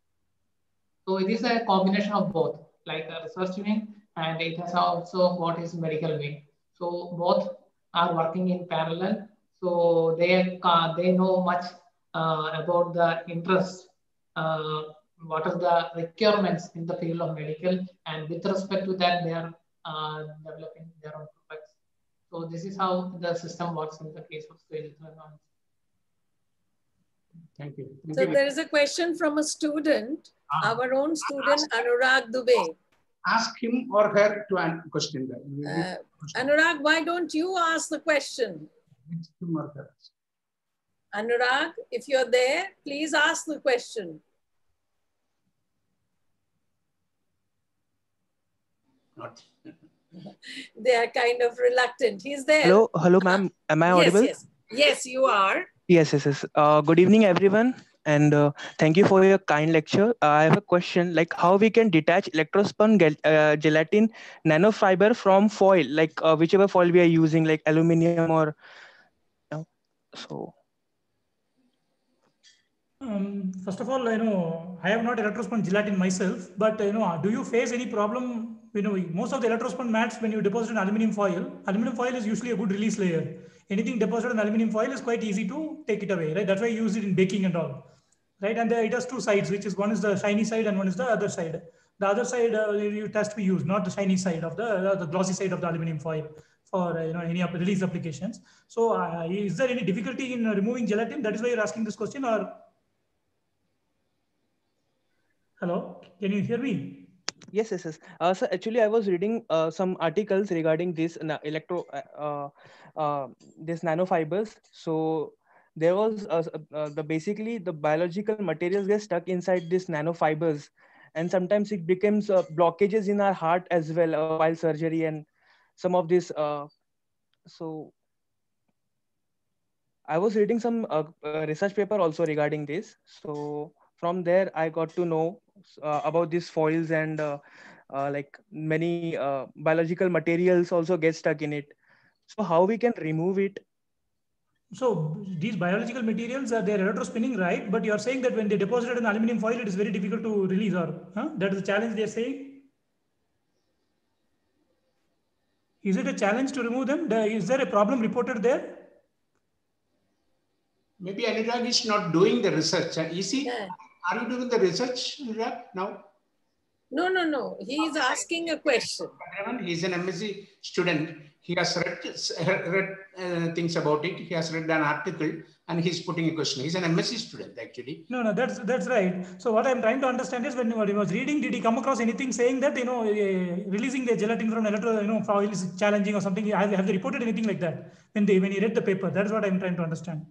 So it is a combination of both, like a research wing, and it has also what is medical wing. So both are working in parallel. So they, uh, they know much Uh, about the interest, uh, what are the requirements in the field of medical, and with respect to that, they are uh, developing their own products. So this is how the system works in the case of Sri Chitradarnath. Thank you. Thank so you. there is a question from a student, ah. our own student, Anurag Dubey. ask him or her to answer question. Uh, Anurag, why don't you ask the question? Anurag, if you're there, please ask the question. Not. They are kind of reluctant. He's there. Hello, hello, ma'am. Am I audible? Yes, yes, yes, you are. Yes, yes, yes. Uh, good evening, everyone, and uh, thank you for your kind lecture. Uh, I have a question, like how we can detach electrospun gel uh, gelatin nanofiber from foil, like uh, whichever foil we are using, like aluminum or you know, so. Um, first of all, you know, I have not electrospun gelatin myself, but you know, do you face any problem? You know, most of the electrospun mats, when you deposit an aluminum foil, aluminum foil is usually a good release layer. Anything deposited on aluminum foil is quite easy to take it away, right? That's why you use it in baking and all, right? And there, it has two sides, which is one is the shiny side and one is the other side. The other side uh, it has to be used, not the shiny side of the uh, the glossy side of the aluminum foil for uh, you know any release applications. So, uh, is there any difficulty in uh, removing gelatin? That is why you're asking this question, or? Hello, can you hear me? Yes, yes, yes. Uh, so actually, I was reading uh, some articles regarding this uh, electro, uh, uh, this nanofibers. So there was uh, uh, the basically the biological materials get stuck inside these nanofibers, and sometimes it becomes uh, blockages in our heart as well uh, while surgery and some of this. Uh, so I was reading some uh, uh, research paper also regarding this. So from there, I got to know uh, about these foils and uh, uh, like many uh, biological materials also get stuck in it. So how we can remove it? So these biological materials are they're electrospinning, right? But you're saying that when they deposited in aluminum foil, it is very difficult to release, or huh? That is the challenge they're saying. Is it a challenge to remove them? Is there a problem reported there? Maybe Anurag is not doing the research. Is he? Yeah. Are you doing the research, Anurag, now? No, no, no. He is asking a question. He's an M S c student. He has read, read uh, things about it. He has read an article and he's putting a question. He's an M S c student, actually. No, no, that's that's right. So what I'm trying to understand is when, when he was reading, did he come across anything saying that, you know, uh, releasing the gelatin from electro, you know, foil is challenging or something? Have, have they reported anything like that when they when he read the paper? That's what I'm trying to understand.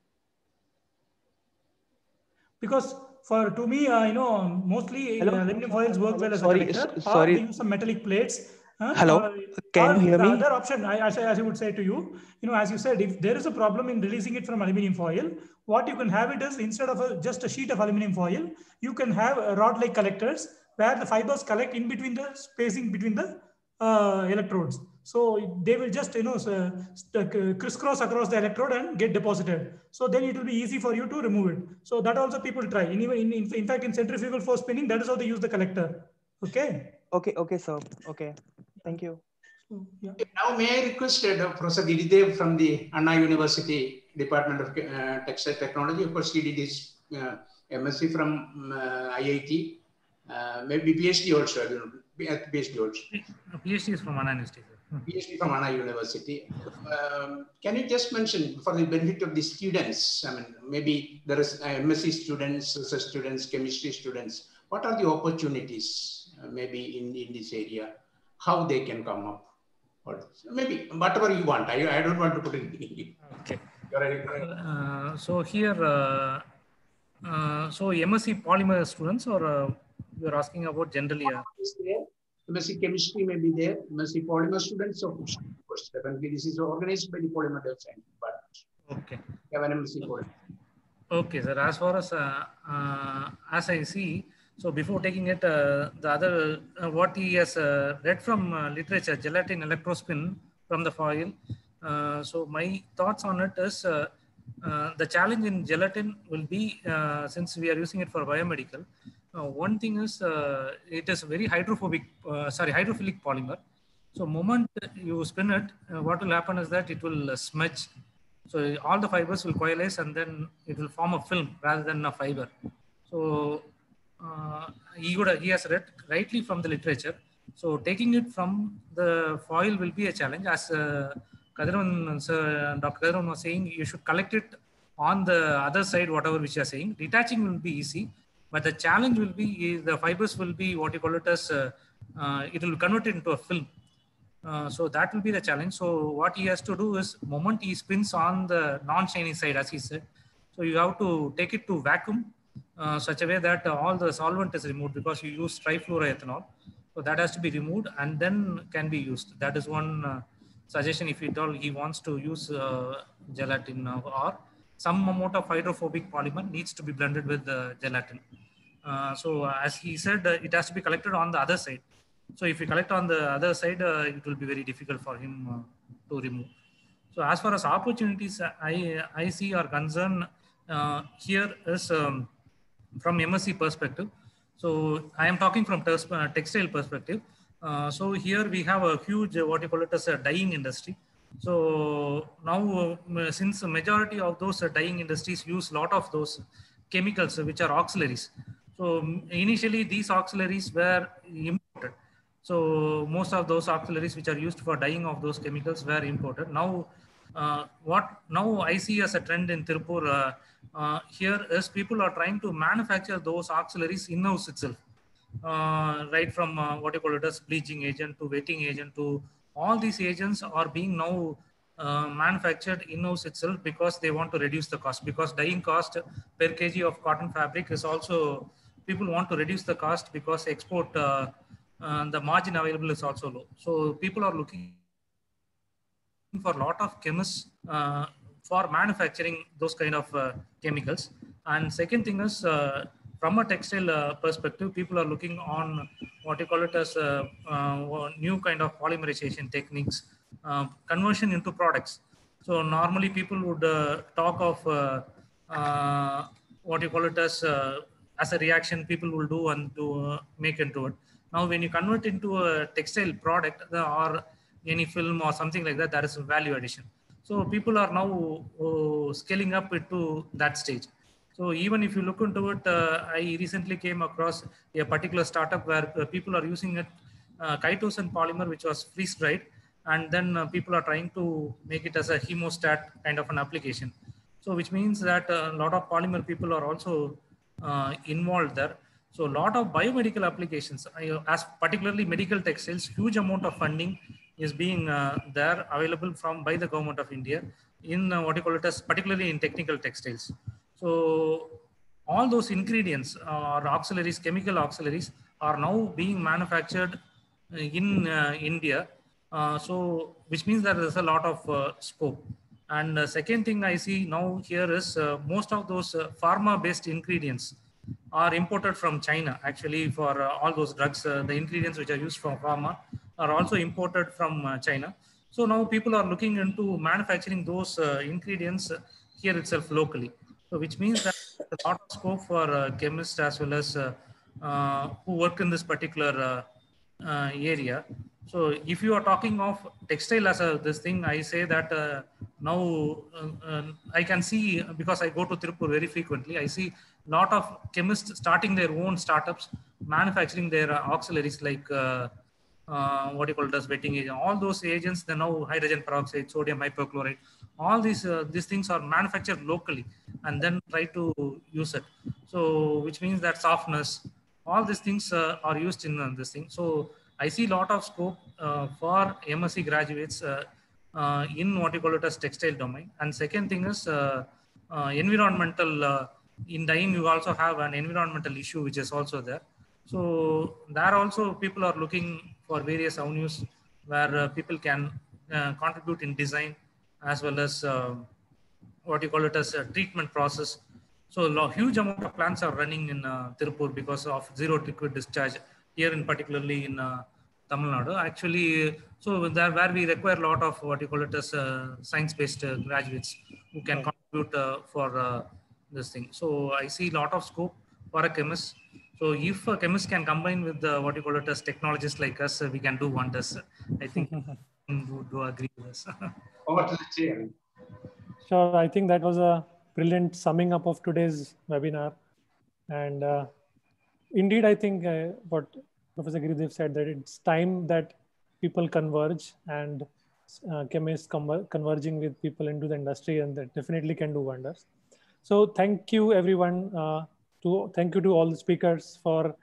Because for to me, uh, you know, mostly uh, aluminum foils work well as sorry, a collector. Sorry. Or they use some metallic plates. Uh, Hello, or, can or you hear the me? Other option, I, as, I, as I would say to you, you know, as you said, if there is a problem in releasing it from aluminum foil, what you can have it is instead of a, just a sheet of aluminum foil, you can have rod-like collectors where the fibers collect in between the spacing between the uh, electrodes. So they will just, you know, uh, crisscross across the electrode and get deposited. So then it will be easy for you to remove it. So that also people try. In, in, in, in fact, in centrifugal force spinning, that is how they use the collector. Okay. Okay. Okay, sir. Okay. Thank you. So, yeah. Now, may I request uh, Professor Giridev from the Anna University Department of uh, Textile Technology. Of course, he did his uh, M S c from uh, I I T. Uh, maybe PhD also. I don't know. PhD also. PhD is from Anna University. PhD from Anna University. Um, can you just mention, for the benefit of the students, I mean, maybe there is uh, M S c students, research students, chemistry students, what are the opportunities uh, maybe in, in this area, how they can come up? Or maybe whatever you want. I, I don't want to put it. Okay. Uh, so here, uh, uh, so M S c polymer students, or uh, you're asking about generally? Uh, M S c chemistry may be there. M S c polymer students, of course, definitely this is organized by the polymer design department. Okay. You have an M S c polymer. Okay, sir. As far as uh, uh, as I see, so before taking it, uh, the other uh, what he has uh, read from uh, literature, gelatin electrospin from the foil. Uh, so my thoughts on it is uh, uh, the challenge in gelatin will be uh, since we are using it for biomedical. Uh, one thing is uh, it is very hydrophobic, uh, sorry, hydrophilic polymer. So moment you spin it, uh, what will happen is that it will uh, smudge. So all the fibers will coalesce and then it will form a film rather than a fiber. So uh, he, would, he has read rightly from the literature. So taking it from the foil will be a challenge. As uh, Kadiron, sir, Doctor Kadiron was saying, you should collect it on the other side, whatever which you are saying. Detaching will be easy. But the challenge will be, the fibers will be what you call it as uh, uh, it will convert it into a film. Uh, so that will be the challenge. So what he has to do is, moment he spins on the non-shiny side, as he said, so you have to take it to vacuum uh, such a way that uh, all the solvent is removed, because you use trifluoroethanol. So that has to be removed and then can be used. That is one uh, suggestion if at all he wants to use uh, gelatin, uh, or some amount of hydrophobic polymer needs to be blended with the gelatin. Uh, so uh, as he said, uh, it has to be collected on the other side. So if you collect on the other side, uh, it will be very difficult for him uh, to remove. So as far as opportunities I, I see or concern uh, here is um, from M S C perspective. So I am talking from uh, textile perspective. Uh, so here we have a huge, uh, what you call it as a dyeing industry. So now uh, since the majority of those uh, dyeing industries use a lot of those chemicals, uh, which are auxiliaries. So initially these auxiliaries were imported. So most of those auxiliaries which are used for dyeing of those chemicals were imported. Now, uh, what now I see as a trend in Tirupur uh, uh, here is people are trying to manufacture those auxiliaries in-house itself. Uh, right from uh, what you call it as bleaching agent to wetting agent to all these agents are being now uh, manufactured in-house itself, because they want to reduce the cost, because dyeing cost per kg of cotton fabric is also, people want to reduce the cost because export uh, uh, the margin available is also low. So people are looking for a lot of chemists uh, for manufacturing those kind of uh, chemicals. And second thing is, uh, from a textile uh, perspective, people are looking on what you call it as a, uh, new kind of polymerization techniques, uh, conversion into products. So normally people would uh, talk of uh, uh, what you call it as uh, as a reaction people will do and to uh, make into it. Now, when you convert into a textile product or any film or something like that, that is a value addition. So people are now uh, scaling up to that stage. So even if you look into it, uh, I recently came across a particular startup where uh, people are using it, uh, chitosan polymer, which was freeze dried, and then uh, people are trying to make it as a hemostat kind of an application. So which means that a lot of polymer people are also uh, involved there. So a lot of biomedical applications, uh, as particularly medical textiles, huge amount of funding is being uh, there available from by the government of India in uh, what you call it as particularly in technical textiles. So all those ingredients uh, or auxiliaries, chemical auxiliaries are now being manufactured in uh, India. Uh, so which means that there's a lot of uh, scope. And uh, second thing I see now here is uh, most of those uh, pharma based ingredients are imported from China. Actually, for uh, all those drugs, uh, the ingredients which are used for pharma are also imported from uh, China. So now people are looking into manufacturing those uh, ingredients here itself locally. So which means that there's a lot of scope for uh, chemists as well as uh, uh, who work in this particular uh, uh, area. So if you are talking of textile as a this thing, I say that uh, now uh, uh, I can see, because I go to Tirupur very frequently, I see a lot of chemists starting their own startups, manufacturing their uh, auxiliaries like uh, uh, what you call it as wetting agent. All those agents, they now hydrogen peroxide, sodium hypochlorite, all these uh, these things are manufactured locally and then try to use it. So which means that softness, all these things uh, are used in uh, this thing. So I see a lot of scope uh, for M S c graduates uh, uh, in what you call it as textile domain. And second thing is uh, uh, environmental, uh, in dyeing you also have an environmental issue which is also there. So there also people are looking for various avenues where uh, people can uh, contribute in design as well as uh, what you call it as a treatment process. So a huge amount of plants are running in uh, Tirupur because of zero liquid discharge here in particularly in uh, Tamil Nadu. Actually, so there where we require a lot of what you call it as uh, science-based uh, graduates who can right. contribute uh, for uh, this thing. So I see a lot of scope for a chemist. So if a chemist can combine with the, what you call it as technologists like us, uh, we can do wonders. I think do, do agree with us. Over to the chair. Sure, I think that was a brilliant summing up of today's webinar. And uh, indeed, I think uh, what Professor Giridev said, that it's time that people converge and uh, chemists conver converging with people into the industry, and that definitely can do wonders. So thank you everyone. Uh, to, thank you to all the speakers for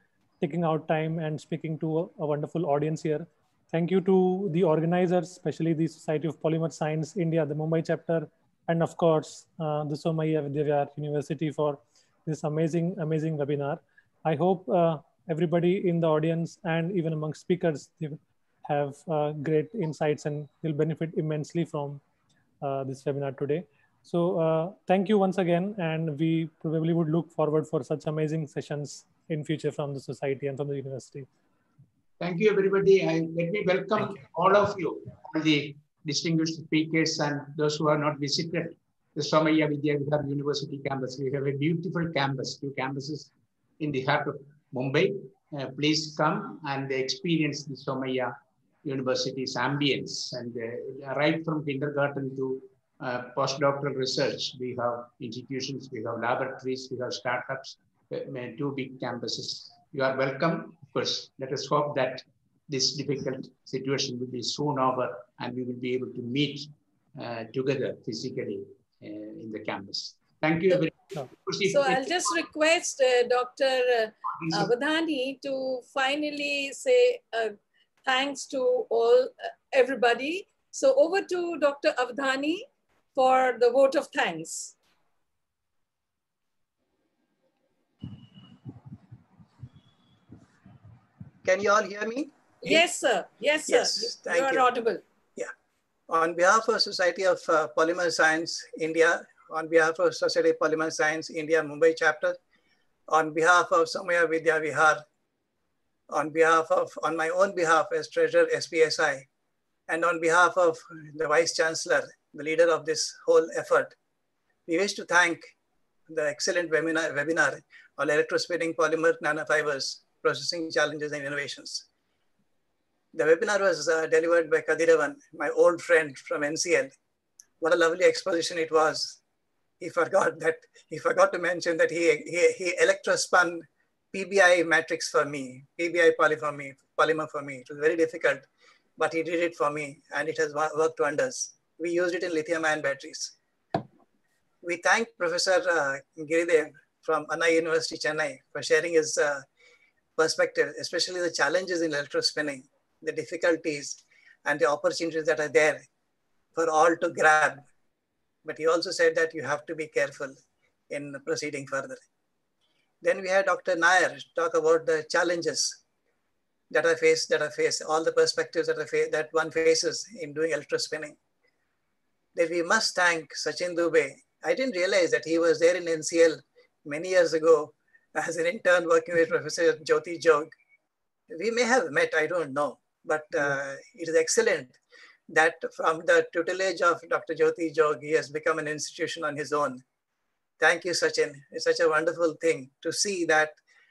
taking out time and speaking to a, a wonderful audience here. Thank you to the organizers, especially the Society of Polymer Science India, the Mumbai chapter, and of course, uh, the Somaiya Vidya Vihar University for this amazing, amazing webinar. I hope uh, everybody in the audience and even among speakers have uh, great insights and will benefit immensely from uh, this webinar today. So uh, thank you once again, and we probably would look forward for such amazing sessions in future from the society and from the university. Thank you, everybody. I, let me welcome all of you, all the distinguished speakers and those who are not visited the Somaiya Vidya Vihar University campus. We have a beautiful campus, two campuses in the heart of Mumbai. Uh, please come and experience the Somaiya University's ambience. And uh, right from kindergarten to uh, postdoctoral research, we have institutions, we have laboratories, we have startups, uh, two big campuses. You are welcome. Of course, let us hope that this difficult situation will be soon over and we will be able to meet uh, together physically uh, in the campus. Thank you very much. So I'll just request uh, Doctor Uh, Avadhani to finally say uh, thanks to all, uh, everybody. So over to Doctor Avadhani for the vote of thanks. Can you all hear me? Yes, sir. Yes, sir. Yes, thank you. You are audible. Yeah. On behalf of Society of uh, Polymer Science India, on behalf of Society of Polymer Science India Mumbai chapter, on behalf of Somaiya Vidya Vihar, on behalf of, on my own behalf as Treasurer S P S I, and on behalf of the Vice Chancellor, the leader of this whole effort, we wish to thank the excellent webinar, webinar on electrospinning polymer nanofibers, processing challenges and innovations. The webinar was uh, delivered by Kadiravan, my old friend from N C L. What a lovely exposition it was. He forgot that, he forgot to mention that he, he, he electrospun P B I matrix for me, P B I poly for me, polymer for me. It was very difficult, but he did it for me and it has worked wonders. We used it in lithium ion batteries. We thank Professor uh, Giridev from Anna University, Chennai for sharing his uh, perspective, especially the challenges in electrospinning, the difficulties and the opportunities that are there for all to grab. But he also said that you have to be careful in proceeding further. Then we had Doctor Nair talk about the challenges that are faced, that are faced, all the perspectives that are faced, that one faces in doing electrospinning. Then we must thank Sachin Dubey. I didn't realize that he was there in N C L many years ago as an intern working with Professor Jyoti Jog. We may have met, I don't know, but uh, it is excellent that from the tutelage of Doctor Jyoti Jog, he has become an institution on his own. Thank you, Sachin. It's such a wonderful thing to see that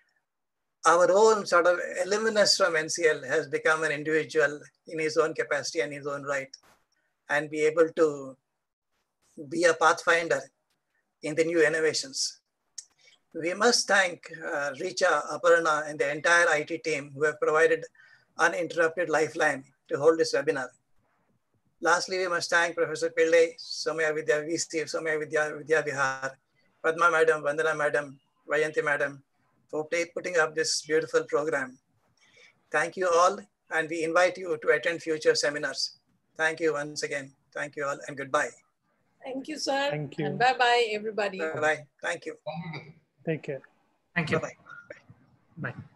our own sort of alumnus from N C L has become an individual in his own capacity and his own right, and be able to be a pathfinder in the new innovations. We must thank uh, Richa, Aparna, and the entire I T team who have provided uninterrupted lifeline to hold this webinar. Lastly, we must thank Professor Pillai, Somaiya Vidya, V C, Somaiya Vidya, Vidya Vihar, Padma Madam, Vandana Madam, Vayanti Madam, for putting up this beautiful program. Thank you all, and we invite you to attend future seminars. Thank you once again. Thank you all, and goodbye. Thank you, sir. Thank you. And bye-bye, everybody. Bye-bye. Thank you. Take care. Thank you. Bye-bye. Bye.